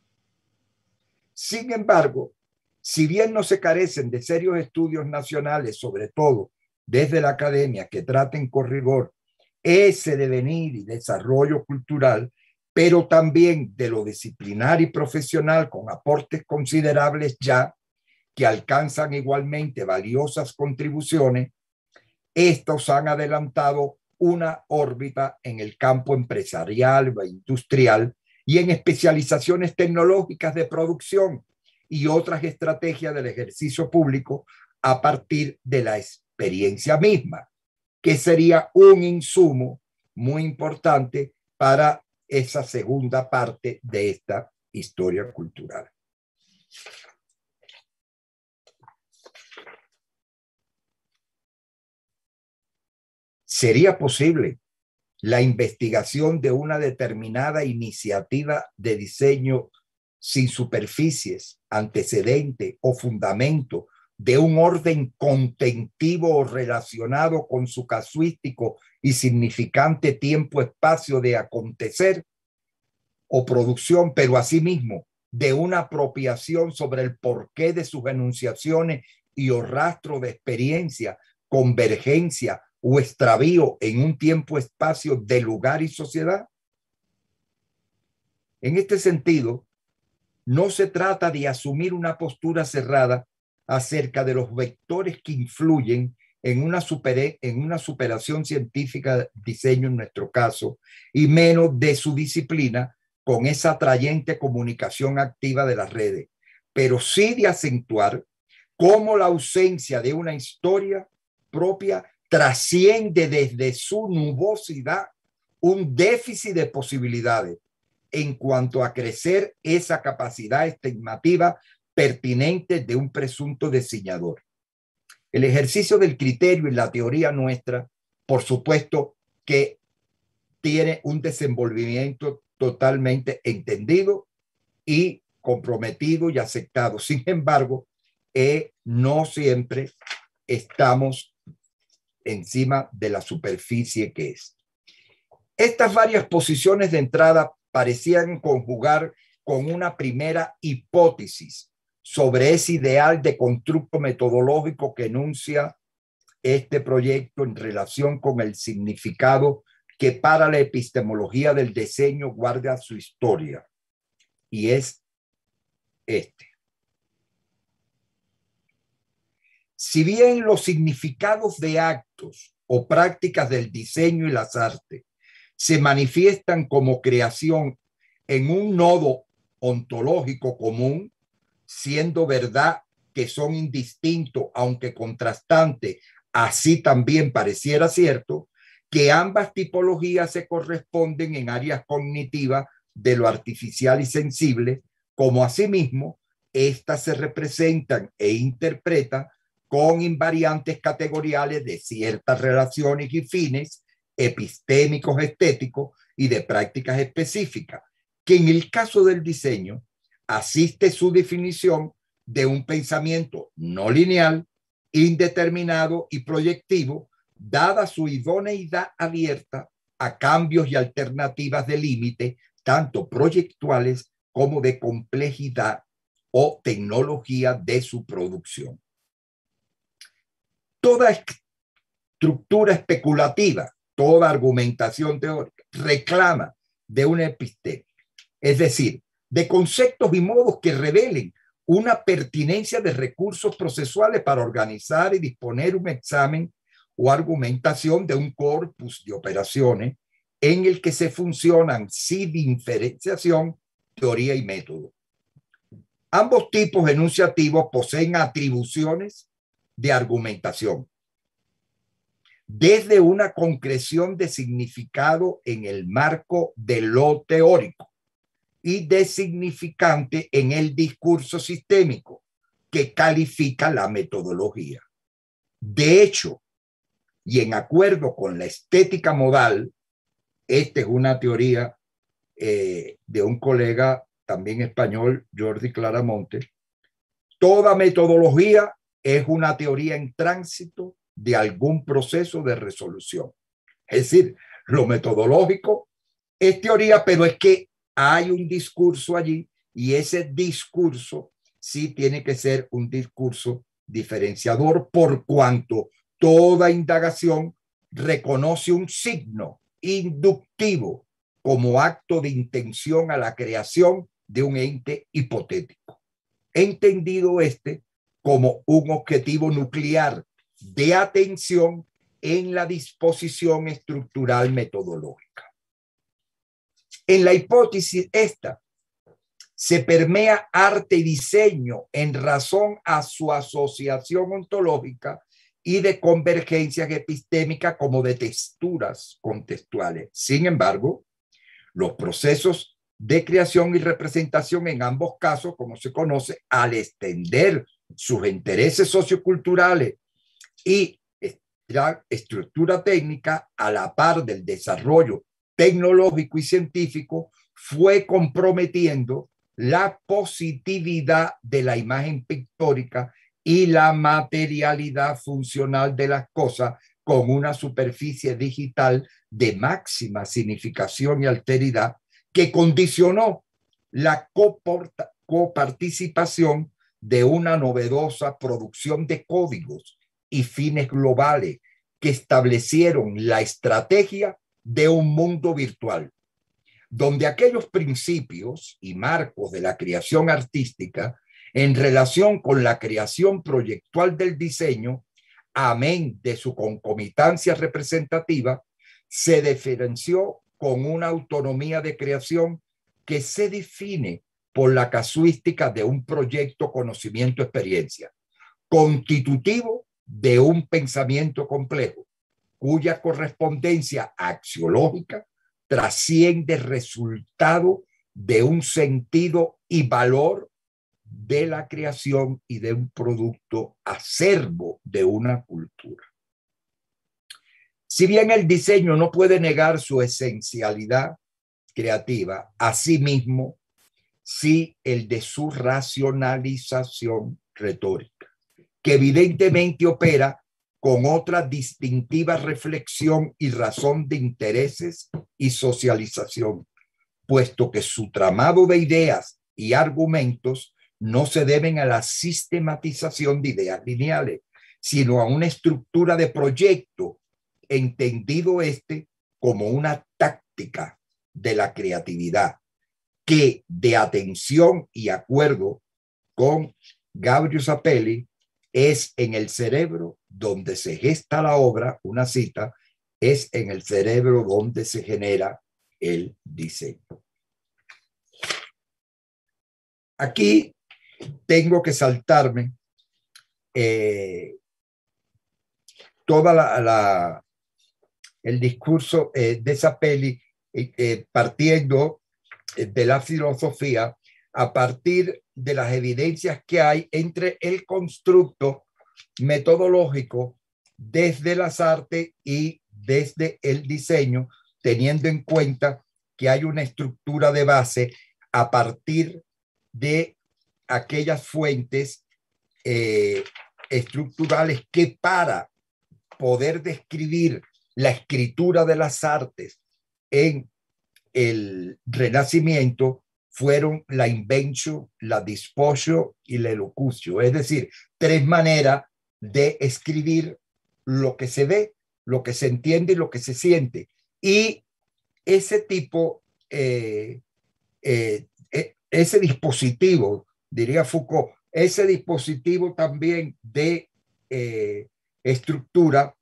Sin embargo, si bien no se carecen de serios estudios nacionales, sobre todo desde la academia, que traten con rigor ese devenir y desarrollo cultural, pero también de lo disciplinar y profesional con aportes considerables ya, que alcanzan igualmente valiosas contribuciones, estos han adelantado una órbita en el campo empresarial o industrial y en especializaciones tecnológicas de producción y otras estrategias del ejercicio público a partir de la experiencia misma, que sería un insumo muy importante para esa segunda parte de esta historia cultural. ¿Sería posible la investigación de una determinada iniciativa de diseño sin superficies, antecedente o fundamento de un orden contentivo o relacionado con su casuístico y significante tiempo-espacio de acontecer o producción, pero asimismo de una apropiación sobre el porqué de sus enunciaciones y o rastro de experiencia, convergencia o extravío en un tiempo-espacio de lugar y sociedad. En este sentido, no se trata de asumir una postura cerrada acerca de los vectores que influyen en una superación científica de diseño en nuestro caso, y menos de su disciplina con esa atrayente comunicación activa de las redes, pero sí de acentuar cómo la ausencia de una historia propia trasciende desde su nubosidad un déficit de posibilidades en cuanto a crecer esa capacidad estimativa pertinente de un presunto diseñador. El ejercicio del criterio en la teoría nuestra, por supuesto que tiene un desenvolvimiento totalmente entendido y comprometido y aceptado. Sin embargo, no siempre estamos encima de la superficie que es. Estas varias posiciones de entrada parecían conjugar con una primera hipótesis sobre ese ideal de constructo metodológico que enuncia este proyecto en relación con el significado que para la epistemología del diseño guarda su historia, y es este. Si bien los significados de actos o prácticas del diseño y las artes se manifiestan como creación en un nodo ontológico común, siendo verdad que son indistintos, aunque contrastantes, así también pareciera cierto que ambas tipologías se corresponden en áreas cognitivas de lo artificial y sensible, como asimismo estas se representan e interpretan con invariantes categoriales de ciertas relaciones y fines epistémicos, estéticos y de prácticas específicas, que en el caso del diseño asiste su definición de un pensamiento no lineal, indeterminado y proyectivo, dada su idoneidad abierta a cambios y alternativas de límite, tanto proyectuales como de complejidad o tecnología de su producción. Toda estructura especulativa, toda argumentación teórica reclama de una epistémica, es decir, de conceptos y modos que revelen una pertinencia de recursos procesuales para organizar y disponer un examen o argumentación de un corpus de operaciones en el que se funcionan sin diferenciación, teoría y método. Ambos tipos enunciativos poseen atribuciones de argumentación, desde una concreción de significado en el marco de lo teórico y de significante en el discurso sistémico que califica la metodología. De hecho, y en acuerdo con la estética modal, esta es una teoría de un colega también español, Jordi Claramonte, toda metodología es una teoría en tránsito de algún proceso de resolución. Es decir, lo metodológico es teoría, pero es que hay un discurso allí y ese discurso sí tiene que ser un discurso diferenciador por cuanto toda indagación reconoce un signo inductivo como acto de intención a la creación de un ente hipotético, entendido como un objetivo nuclear de atención en la disposición estructural metodológica. En la hipótesis esta se permea arte y diseño en razón a su asociación ontológica y de convergencias epistémicas como de texturas contextuales. Sin embargo, los procesos de creación y representación en ambos casos, como se conoce, al extender sus intereses socioculturales y la estructura técnica, a la par del desarrollo tecnológico y científico, fue comprometiendo la positividad de la imagen pictórica y la materialidad funcional de las cosas con una superficie digital de máxima significación y alteridad que condicionó la coparticipación de una novedosa producción de códigos y fines globales que establecieron la estrategia de un mundo virtual, donde aquellos principios y marcos de la creación artística en relación con la creación proyectual del diseño, amén de su concomitancia representativa, se diferenció con una autonomía de creación que se define por la casuística de un proyecto, conocimiento, experiencia, constitutivo de un pensamiento complejo, cuya correspondencia axiológica trasciende el resultado de un sentido y valor de la creación y de un producto acervo de una cultura. Si bien el diseño no puede negar su esencialidad creativa, asimismo, sí el de su racionalización retórica, que evidentemente opera con otra distintiva reflexión y razón de intereses y socialización, puesto que su tramado de ideas y argumentos no se deben a la sistematización de ideas lineales, sino a una estructura de proyecto, entendido como una táctica de la creatividad, que de atención y acuerdo con Gabriel Zappelli, es en el cerebro donde se gesta la obra, una cita, es en el cerebro donde se genera el diseño. Aquí tengo que saltarme toda el discurso de Zappelli, partiendo de la filosofía a partir de las evidencias que hay entre el constructo metodológico desde las artes y desde el diseño, teniendo en cuenta que hay una estructura de base a partir de aquellas fuentes estructurales que, para poder describir la escritura de las artes en el Renacimiento, fueron la inventio, la disposio y la elocutio, es decir, tres maneras de escribir lo que se ve, lo que se entiende y lo que se siente. Y ese tipo, ese dispositivo, diría Foucault, ese dispositivo también de estructura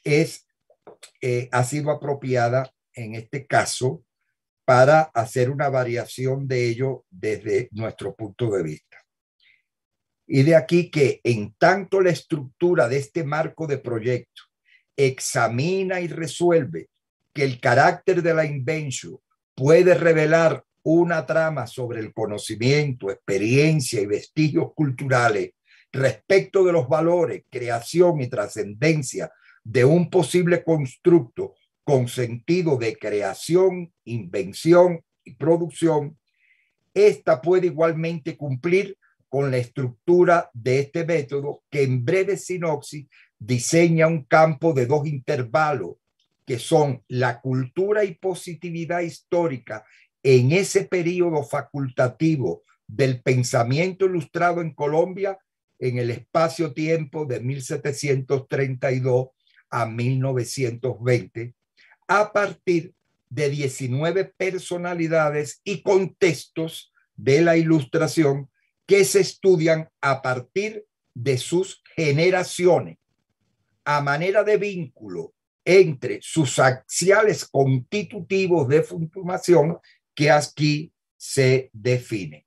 ha sido apropiada en este caso para hacer una variación de ello desde nuestro punto de vista. Y de aquí que, en tanto la estructura de este marco de proyecto examina y resuelve que el carácter de la invención puede revelar una trama sobre el conocimiento, experiencia y vestigios culturales respecto de los valores, creación y trascendencia de un posible constructo con sentido de creación, invención y producción, esta puede igualmente cumplir con la estructura de este método, que en breve sinopsis diseña un campo de dos intervalos, que son la cultura y positividad histórica en ese periodo facultativo del pensamiento ilustrado en Colombia, en el espacio-tiempo de 1732 a 1920, a partir de 19 personalidades y contextos de la Ilustración que se estudian a partir de sus generaciones, a manera de vínculo entre sus axiales constitutivos de formación que aquí se define.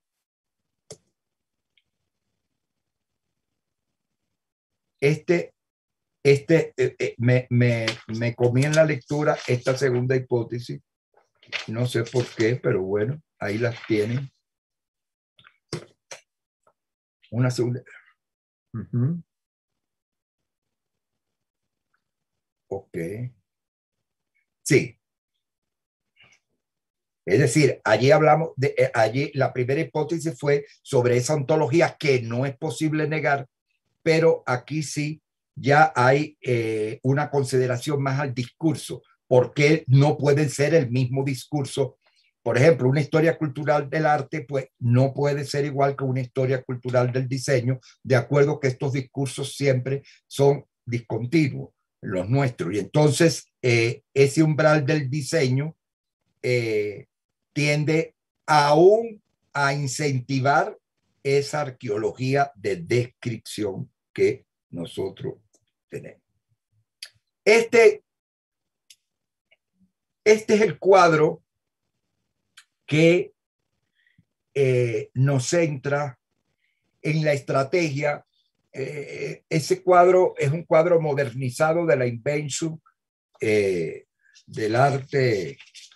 Me comí en la lectura esta segunda hipótesis, no sé por qué, pero bueno, ahí las tienen. Una segunda. Ok. Sí. Es decir, allí hablamos de, allí la primera hipótesis fue sobre esa ontología que no es posible negar, pero aquí sí ya hay una consideración más al discurso, porque no pueden ser el mismo discurso. Por ejemplo, una historia cultural del arte pues no puede ser igual que una historia cultural del diseño, de acuerdo que estos discursos siempre son discontinuos, los nuestros. Y entonces ese umbral del diseño tiende aún a incentivar esa arqueología de descripción que nosotros tenemos. Este es el cuadro que nos centra en la estrategia. Ese cuadro es un cuadro modernizado de la Invention del arte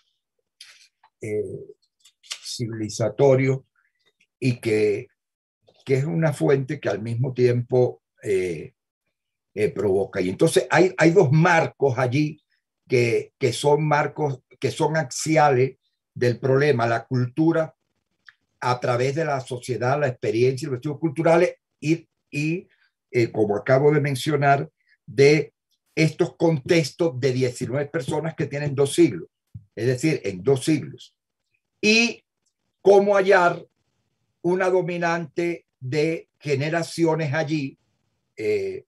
civilizatorio y que es una fuente que al mismo tiempo provoca. Y entonces hay dos marcos allí que son marcos, que son axiales del problema: la cultura a través de la sociedad, la experiencia y los estudios culturales y como acabo de mencionar, de estos contextos de 19 personas que tienen 2 siglos, es decir, en 2 siglos. Y cómo hallar una dominante de generaciones allí que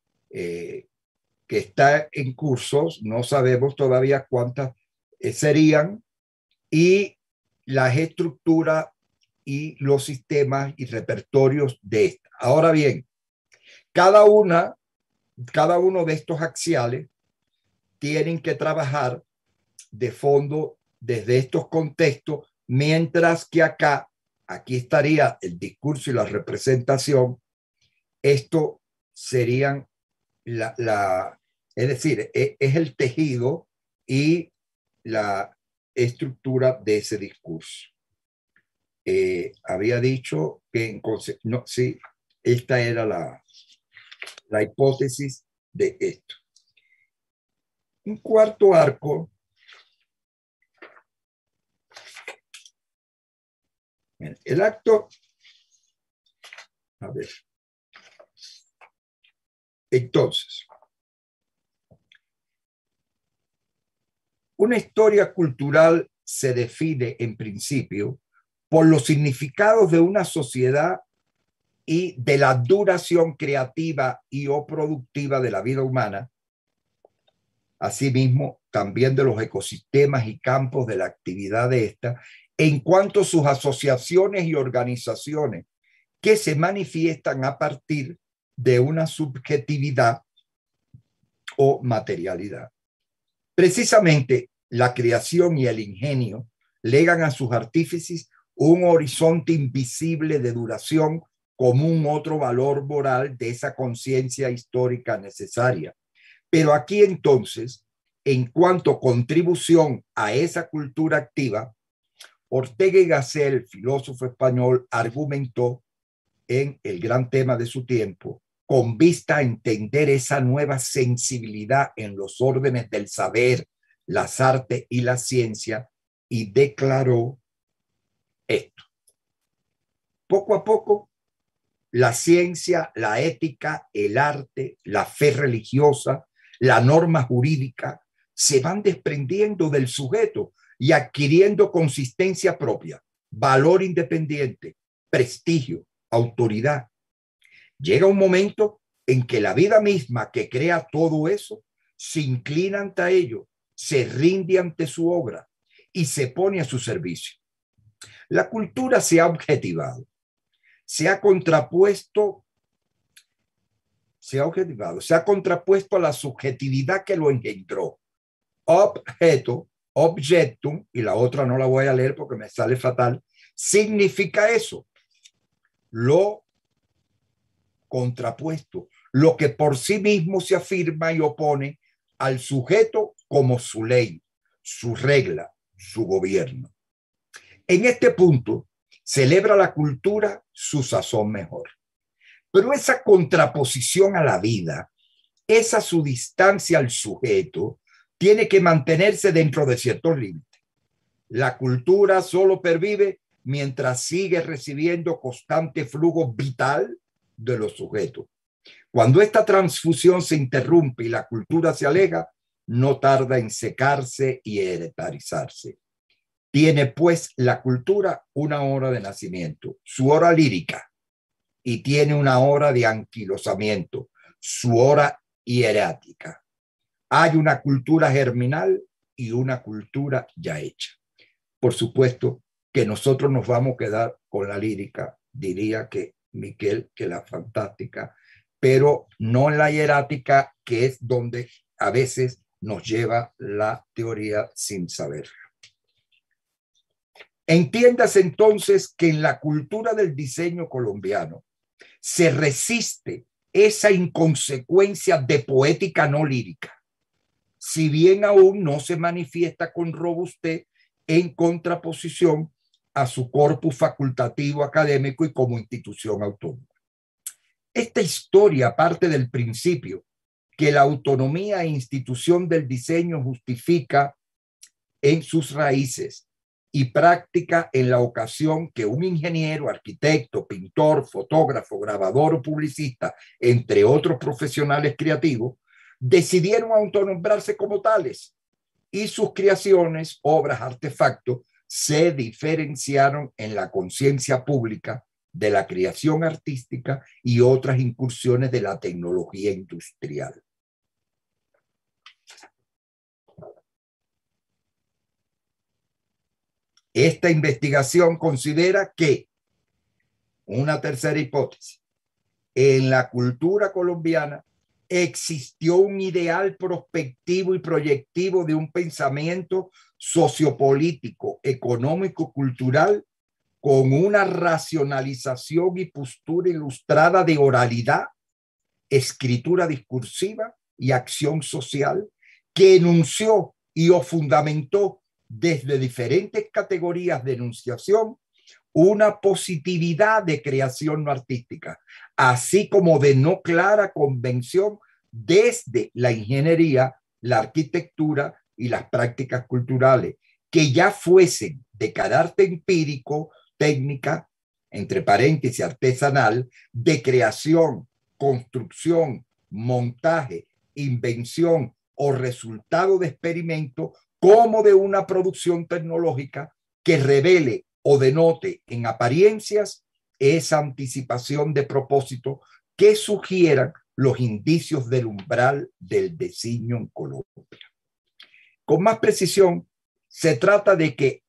está en cursos, no sabemos todavía cuántas serían, y las estructuras y los sistemas y repertorios de esta. Ahora bien, cada uno de estos axiales tienen que trabajar de fondo desde estos contextos, mientras que aquí estaría el discurso y la representación. Esto serían es decir, es el tejido y la estructura de ese discurso. Había dicho que no, sí, esta era la hipótesis de esto. Un cuarto arco el acto, a ver, entonces, una historia cultural se define en principio por los significados de una sociedad y de la duración creativa y o productiva de la vida humana, asimismo también de los ecosistemas y campos de la actividad de esta, en cuanto a sus asociaciones y organizaciones que se manifiestan a partir de una subjetividad o materialidad. Precisamente la creación y el ingenio legan a sus artífices un horizonte invisible de duración como un otro valor moral de esa conciencia histórica necesaria. Pero aquí entonces, en cuanto a contribución a esa cultura activa, Ortega y Gasset, filósofo español, argumentó en el gran tema de su tiempo, con vista a entender esa nueva sensibilidad en los órdenes del saber, las artes y la ciencia, y declaró esto. Poco a poco, la ciencia, la ética, el arte, la fe religiosa, la norma jurídica se van desprendiendo del sujeto y adquiriendo consistencia propia, valor independiente, prestigio, autoridad. Llega un momento en que la vida misma que crea todo eso se inclina ante ello, se rinde ante su obra y se pone a su servicio. La cultura se ha objetivado, se ha contrapuesto a la subjetividad que lo engendró. Objeto, objectum, y la otra no la voy a leer porque me sale fatal, significa eso, lo contrapuesto, lo que por sí mismo se afirma y opone al sujeto como su ley, su regla, su gobierno. En este punto, celebra la cultura su sazón mejor. Pero esa contraposición a la vida esa su distancia al sujeto tiene que mantenerse dentro de ciertos límites. La cultura solo pervive mientras sigue recibiendo constante flujo vital de los sujetos. Cuando esta transfusión se interrumpe y la cultura se aleja, no tarda en secarse y heretarizarse. Tiene pues la cultura una hora de nacimiento, su hora lírica, y tiene una hora de anquilosamiento, su hora hierática. Hay una cultura germinal y una cultura ya hecha. Por supuesto que nosotros nos vamos a quedar con la lírica, diría que Miquel, que la fantástica, pero no en la hierática, que es donde a veces nos lleva la teoría sin saberlo. Entiéndase entonces que en la cultura del diseño colombiano se resiste esa inconsecuencia de poética no lírica, si bien aún no se manifiesta con robustez en contraposición a su corpus facultativo académico y como institución autónoma. Esta historia parte del principio que la autonomía e institución del diseño justifica en sus raíces y práctica en la ocasión que un ingeniero, arquitecto, pintor, fotógrafo, grabador o publicista, entre otros profesionales creativos, decidieron autonombrarse como tales y sus creaciones, obras, artefactos, se diferenciaron en la conciencia pública de la creación artística y otras incursiones de la tecnología industrial. Esta investigación considera que, una tercera hipótesis, en la cultura colombiana existió un ideal prospectivo y proyectivo de un pensamiento sociopolítico, económico, cultural, con una racionalización y postura ilustrada de oralidad, escritura discursiva y acción social, que enunció y o fundamentó desde diferentes categorías de enunciación una positividad de creación no artística, así como de no clara convención desde la ingeniería, la arquitectura y las prácticas culturales, que ya fuesen de carácter empírico, técnica, entre paréntesis, artesanal, de creación, construcción, montaje, invención o resultado de experimento, como de una producción tecnológica que revele o denote en apariencias esa anticipación de propósito que sugieran los indicios del umbral del designio en Colombia. Con más precisión, se trata de que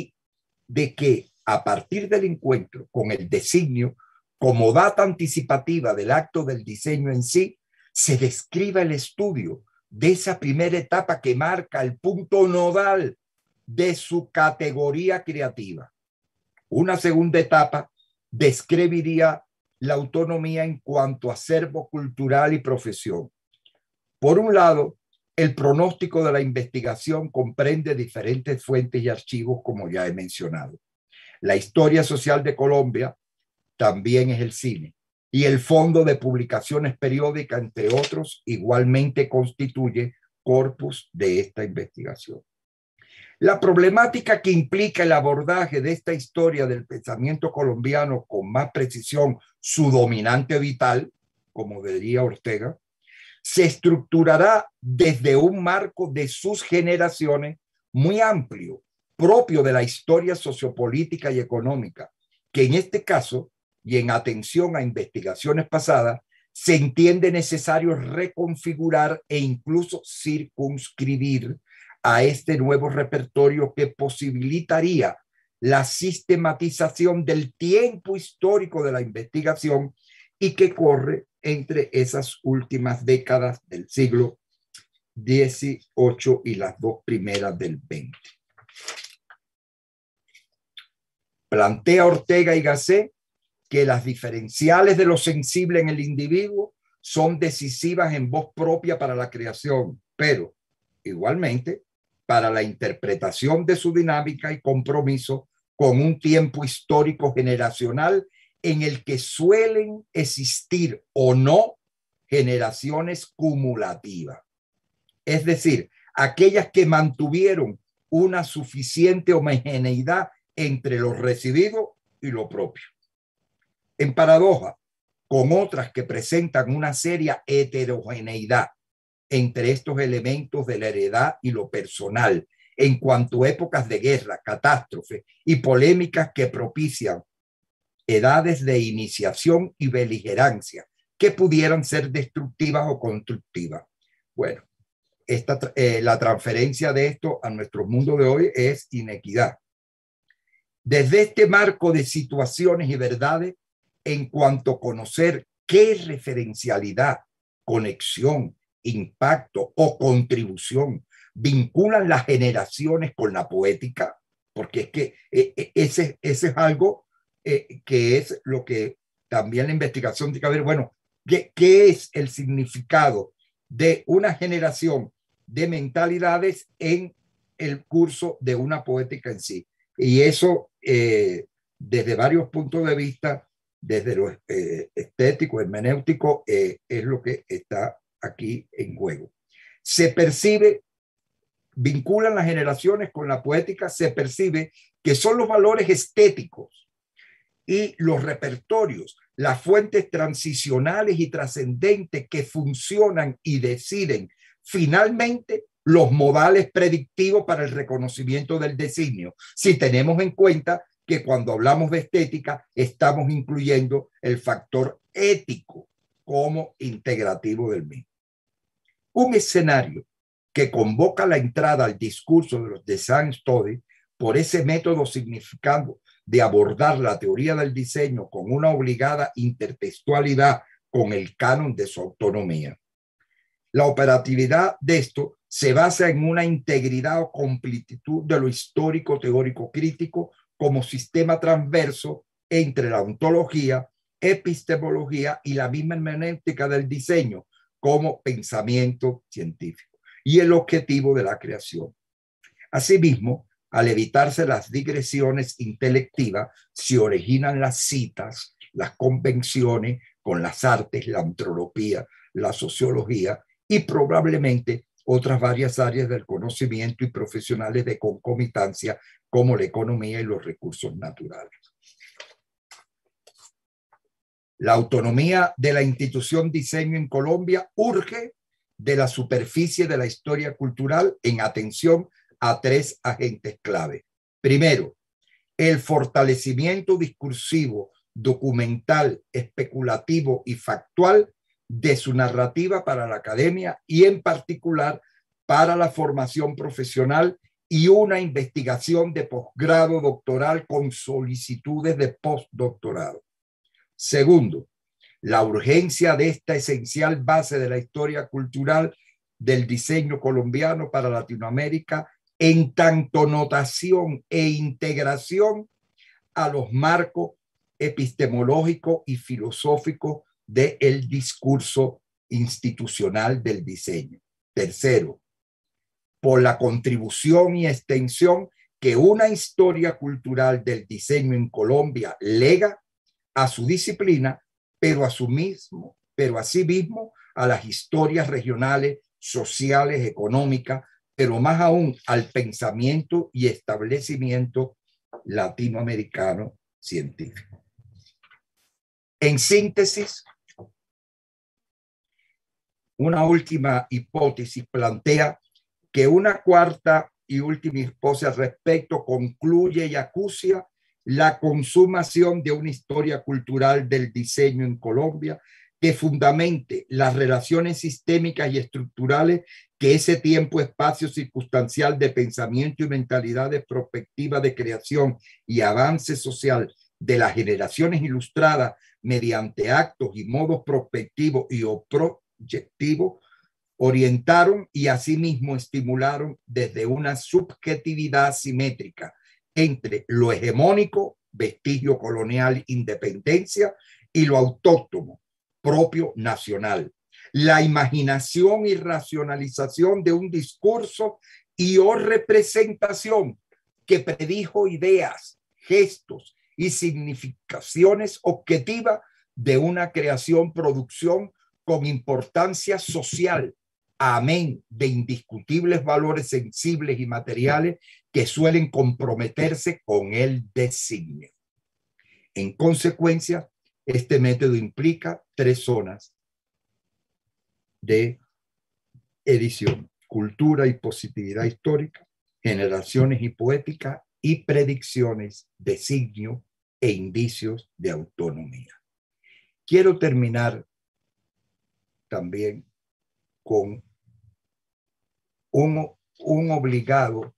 a partir del encuentro con el designio, como data anticipativa del acto del diseño en sí, se describa el estudio de esa primera etapa que marca el punto nodal de su categoría creativa. Una segunda etapa describiría la autonomía en cuanto a acervo cultural y profesión. Por un lado, el pronóstico de la investigación comprende diferentes fuentes y archivos, como ya he mencionado. La historia social de Colombia también es el cine, y el Fondo de Publicaciones Periódicas, entre otros, igualmente constituye corpus de esta investigación. La problemática que implica el abordaje de esta historia del pensamiento colombiano, con más precisión su dominante vital, como diría Ortega, se estructurará desde un marco de sus generaciones muy amplio, propio de la historia sociopolítica y económica, que en este caso, y en atención a investigaciones pasadas, se entiende necesario reconfigurar e incluso circunscribir a este nuevo repertorio que posibilitaría la sistematización del tiempo histórico de la investigación y que corre entre esas últimas décadas del siglo XVIII y las dos primeras del XX. Plantea Ortega y Gasset que las diferenciales de lo sensible en el individuo son decisivas en voz propia para la creación, pero igualmente para la interpretación de su dinámica y compromiso con un tiempo histórico generacional en el que suelen existir o no generaciones cumulativas, es decir, aquellas que mantuvieron una suficiente homogeneidad entre lo recibido y lo propio. En paradoja, con otras que presentan una seria heterogeneidad entre estos elementos de la heredad y lo personal, en cuanto a épocas de guerra, catástrofe y polémicas que propician edades de iniciación y beligerancia que pudieran ser destructivas o constructivas. Bueno, la transferencia de esto a nuestro mundo de hoy es inequidad. Desde este marco de situaciones y verdades, en cuanto a conocer qué referencialidad, conexión, impacto o contribución vinculan las generaciones con la poética, porque es que ese es algo que es lo que también la investigación tiene que ver, bueno, ¿qué es el significado de una generación de mentalidades en el curso de una poética en sí? Y eso, desde varios puntos de vista, desde lo estético, hermenéutico, es lo que está aquí en juego. Se percibe, vinculan las generaciones con la poética, se percibe que son los valores estéticos y los repertorios, las fuentes transicionales y trascendentes que funcionan y deciden finalmente los modales predictivos para el reconocimiento del designio, si tenemos en cuenta que cuando hablamos de estética estamos incluyendo el factor ético como integrativo del mismo. Un escenario que convoca la entrada al discurso de los design studies por ese método significando de abordar la teoría del diseño con una obligada intertextualidad con el canon de su autonomía. La operatividad de esto se basa en una integridad o completitud de lo histórico, teórico, crítico como sistema transverso entre la ontología, epistemología y la misma hermenéutica del diseño como pensamiento científico y el objetivo de la creación. Asimismo, al evitarse las digresiones intelectivas, se originan las citas, las convenciones con las artes, la antropología, la sociología y probablemente otras varias áreas del conocimiento y profesionales de concomitancia como la economía y los recursos naturales. La autonomía de la institución diseño en Colombia urge de la superficie de la historia cultural en atención a tres agentes clave. Primero, el fortalecimiento discursivo, documental, especulativo y factual de su narrativa para la academia y en particular para la formación profesional y una investigación de posgrado doctoral con solicitudes de postdoctorado. Segundo, la urgencia de esta esencial base de la historia cultural del diseño colombiano para Latinoamérica en tanto notación e integración a los marcos epistemológicos y filosóficos del discurso institucional del diseño. Tercero, por la contribución y extensión que una historia cultural del diseño en Colombia lega a su disciplina, pero asimismo a las historias regionales, sociales, económicas, pero más aún al pensamiento y establecimiento latinoamericano científico. En síntesis, una última hipótesis plantea que una cuarta y última hipótesis al respecto concluye y acucia la consumación de una historia cultural del diseño en Colombia que fundamente las relaciones sistémicas y estructurales que ese tiempo, espacio circunstancial de pensamiento y mentalidad de perspectiva de creación y avance social de las generaciones ilustradas mediante actos y modos prospectivos y o proyectivos orientaron y asimismo estimularon desde una subjetividad simétrica entre lo hegemónico, vestigio colonial, independencia, y lo autóctono, propio nacional. La imaginación y racionalización de un discurso y o representación que predijo ideas, gestos y significaciones objetivas de una creación, producción con importancia social, amén de indiscutibles valores sensibles y materiales que suelen comprometerse con el designio. En consecuencia, este método implica 3 zonas de edición: cultura y positividad histórica, generaciones y poética, y predicciones, designio e indicios de autonomía. Quiero terminar también con un obligado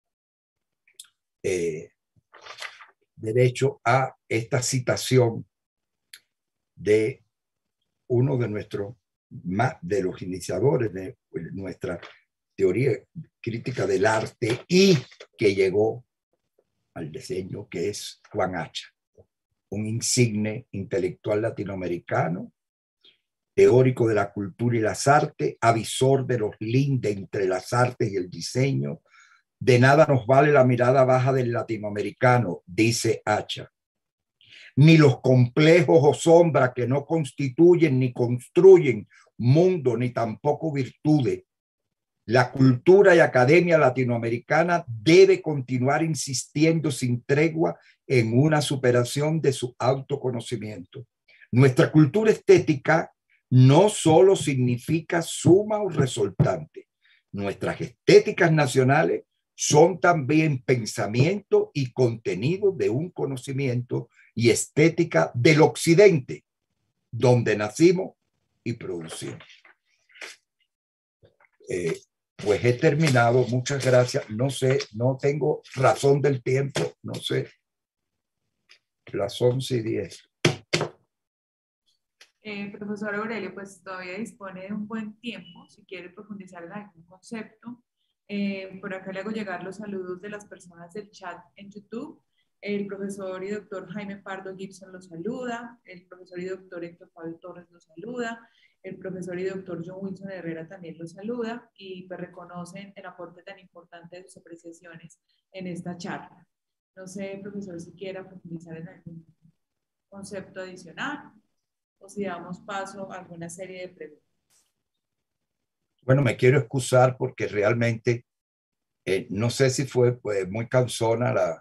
derecho a esta citación de uno de los iniciadores de nuestra teoría crítica del arte y que llegó al diseño, que es Juan Hacha, un insigne intelectual latinoamericano, teórico de la cultura y las artes, avisor de los lindes entre las artes y el diseño. De nada nos vale la mirada baja del latinoamericano, dice Hacha, ni los complejos o sombras que no constituyen ni construyen mundo, ni tampoco virtudes. La cultura y academia latinoamericana debe continuar insistiendo sin tregua en una superación de su autoconocimiento. Nuestra cultura estética no solo significa suma o resultante. Nuestras estéticas nacionales son también pensamiento y contenido de un conocimiento y estética del occidente, donde nacimos y producimos. Pues he terminado, muchas gracias. No sé, no tengo razón del tiempo, no sé. Las 11:10. Profesor Aurelio, pues todavía dispone de un buen tiempo, si quiere profundizar en algún concepto. Por acá le hago llegar los saludos de las personas del chat en YouTube. El profesor y doctor Jaime Pardo Gibson los saluda, el profesor y doctor Héctor Fabio Torres los saluda, el profesor y doctor John Wilson Herrera también los saluda y pues reconocen el aporte tan importante de sus apreciaciones en esta charla. No sé, profesor, si quiera profundizar en algún concepto adicional o si damos paso a alguna serie de preguntas. Bueno, me quiero excusar porque realmente no sé si fue muy cansona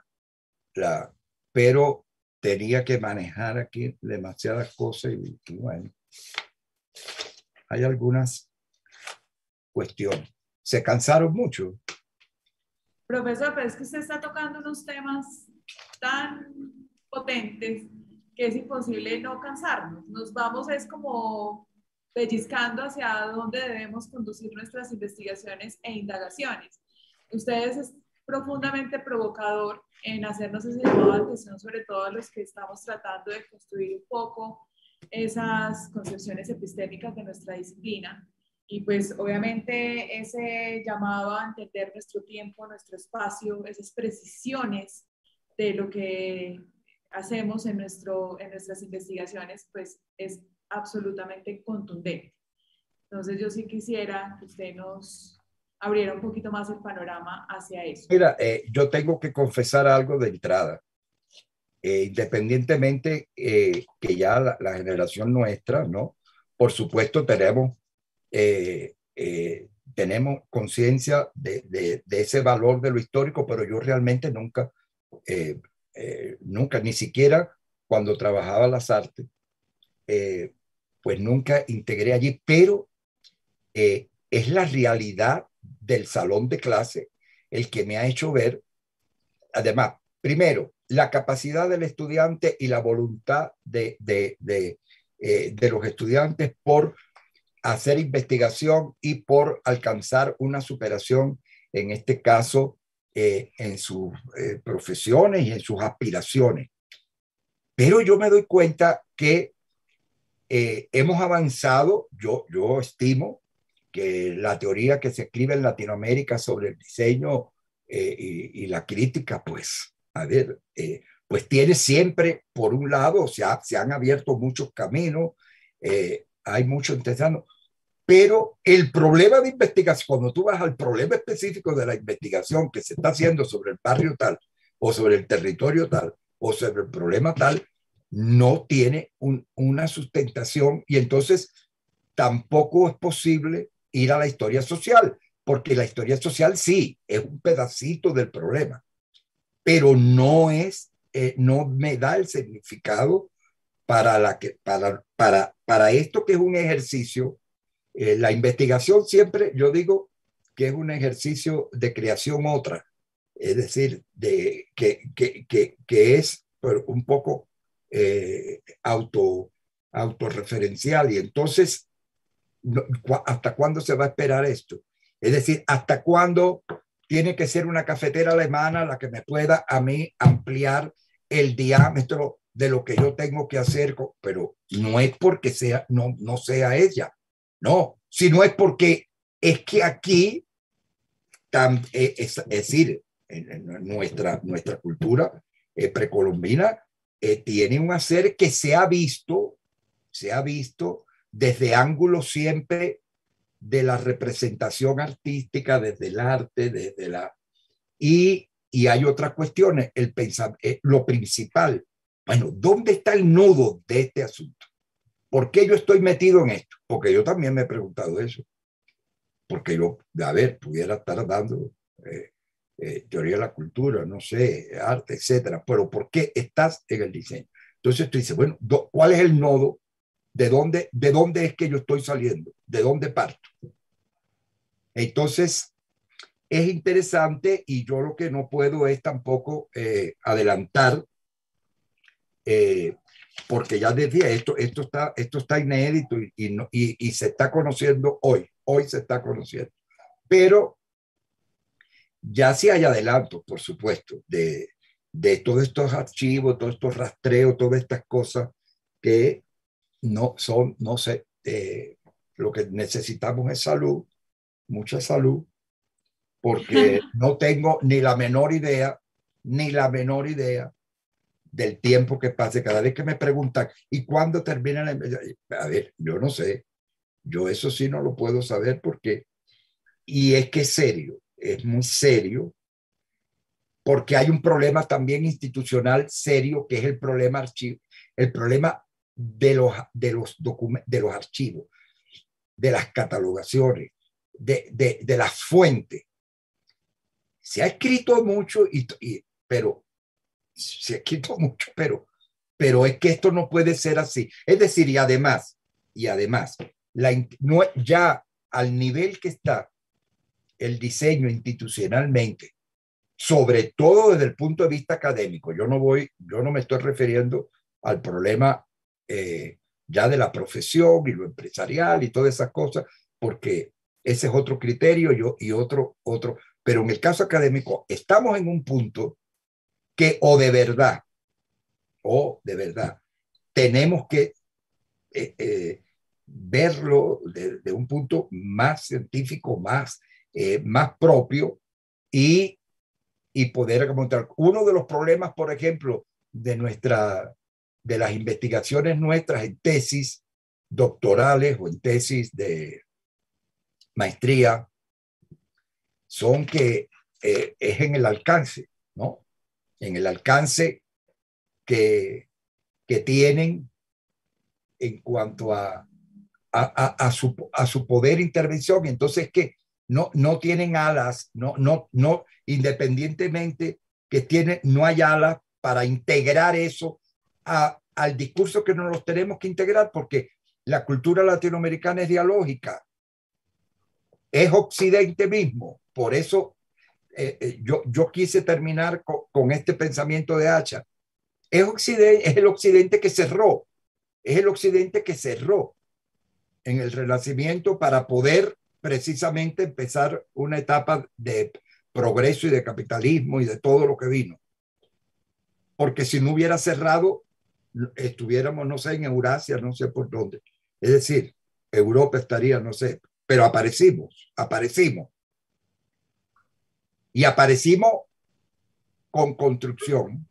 pero tenía que manejar aquí demasiadas cosas y bueno, hay algunas cuestiones. ¿Se cansaron mucho? Profesor, pero es que usted está tocando unos temas tan potentes que es imposible no cansarnos. Nos vamos es como pellizcando hacia dónde debemos conducir nuestras investigaciones e indagaciones. Ustedes es profundamente provocador en hacernos ese llamado de atención, sobre todo a los que estamos tratando de construir un poco esas concepciones epistémicas de nuestra disciplina. Y pues obviamente ese llamado a entender nuestro tiempo, nuestro espacio, esas precisiones de lo que hacemos en nuestras investigaciones, pues es absolutamente contundente. Entonces yo sí quisiera que usted nos abriera un poquito más el panorama hacia eso. Mira, yo tengo que confesar algo de entrada. Independientemente que ya la generación nuestra, ¿no? Por supuesto tenemos conciencia de ese valor de lo histórico, pero yo realmente nunca, ni siquiera cuando trabajaba las artes, pues nunca integré allí, pero es la realidad del salón de clase el que me ha hecho ver, además, primero, la capacidad del estudiante y la voluntad de los estudiantes por hacer investigación y por alcanzar una superación, en este caso, en sus profesiones y en sus aspiraciones. Pero yo me doy cuenta que hemos avanzado. Yo estimo que la teoría que se escribe en Latinoamérica sobre el diseño y la crítica, pues, a ver, pues tiene siempre, por un lado, se han abierto muchos caminos, hay mucho interesando, pero el problema de investigación, cuando tú vas al problema específico de la investigación que se está haciendo sobre el barrio tal, o sobre el territorio tal, o sobre el problema tal, no tiene una sustentación, y entonces tampoco es posible ir a la historia social, porque la historia social sí es un pedacito del problema, pero no es, no me da el significado para esto que es un ejercicio. La investigación siempre, yo digo que es un ejercicio de creación otra, es decir, que es un poco autorreferencial. Y entonces, ¿hasta cuándo se va a esperar esto? Es decir, ¿hasta cuándo tiene que ser una cafetera alemana la que me pueda a mí ampliar el diámetro de lo que yo tengo que hacer? Pero no es porque sea, no sea ella, no, sino es porque es que aquí, es decir, en nuestra cultura precolombina tiene un hacer que se ha visto desde ángulos siempre de la representación artística, desde el arte, desde la... Y hay otras cuestiones, lo principal. Bueno, ¿dónde está el nudo de este asunto? ¿Por qué yo estoy metido en esto? Porque yo también me he preguntado eso. Porque yo, a ver, pudiera estar dando teoría de la cultura, no sé, arte, etcétera. Pero ¿por qué estás en el diseño? Entonces tú dices, bueno, ¿cuál es el nodo? ¿De dónde es que yo estoy saliendo? ¿De dónde parto? Entonces, es interesante y yo lo que no puedo es tampoco adelantar, porque ya decía, esto está inédito y se está conociendo hoy se está conociendo. Pero ya sí hay adelantos, por supuesto, de todos estos archivos, todos estos rastreos, todas estas cosas que no sé, lo que necesitamos es salud, mucha salud, porque no tengo ni la menor idea del tiempo que pase. Cada vez que me preguntan, ¿y cuándo termina la investigación? A ver, yo no sé, yo eso sí no lo puedo saber porque, y es que es serio, es muy serio, porque hay un problema también institucional serio, que es el problema de los archivos, de las catalogaciones, de las fuentes. Se ha escrito mucho, pero se ha escrito mucho, pero es que esto no puede ser así. Es decir, y además, ya al nivel que está el diseño institucionalmente, sobre todo desde el punto de vista académico, yo no me estoy refiriendo al problema ya de la profesión y lo empresarial y todas esas cosas, porque ese es otro criterio y otro, pero en el caso académico estamos en un punto que o de verdad tenemos que verlo de un punto más científico, más propio y poder encontrar. Uno de los problemas, por ejemplo, de las investigaciones nuestras en tesis doctorales o en tesis de maestría, son que es en el alcance, ¿no? En el alcance que tienen en cuanto a su poder de intervención. Entonces, que no tienen alas, no, independientemente que no hay alas para integrar eso al discurso que nos los tenemos que integrar, porque la cultura latinoamericana es dialógica, es Occidente mismo. Por eso yo quise terminar con este pensamiento de Hacha. Es el Occidente que cerró, en el Renacimiento para poder precisamente empezar una etapa de progreso y de capitalismo y de todo lo que vino. Porque si no hubiera cerrado, estuviéramos, no sé, en Eurasia, no sé por dónde. Es decir, Europa estaría, no sé, pero aparecimos. Y aparecimos con construcción.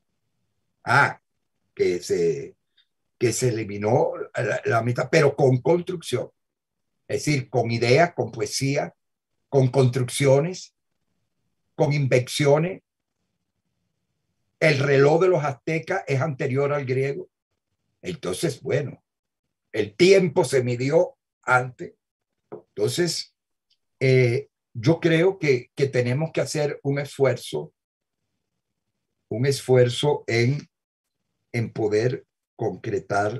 Que se eliminó la mitad, pero con construcción. Es decir, con ideas, con poesía, con construcciones, con invenciones. El reloj de los aztecas es anterior al griego. Entonces, bueno, el tiempo se midió antes. Entonces, yo creo que tenemos que hacer un esfuerzo en poder concretar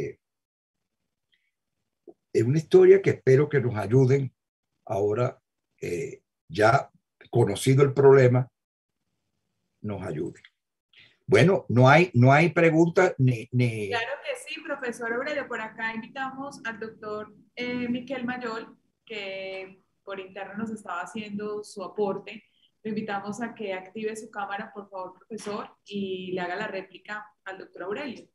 una historia que espero que nos ayuden ahora, ya conocido el problema, nos ayude. Bueno, no hay preguntas ni... Claro que sí, profesor Aurelio. Por acá invitamos al doctor Miquel Mayol, que por interno nos estaba haciendo su aporte. Lo invitamos a que active su cámara, por favor, profesor, y le haga la réplica al doctor Aurelio.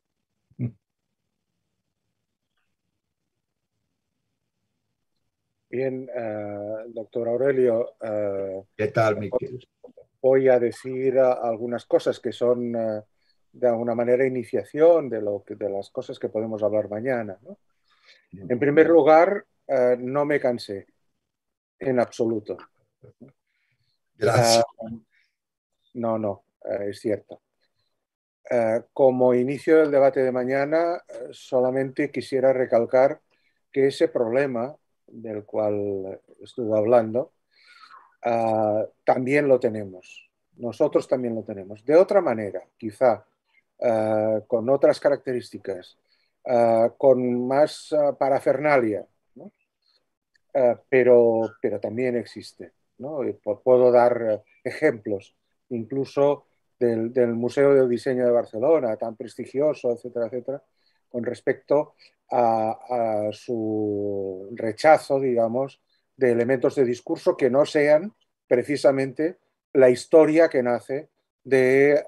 Bien, doctor Aurelio. ¿Qué tal, Miquel? Voy a decir algunas cosas que son de alguna manera iniciación de las cosas que podemos hablar mañana, ¿no? En primer lugar, no me cansé en absoluto. Gracias. No, es cierto. Como inicio del debate de mañana, solamente quisiera recalcar que ese problema del cual estuve hablando, también lo tenemos. Nosotros también lo tenemos. De otra manera, quizá, con otras características, con más parafernalia, ¿no? Pero también existe, ¿no? Y puedo dar ejemplos, incluso del Museo del Diseño de Barcelona, tan prestigioso, etcétera, etcétera, con respecto a su rechazo, digamos, de elementos de discurso que no sean precisamente la historia que nace de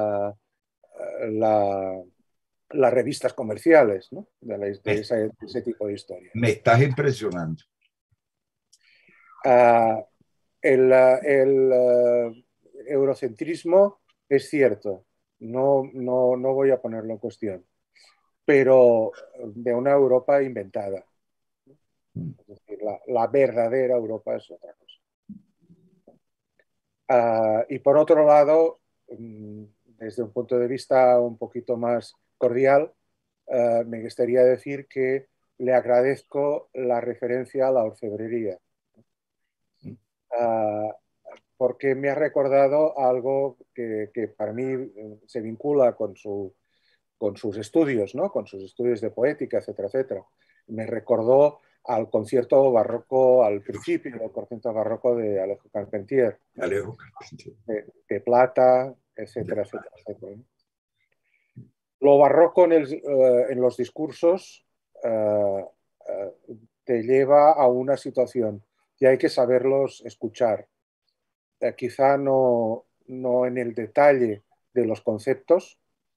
las revistas comerciales, ¿no? de ese tipo de historia. Me estás impresionando. El eurocentrismo es cierto, no voy a ponerlo en cuestión, pero de una Europa inventada. Es decir, la verdadera Europa es otra cosa. Y por otro lado, desde un punto de vista un poquito más cordial, me gustaría decir que le agradezco la referencia a la orfebrería. Porque me ha recordado algo que para mí se vincula con sus estudios, ¿no? Con sus estudios de poética, etcétera, etcétera. Me recordó al concierto barroco, al principio del concierto barroco de Alejo Carpentier. Alejo Carpentier. De Plata, etcétera, etcétera, etcétera. Lo barroco en los discursos te lleva a una situación y hay que saberlos escuchar. Quizá no en el detalle de los conceptos.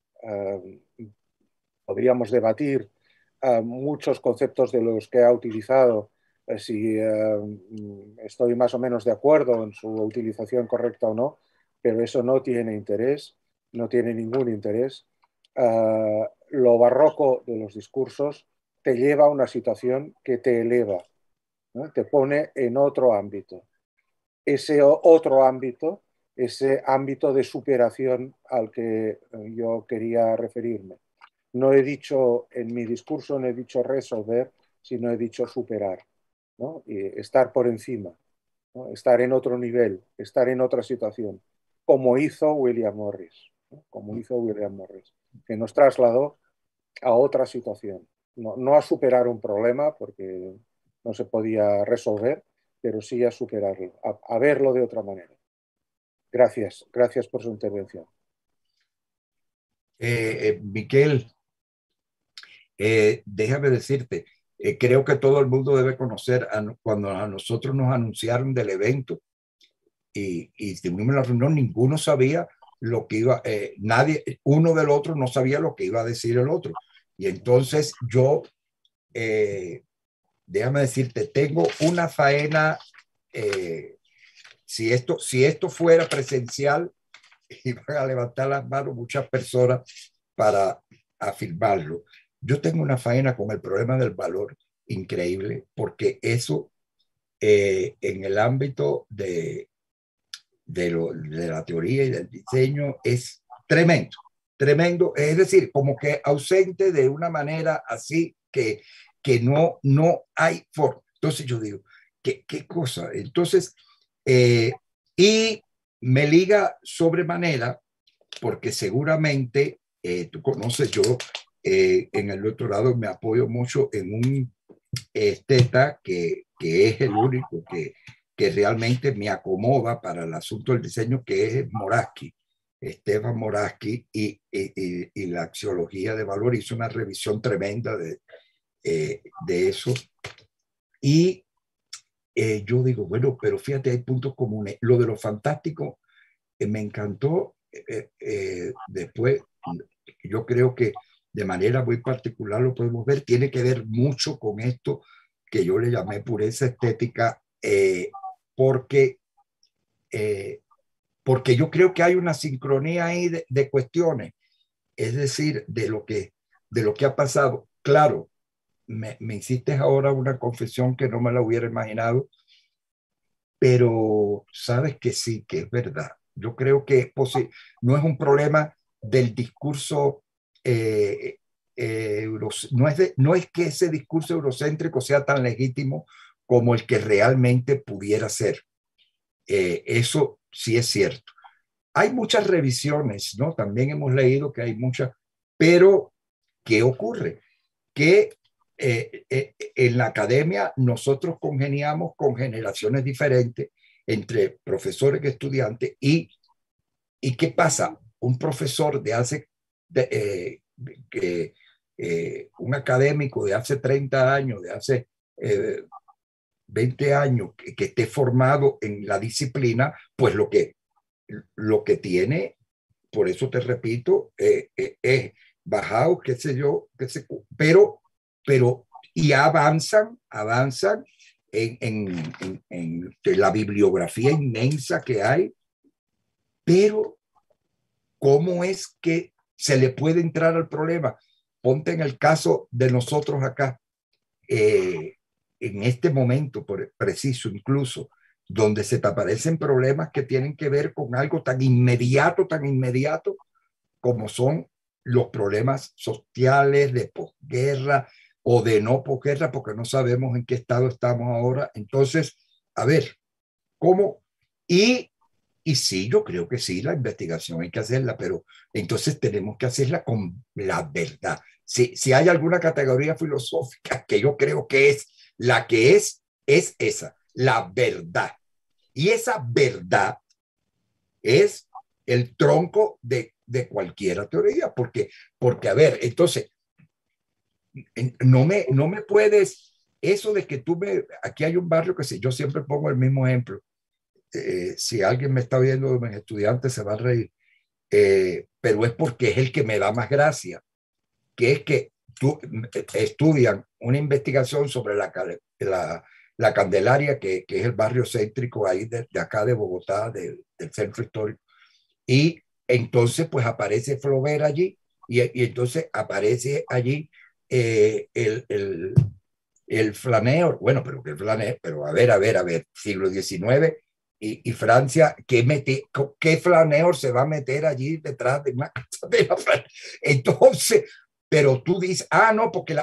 Podríamos debatir muchos conceptos de los que ha utilizado, si estoy más o menos de acuerdo en su utilización correcta o no, pero eso no tiene interés, no tiene ningún interés. Lo barroco de los discursos te lleva a una situación que te eleva, ¿no? Te pone en otro ámbito. Ese otro ámbito, ese ámbito de superación al que yo quería referirme. No he dicho en mi discurso, no he dicho resolver, sino he dicho superar, ¿no? Y estar por encima, ¿no? Estar en otro nivel, estar en otra situación, como hizo William Morris, ¿no? Como hizo William Morris, que nos trasladó a otra situación, no a superar un problema porque no se podía resolver, pero sí a superarlo, a verlo de otra manera. Gracias por su intervención. Miquel, déjame decirte, creo que todo el mundo debe conocer cuando a nosotros nos anunciaron del evento y tuvimos la reunión, ninguno sabía lo que iba, nadie, uno del otro no sabía lo que iba a decir el otro. Y entonces yo, déjame decirte, tengo una faena, si esto fuera presencial, iban a levantar las manos muchas personas para afirmarlo. Yo tengo una faena con el problema del valor increíble, porque eso en el ámbito de la teoría y del diseño es tremendo. Es decir, como que ausente de una manera así que que no hay forma. Entonces yo digo, ¿qué cosa? Entonces, y me liga sobremanera, porque seguramente, tú conoces, yo en el doctorado me apoyo mucho en un esteta que es el único que realmente me acomoda para el asunto del diseño, que es Moravsky, Esteban Moravsky, y la axiología de valor. Hizo una revisión tremenda de eso. Y yo digo, bueno, pero fíjate, hay puntos comunes. Lo de lo fantástico me encantó. Después, yo creo que de manera muy particular lo podemos ver, tiene que ver mucho con esto que yo le llamé pureza estética, porque yo creo que hay una sincronía ahí de cuestiones, es decir, de lo que ha pasado. Claro, me hiciste ahora una confesión que no me la hubiera imaginado, pero sabes que sí, que es verdad. Yo creo que es posible, no es un problema del discurso, no es que ese discurso eurocéntrico sea tan legítimo como el que realmente pudiera ser. Eso sí es cierto. Hay muchas revisiones, ¿no? También hemos leído que hay muchas, pero ¿qué ocurre? Que en la academia nosotros congeniamos con generaciones diferentes entre profesores y estudiantes. ¿Y qué pasa? Un profesor de hace, un académico de hace 30 años, de hace 20 años, que esté formado en la disciplina, pues lo que tiene, por eso te repito, es bajado, qué sé yo, pero y avanzan en la bibliografía inmensa que hay, pero ¿cómo es que se le puede entrar al problema? Ponte en el caso de nosotros acá, en este momento preciso incluso, donde se te aparecen problemas que tienen que ver con algo tan inmediato como son los problemas sociales de posguerra o de no posguerra, porque no sabemos en qué estado estamos ahora. Entonces, a ver, ¿cómo? Y sí, yo creo que sí, la investigación hay que hacerla, pero entonces tenemos que hacerla con la verdad. Si hay alguna categoría filosófica que yo creo que es la que es esa, la verdad. Y esa verdad es el tronco de cualquier teoría, porque a ver, entonces, no me puedes, eso de que aquí hay un barrio que yo siempre pongo el mismo ejemplo, si alguien me está viendo de mis estudiantes se va a reír, pero es porque es el que me da más gracia, que es que estudian una investigación sobre la Candelaria, que es el barrio céntrico ahí de acá de Bogotá, del centro histórico, y entonces pues aparece Flaubert allí, y entonces aparece allí el flaneur, bueno, pero que flaneur, pero a ver, siglo XIX, y Francia, ¿qué flaneur se va a meter allí detrás de una casa de la Francia? Entonces, pero tú dices, porque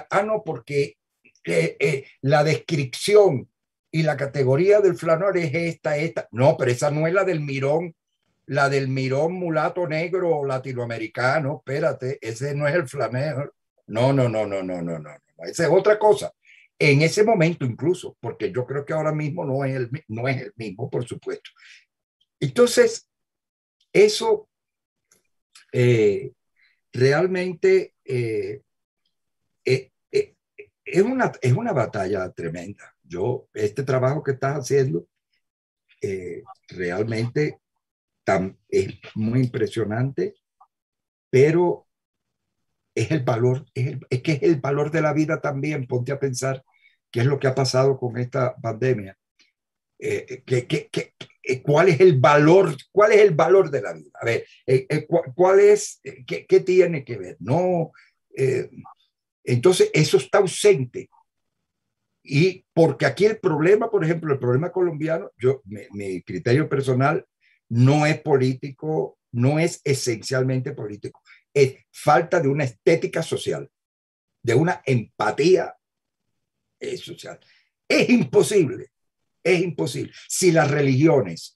la descripción y la categoría del flaneur es esta. No, pero esa no es la del mirón mulato negro latinoamericano. Espérate, ese no es el flaneur. No. Esa es otra cosa. En ese momento incluso, porque yo creo que ahora mismo no es el mismo, por supuesto. Entonces, eso realmente es una batalla tremenda. Este trabajo que estás haciendo realmente es muy impresionante, pero es el valor, es que es el valor de la vida también. Ponte a pensar qué es lo que ha pasado con esta pandemia. ¿Cuál es el valor? ¿Cuál es el valor de la vida? A ver, ¿cuál es? ¿Qué tiene que ver? No. Entonces, eso está ausente. Y porque aquí el problema, por ejemplo, el problema colombiano, mi criterio personal no es político, no es esencialmente político, es falta de una estética social, de una empatía social. Es imposible, es imposible. Si las religiones,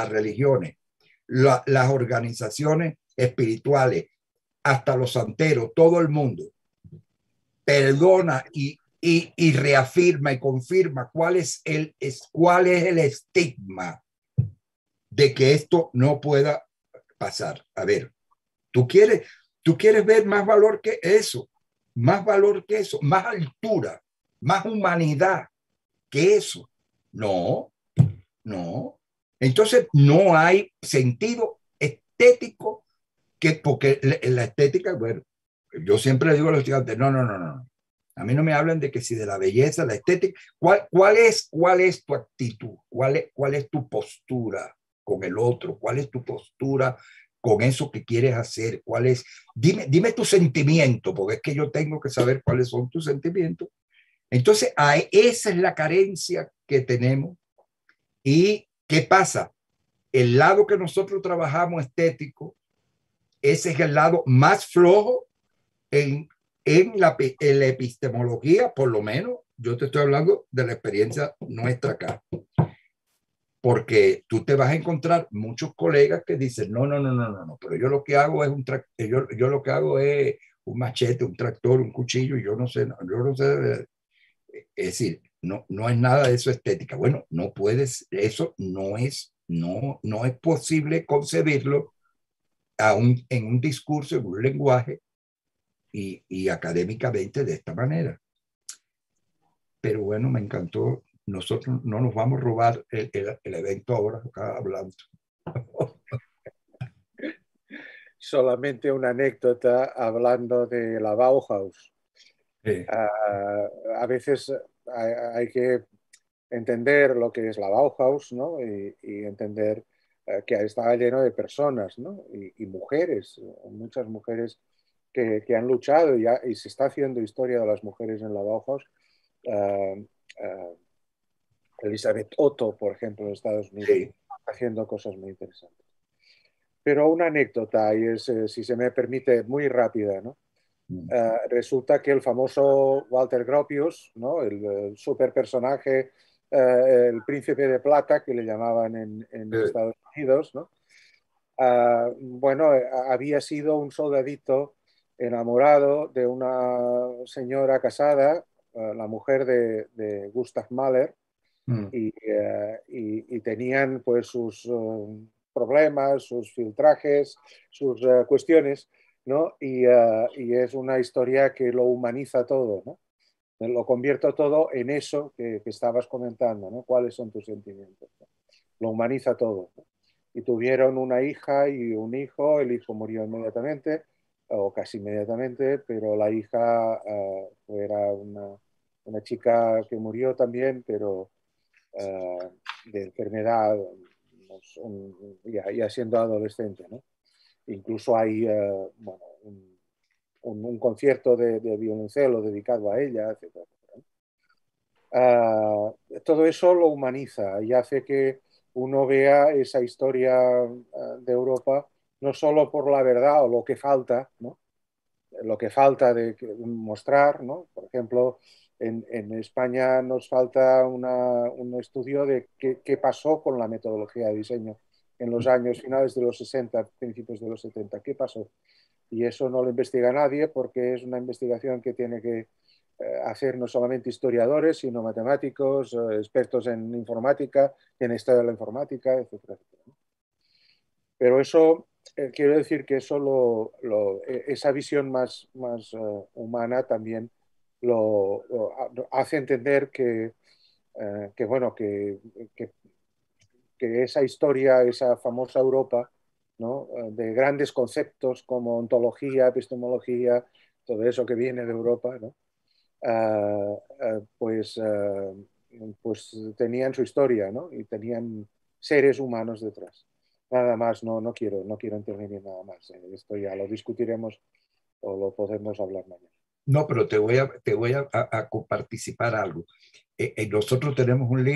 las organizaciones espirituales, hasta los santeros, todo el mundo, perdona y reafirma y confirma cuál es el estigma de que esto no pueda pasar. A ver, tú quieres ver más valor que eso, más altura, más humanidad que eso. No. Entonces no hay sentido estético porque la estética, bueno, yo siempre le digo a los estudiantes, no. A mí no me hablan de que si de la belleza, la estética, ¿cuál es tu actitud? ¿Cuál es tu postura con el otro? ¿Cuál es tu postura con eso que quieres hacer? Dime tu sentimiento, porque es que yo tengo que saber cuáles son tus sentimientos. Entonces, esa es la carencia que tenemos. ¿Y qué pasa? El lado que nosotros trabajamos estético, ese es el lado más flojo en la epistemología, por lo menos. Yo te estoy hablando de la experiencia nuestra acá. Porque tú te vas a encontrar muchos colegas que dicen, no, pero yo lo que hago es yo lo que hago es un machete, un tractor, un cuchillo, y yo no sé. Es decir, no es nada de eso estética. Bueno, no puedes, eso no es posible concebirlo en un discurso, en un lenguaje y académicamente de esta manera. Pero bueno, me encantó. Nosotros no nos vamos a robar el evento ahora acá hablando. Solamente una anécdota hablando de la Bauhaus. Sí. A veces hay que entender lo que es la Bauhaus, ¿no? Y entender que estaba lleno de personas, ¿no? Y mujeres, muchas mujeres que han luchado y se está haciendo historia de las mujeres en la Bauhaus. Elizabeth Otto, por ejemplo, en Estados Unidos, sí, haciendo cosas muy interesantes. Pero una anécdota, y es, si se me permite, muy rápida, ¿no? Resulta que el famoso Walter Gropius, ¿no? el super personaje, el príncipe de plata que le llamaban en Estados Unidos, ¿no? Bueno, había sido un soldadito enamorado de una señora casada, la mujer de Gustav Mahler, y tenían pues sus problemas, sus filtrajes, sus cuestiones, ¿no? Y es una historia que lo humaniza todo, ¿no? Lo convierte todo en eso que estabas comentando, ¿no? ¿Cuáles son tus sentimientos? ¿No? Lo humaniza todo, ¿no? Y tuvieron una hija y un hijo. El hijo murió inmediatamente, o casi inmediatamente, pero la hija era una chica que murió también, pero de enfermedad, ya siendo adolescente, ¿no? Incluso hay bueno, un concierto de violoncelo dedicado a ella, etc. Todo eso lo humaniza y hace que uno vea esa historia de Europa no solo por la verdad o lo que falta, ¿no? Lo que falta de mostrar, ¿no? Por ejemplo, en España nos falta un estudio de qué pasó con la metodología de diseño en los años finales de los 60, principios de los 70. ¿Qué pasó? Y eso no lo investiga nadie porque es una investigación que tiene que hacer no solamente historiadores, sino matemáticos, expertos en informática, en historia de la informática, etcétera, etcétera. Pero eso, quiero decir que eso esa visión más humana también lo hace entender que esa historia, esa famosa Europa, ¿no? De grandes conceptos como ontología, epistemología, todo eso que viene de Europa, ¿no? Pues tenían su historia, ¿no? Y tenían seres humanos detrás. Nada más, no quiero intervenir nada más. Esto ya lo discutiremos o lo podemos hablar mañana. No, pero te voy a participar algo. Nosotros tenemos un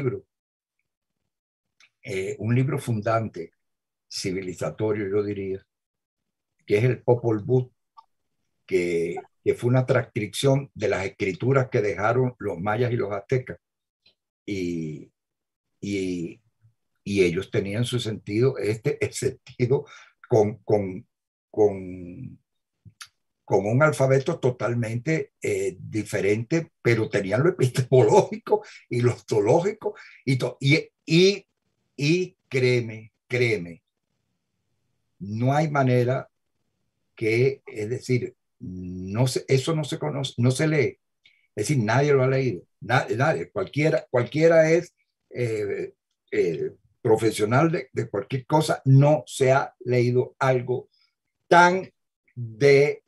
libro fundante, civilizatorio, yo diría, que es el Popol Vuh, que que fue una transcripción de las escrituras que dejaron los mayas y los aztecas. Y ellos tenían su sentido, el sentido con un alfabeto totalmente diferente, pero tenían lo epistemológico y lo ontológico, y créeme, no hay manera que, es decir, eso no se conoce, no se lee, es decir, nadie lo ha leído, nadie, cualquiera es profesional de cualquier cosa, no se ha leído algo tan de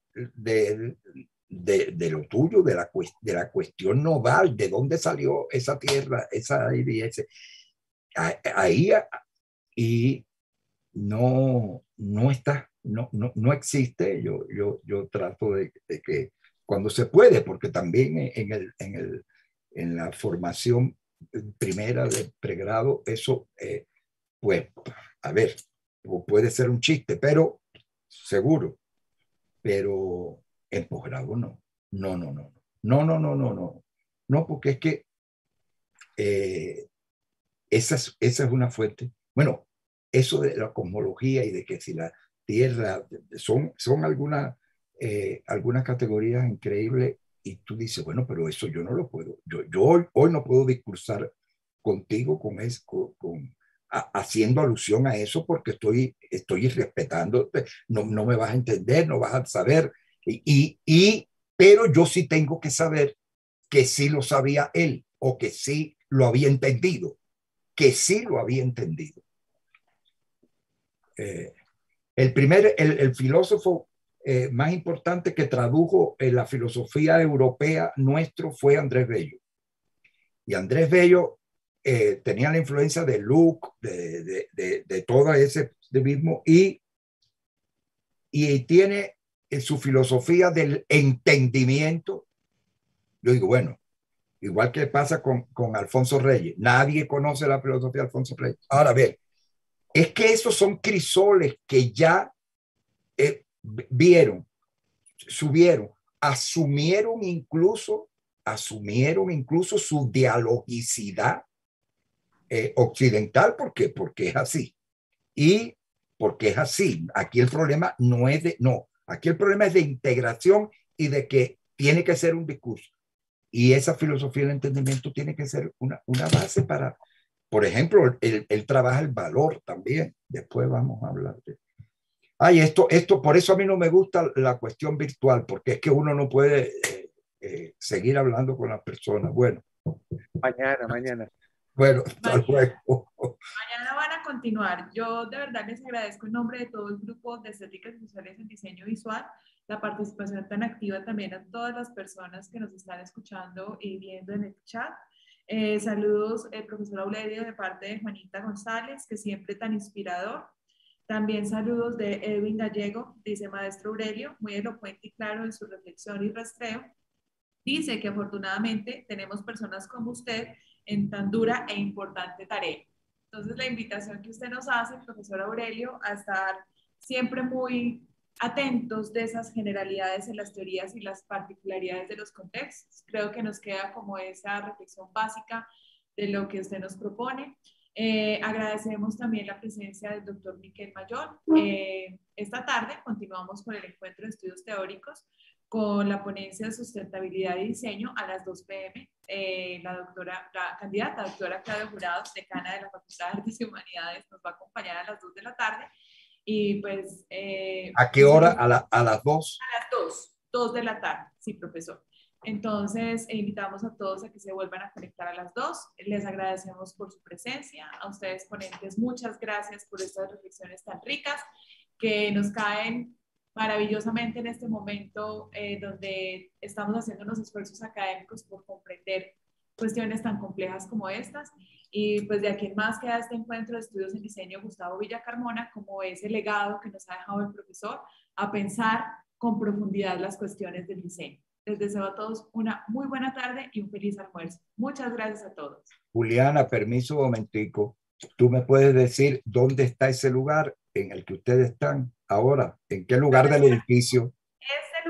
lo tuyo, de la cuestión nodal, de dónde salió esa tierra, ahí, y no está, no existe. Yo trato de que cuando se puede, porque también en la formación primera de pregrado, eso, pues, a ver, puede ser un chiste, pero seguro, pero en posgrado no, porque es que esa es una fuente. Bueno, eso de la cosmología y de que si la Tierra son algunas categorías increíbles, y tú dices, bueno, pero eso yo no lo puedo, yo hoy no puedo discursar contigo haciendo alusión a eso, porque estoy irrespetándote, no me vas a entender, no vas a saber, pero yo sí tengo que saber que sí lo sabía él, o que sí lo había entendido, el filósofo más importante que tradujo la filosofía europea nuestro fue Andrés Bello. Y Andrés Bello tenía la influencia de Luke, de todo ese mismo, y tiene su filosofía del entendimiento. Yo digo, bueno, igual que pasa con Alfonso Reyes, nadie conoce la filosofía de Alfonso Reyes. Ahora bien, es que esos son crisoles que ya vieron, subieron, asumieron incluso su dialogicidad occidental, porque es así. Y porque es así. Aquí el problema no es aquí el problema es de integración y de que tiene que ser un discurso. Y esa filosofía del entendimiento tiene que ser una base para, por ejemplo, él trabaja el valor también. Después vamos a hablar de... esto, por eso a mí no me gusta la cuestión virtual, porque es que uno no puede seguir hablando con las personas. Bueno. Mañana. Bueno, hasta luego. Mañana van a continuar. Yo de verdad les agradezco en nombre de todo el grupo de Estéticas Visuales en Diseño Visual la participación tan activa también a todas las personas que nos están escuchando y viendo en el chat. Saludos, profesor Aurelio, de parte de Juanita González, que siempre tan inspirador. También saludos de Edwin Gallego, dice maestro Aurelio, muy elocuente y claro en su reflexión y rastreo. Dice que afortunadamente tenemos personas como usted en tan dura e importante tarea. Entonces la invitación que usted nos hace, profesor Aurelio, a estar siempre muy atentos de esas generalidades en las teorías y las particularidades de los contextos. Creo que nos queda como esa reflexión básica de lo que usted nos propone. Agradecemos también la presencia del doctor Miquel Mayor. Esta tarde continuamos con el encuentro de estudios teóricos con la ponencia de sustentabilidad y diseño a las 2 p.m. La candidata doctora Claudia Jurado, decana de la Facultad de Artes y Humanidades, nos va a acompañar a las 2 de la tarde. Y pues... ¿A qué hora? ¿A las 2? A las 2 de la tarde, sí, profesor. Entonces, invitamos a todos a que se vuelvan a conectar a las 2. Les agradecemos por su presencia. A ustedes, ponentes, muchas gracias por estas reflexiones tan ricas que nos caen maravillosamente en este momento donde estamos haciendo unos esfuerzos académicos por comprender cuestiones tan complejas como estas. Y pues de aquí en más queda este encuentro de estudios en diseño Gustavo Villa Carmona como ese legado que nos ha dejado el profesor a pensar con profundidad las cuestiones del diseño. Les deseo a todos una muy buena tarde y un feliz almuerzo. Muchas gracias a todos. Juliana, permiso un momentico. ¿Tú me puedes decir dónde está ese lugar en el que ustedes están ahora? ¿En qué lugar del edificio? Este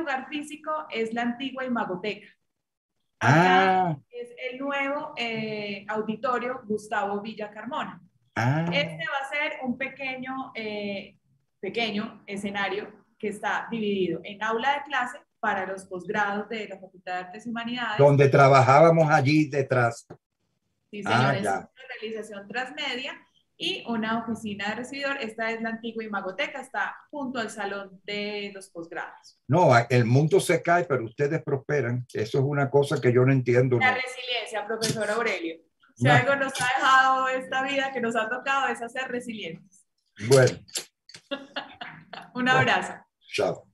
lugar físico es la antigua Imagoteca. Acá es el nuevo auditorio Gustavo Villa Carmona. Este va a ser un pequeño escenario que está dividido en aula de clase para los posgrados de la Facultad de Artes y Humanidades. Donde trabajábamos allí detrás. Sí, señor, es una realización transmedia y una oficina de recibidor. Esta es la antigua Imagoteca, está junto al salón de los posgrados. No, el mundo se cae, pero ustedes prosperan. Eso es una cosa que yo no entiendo. La resiliencia, profesor Aurelio. Si algo nos ha dejado esta vida que nos ha tocado es hacer resilientes. Bueno. Un abrazo. Chao.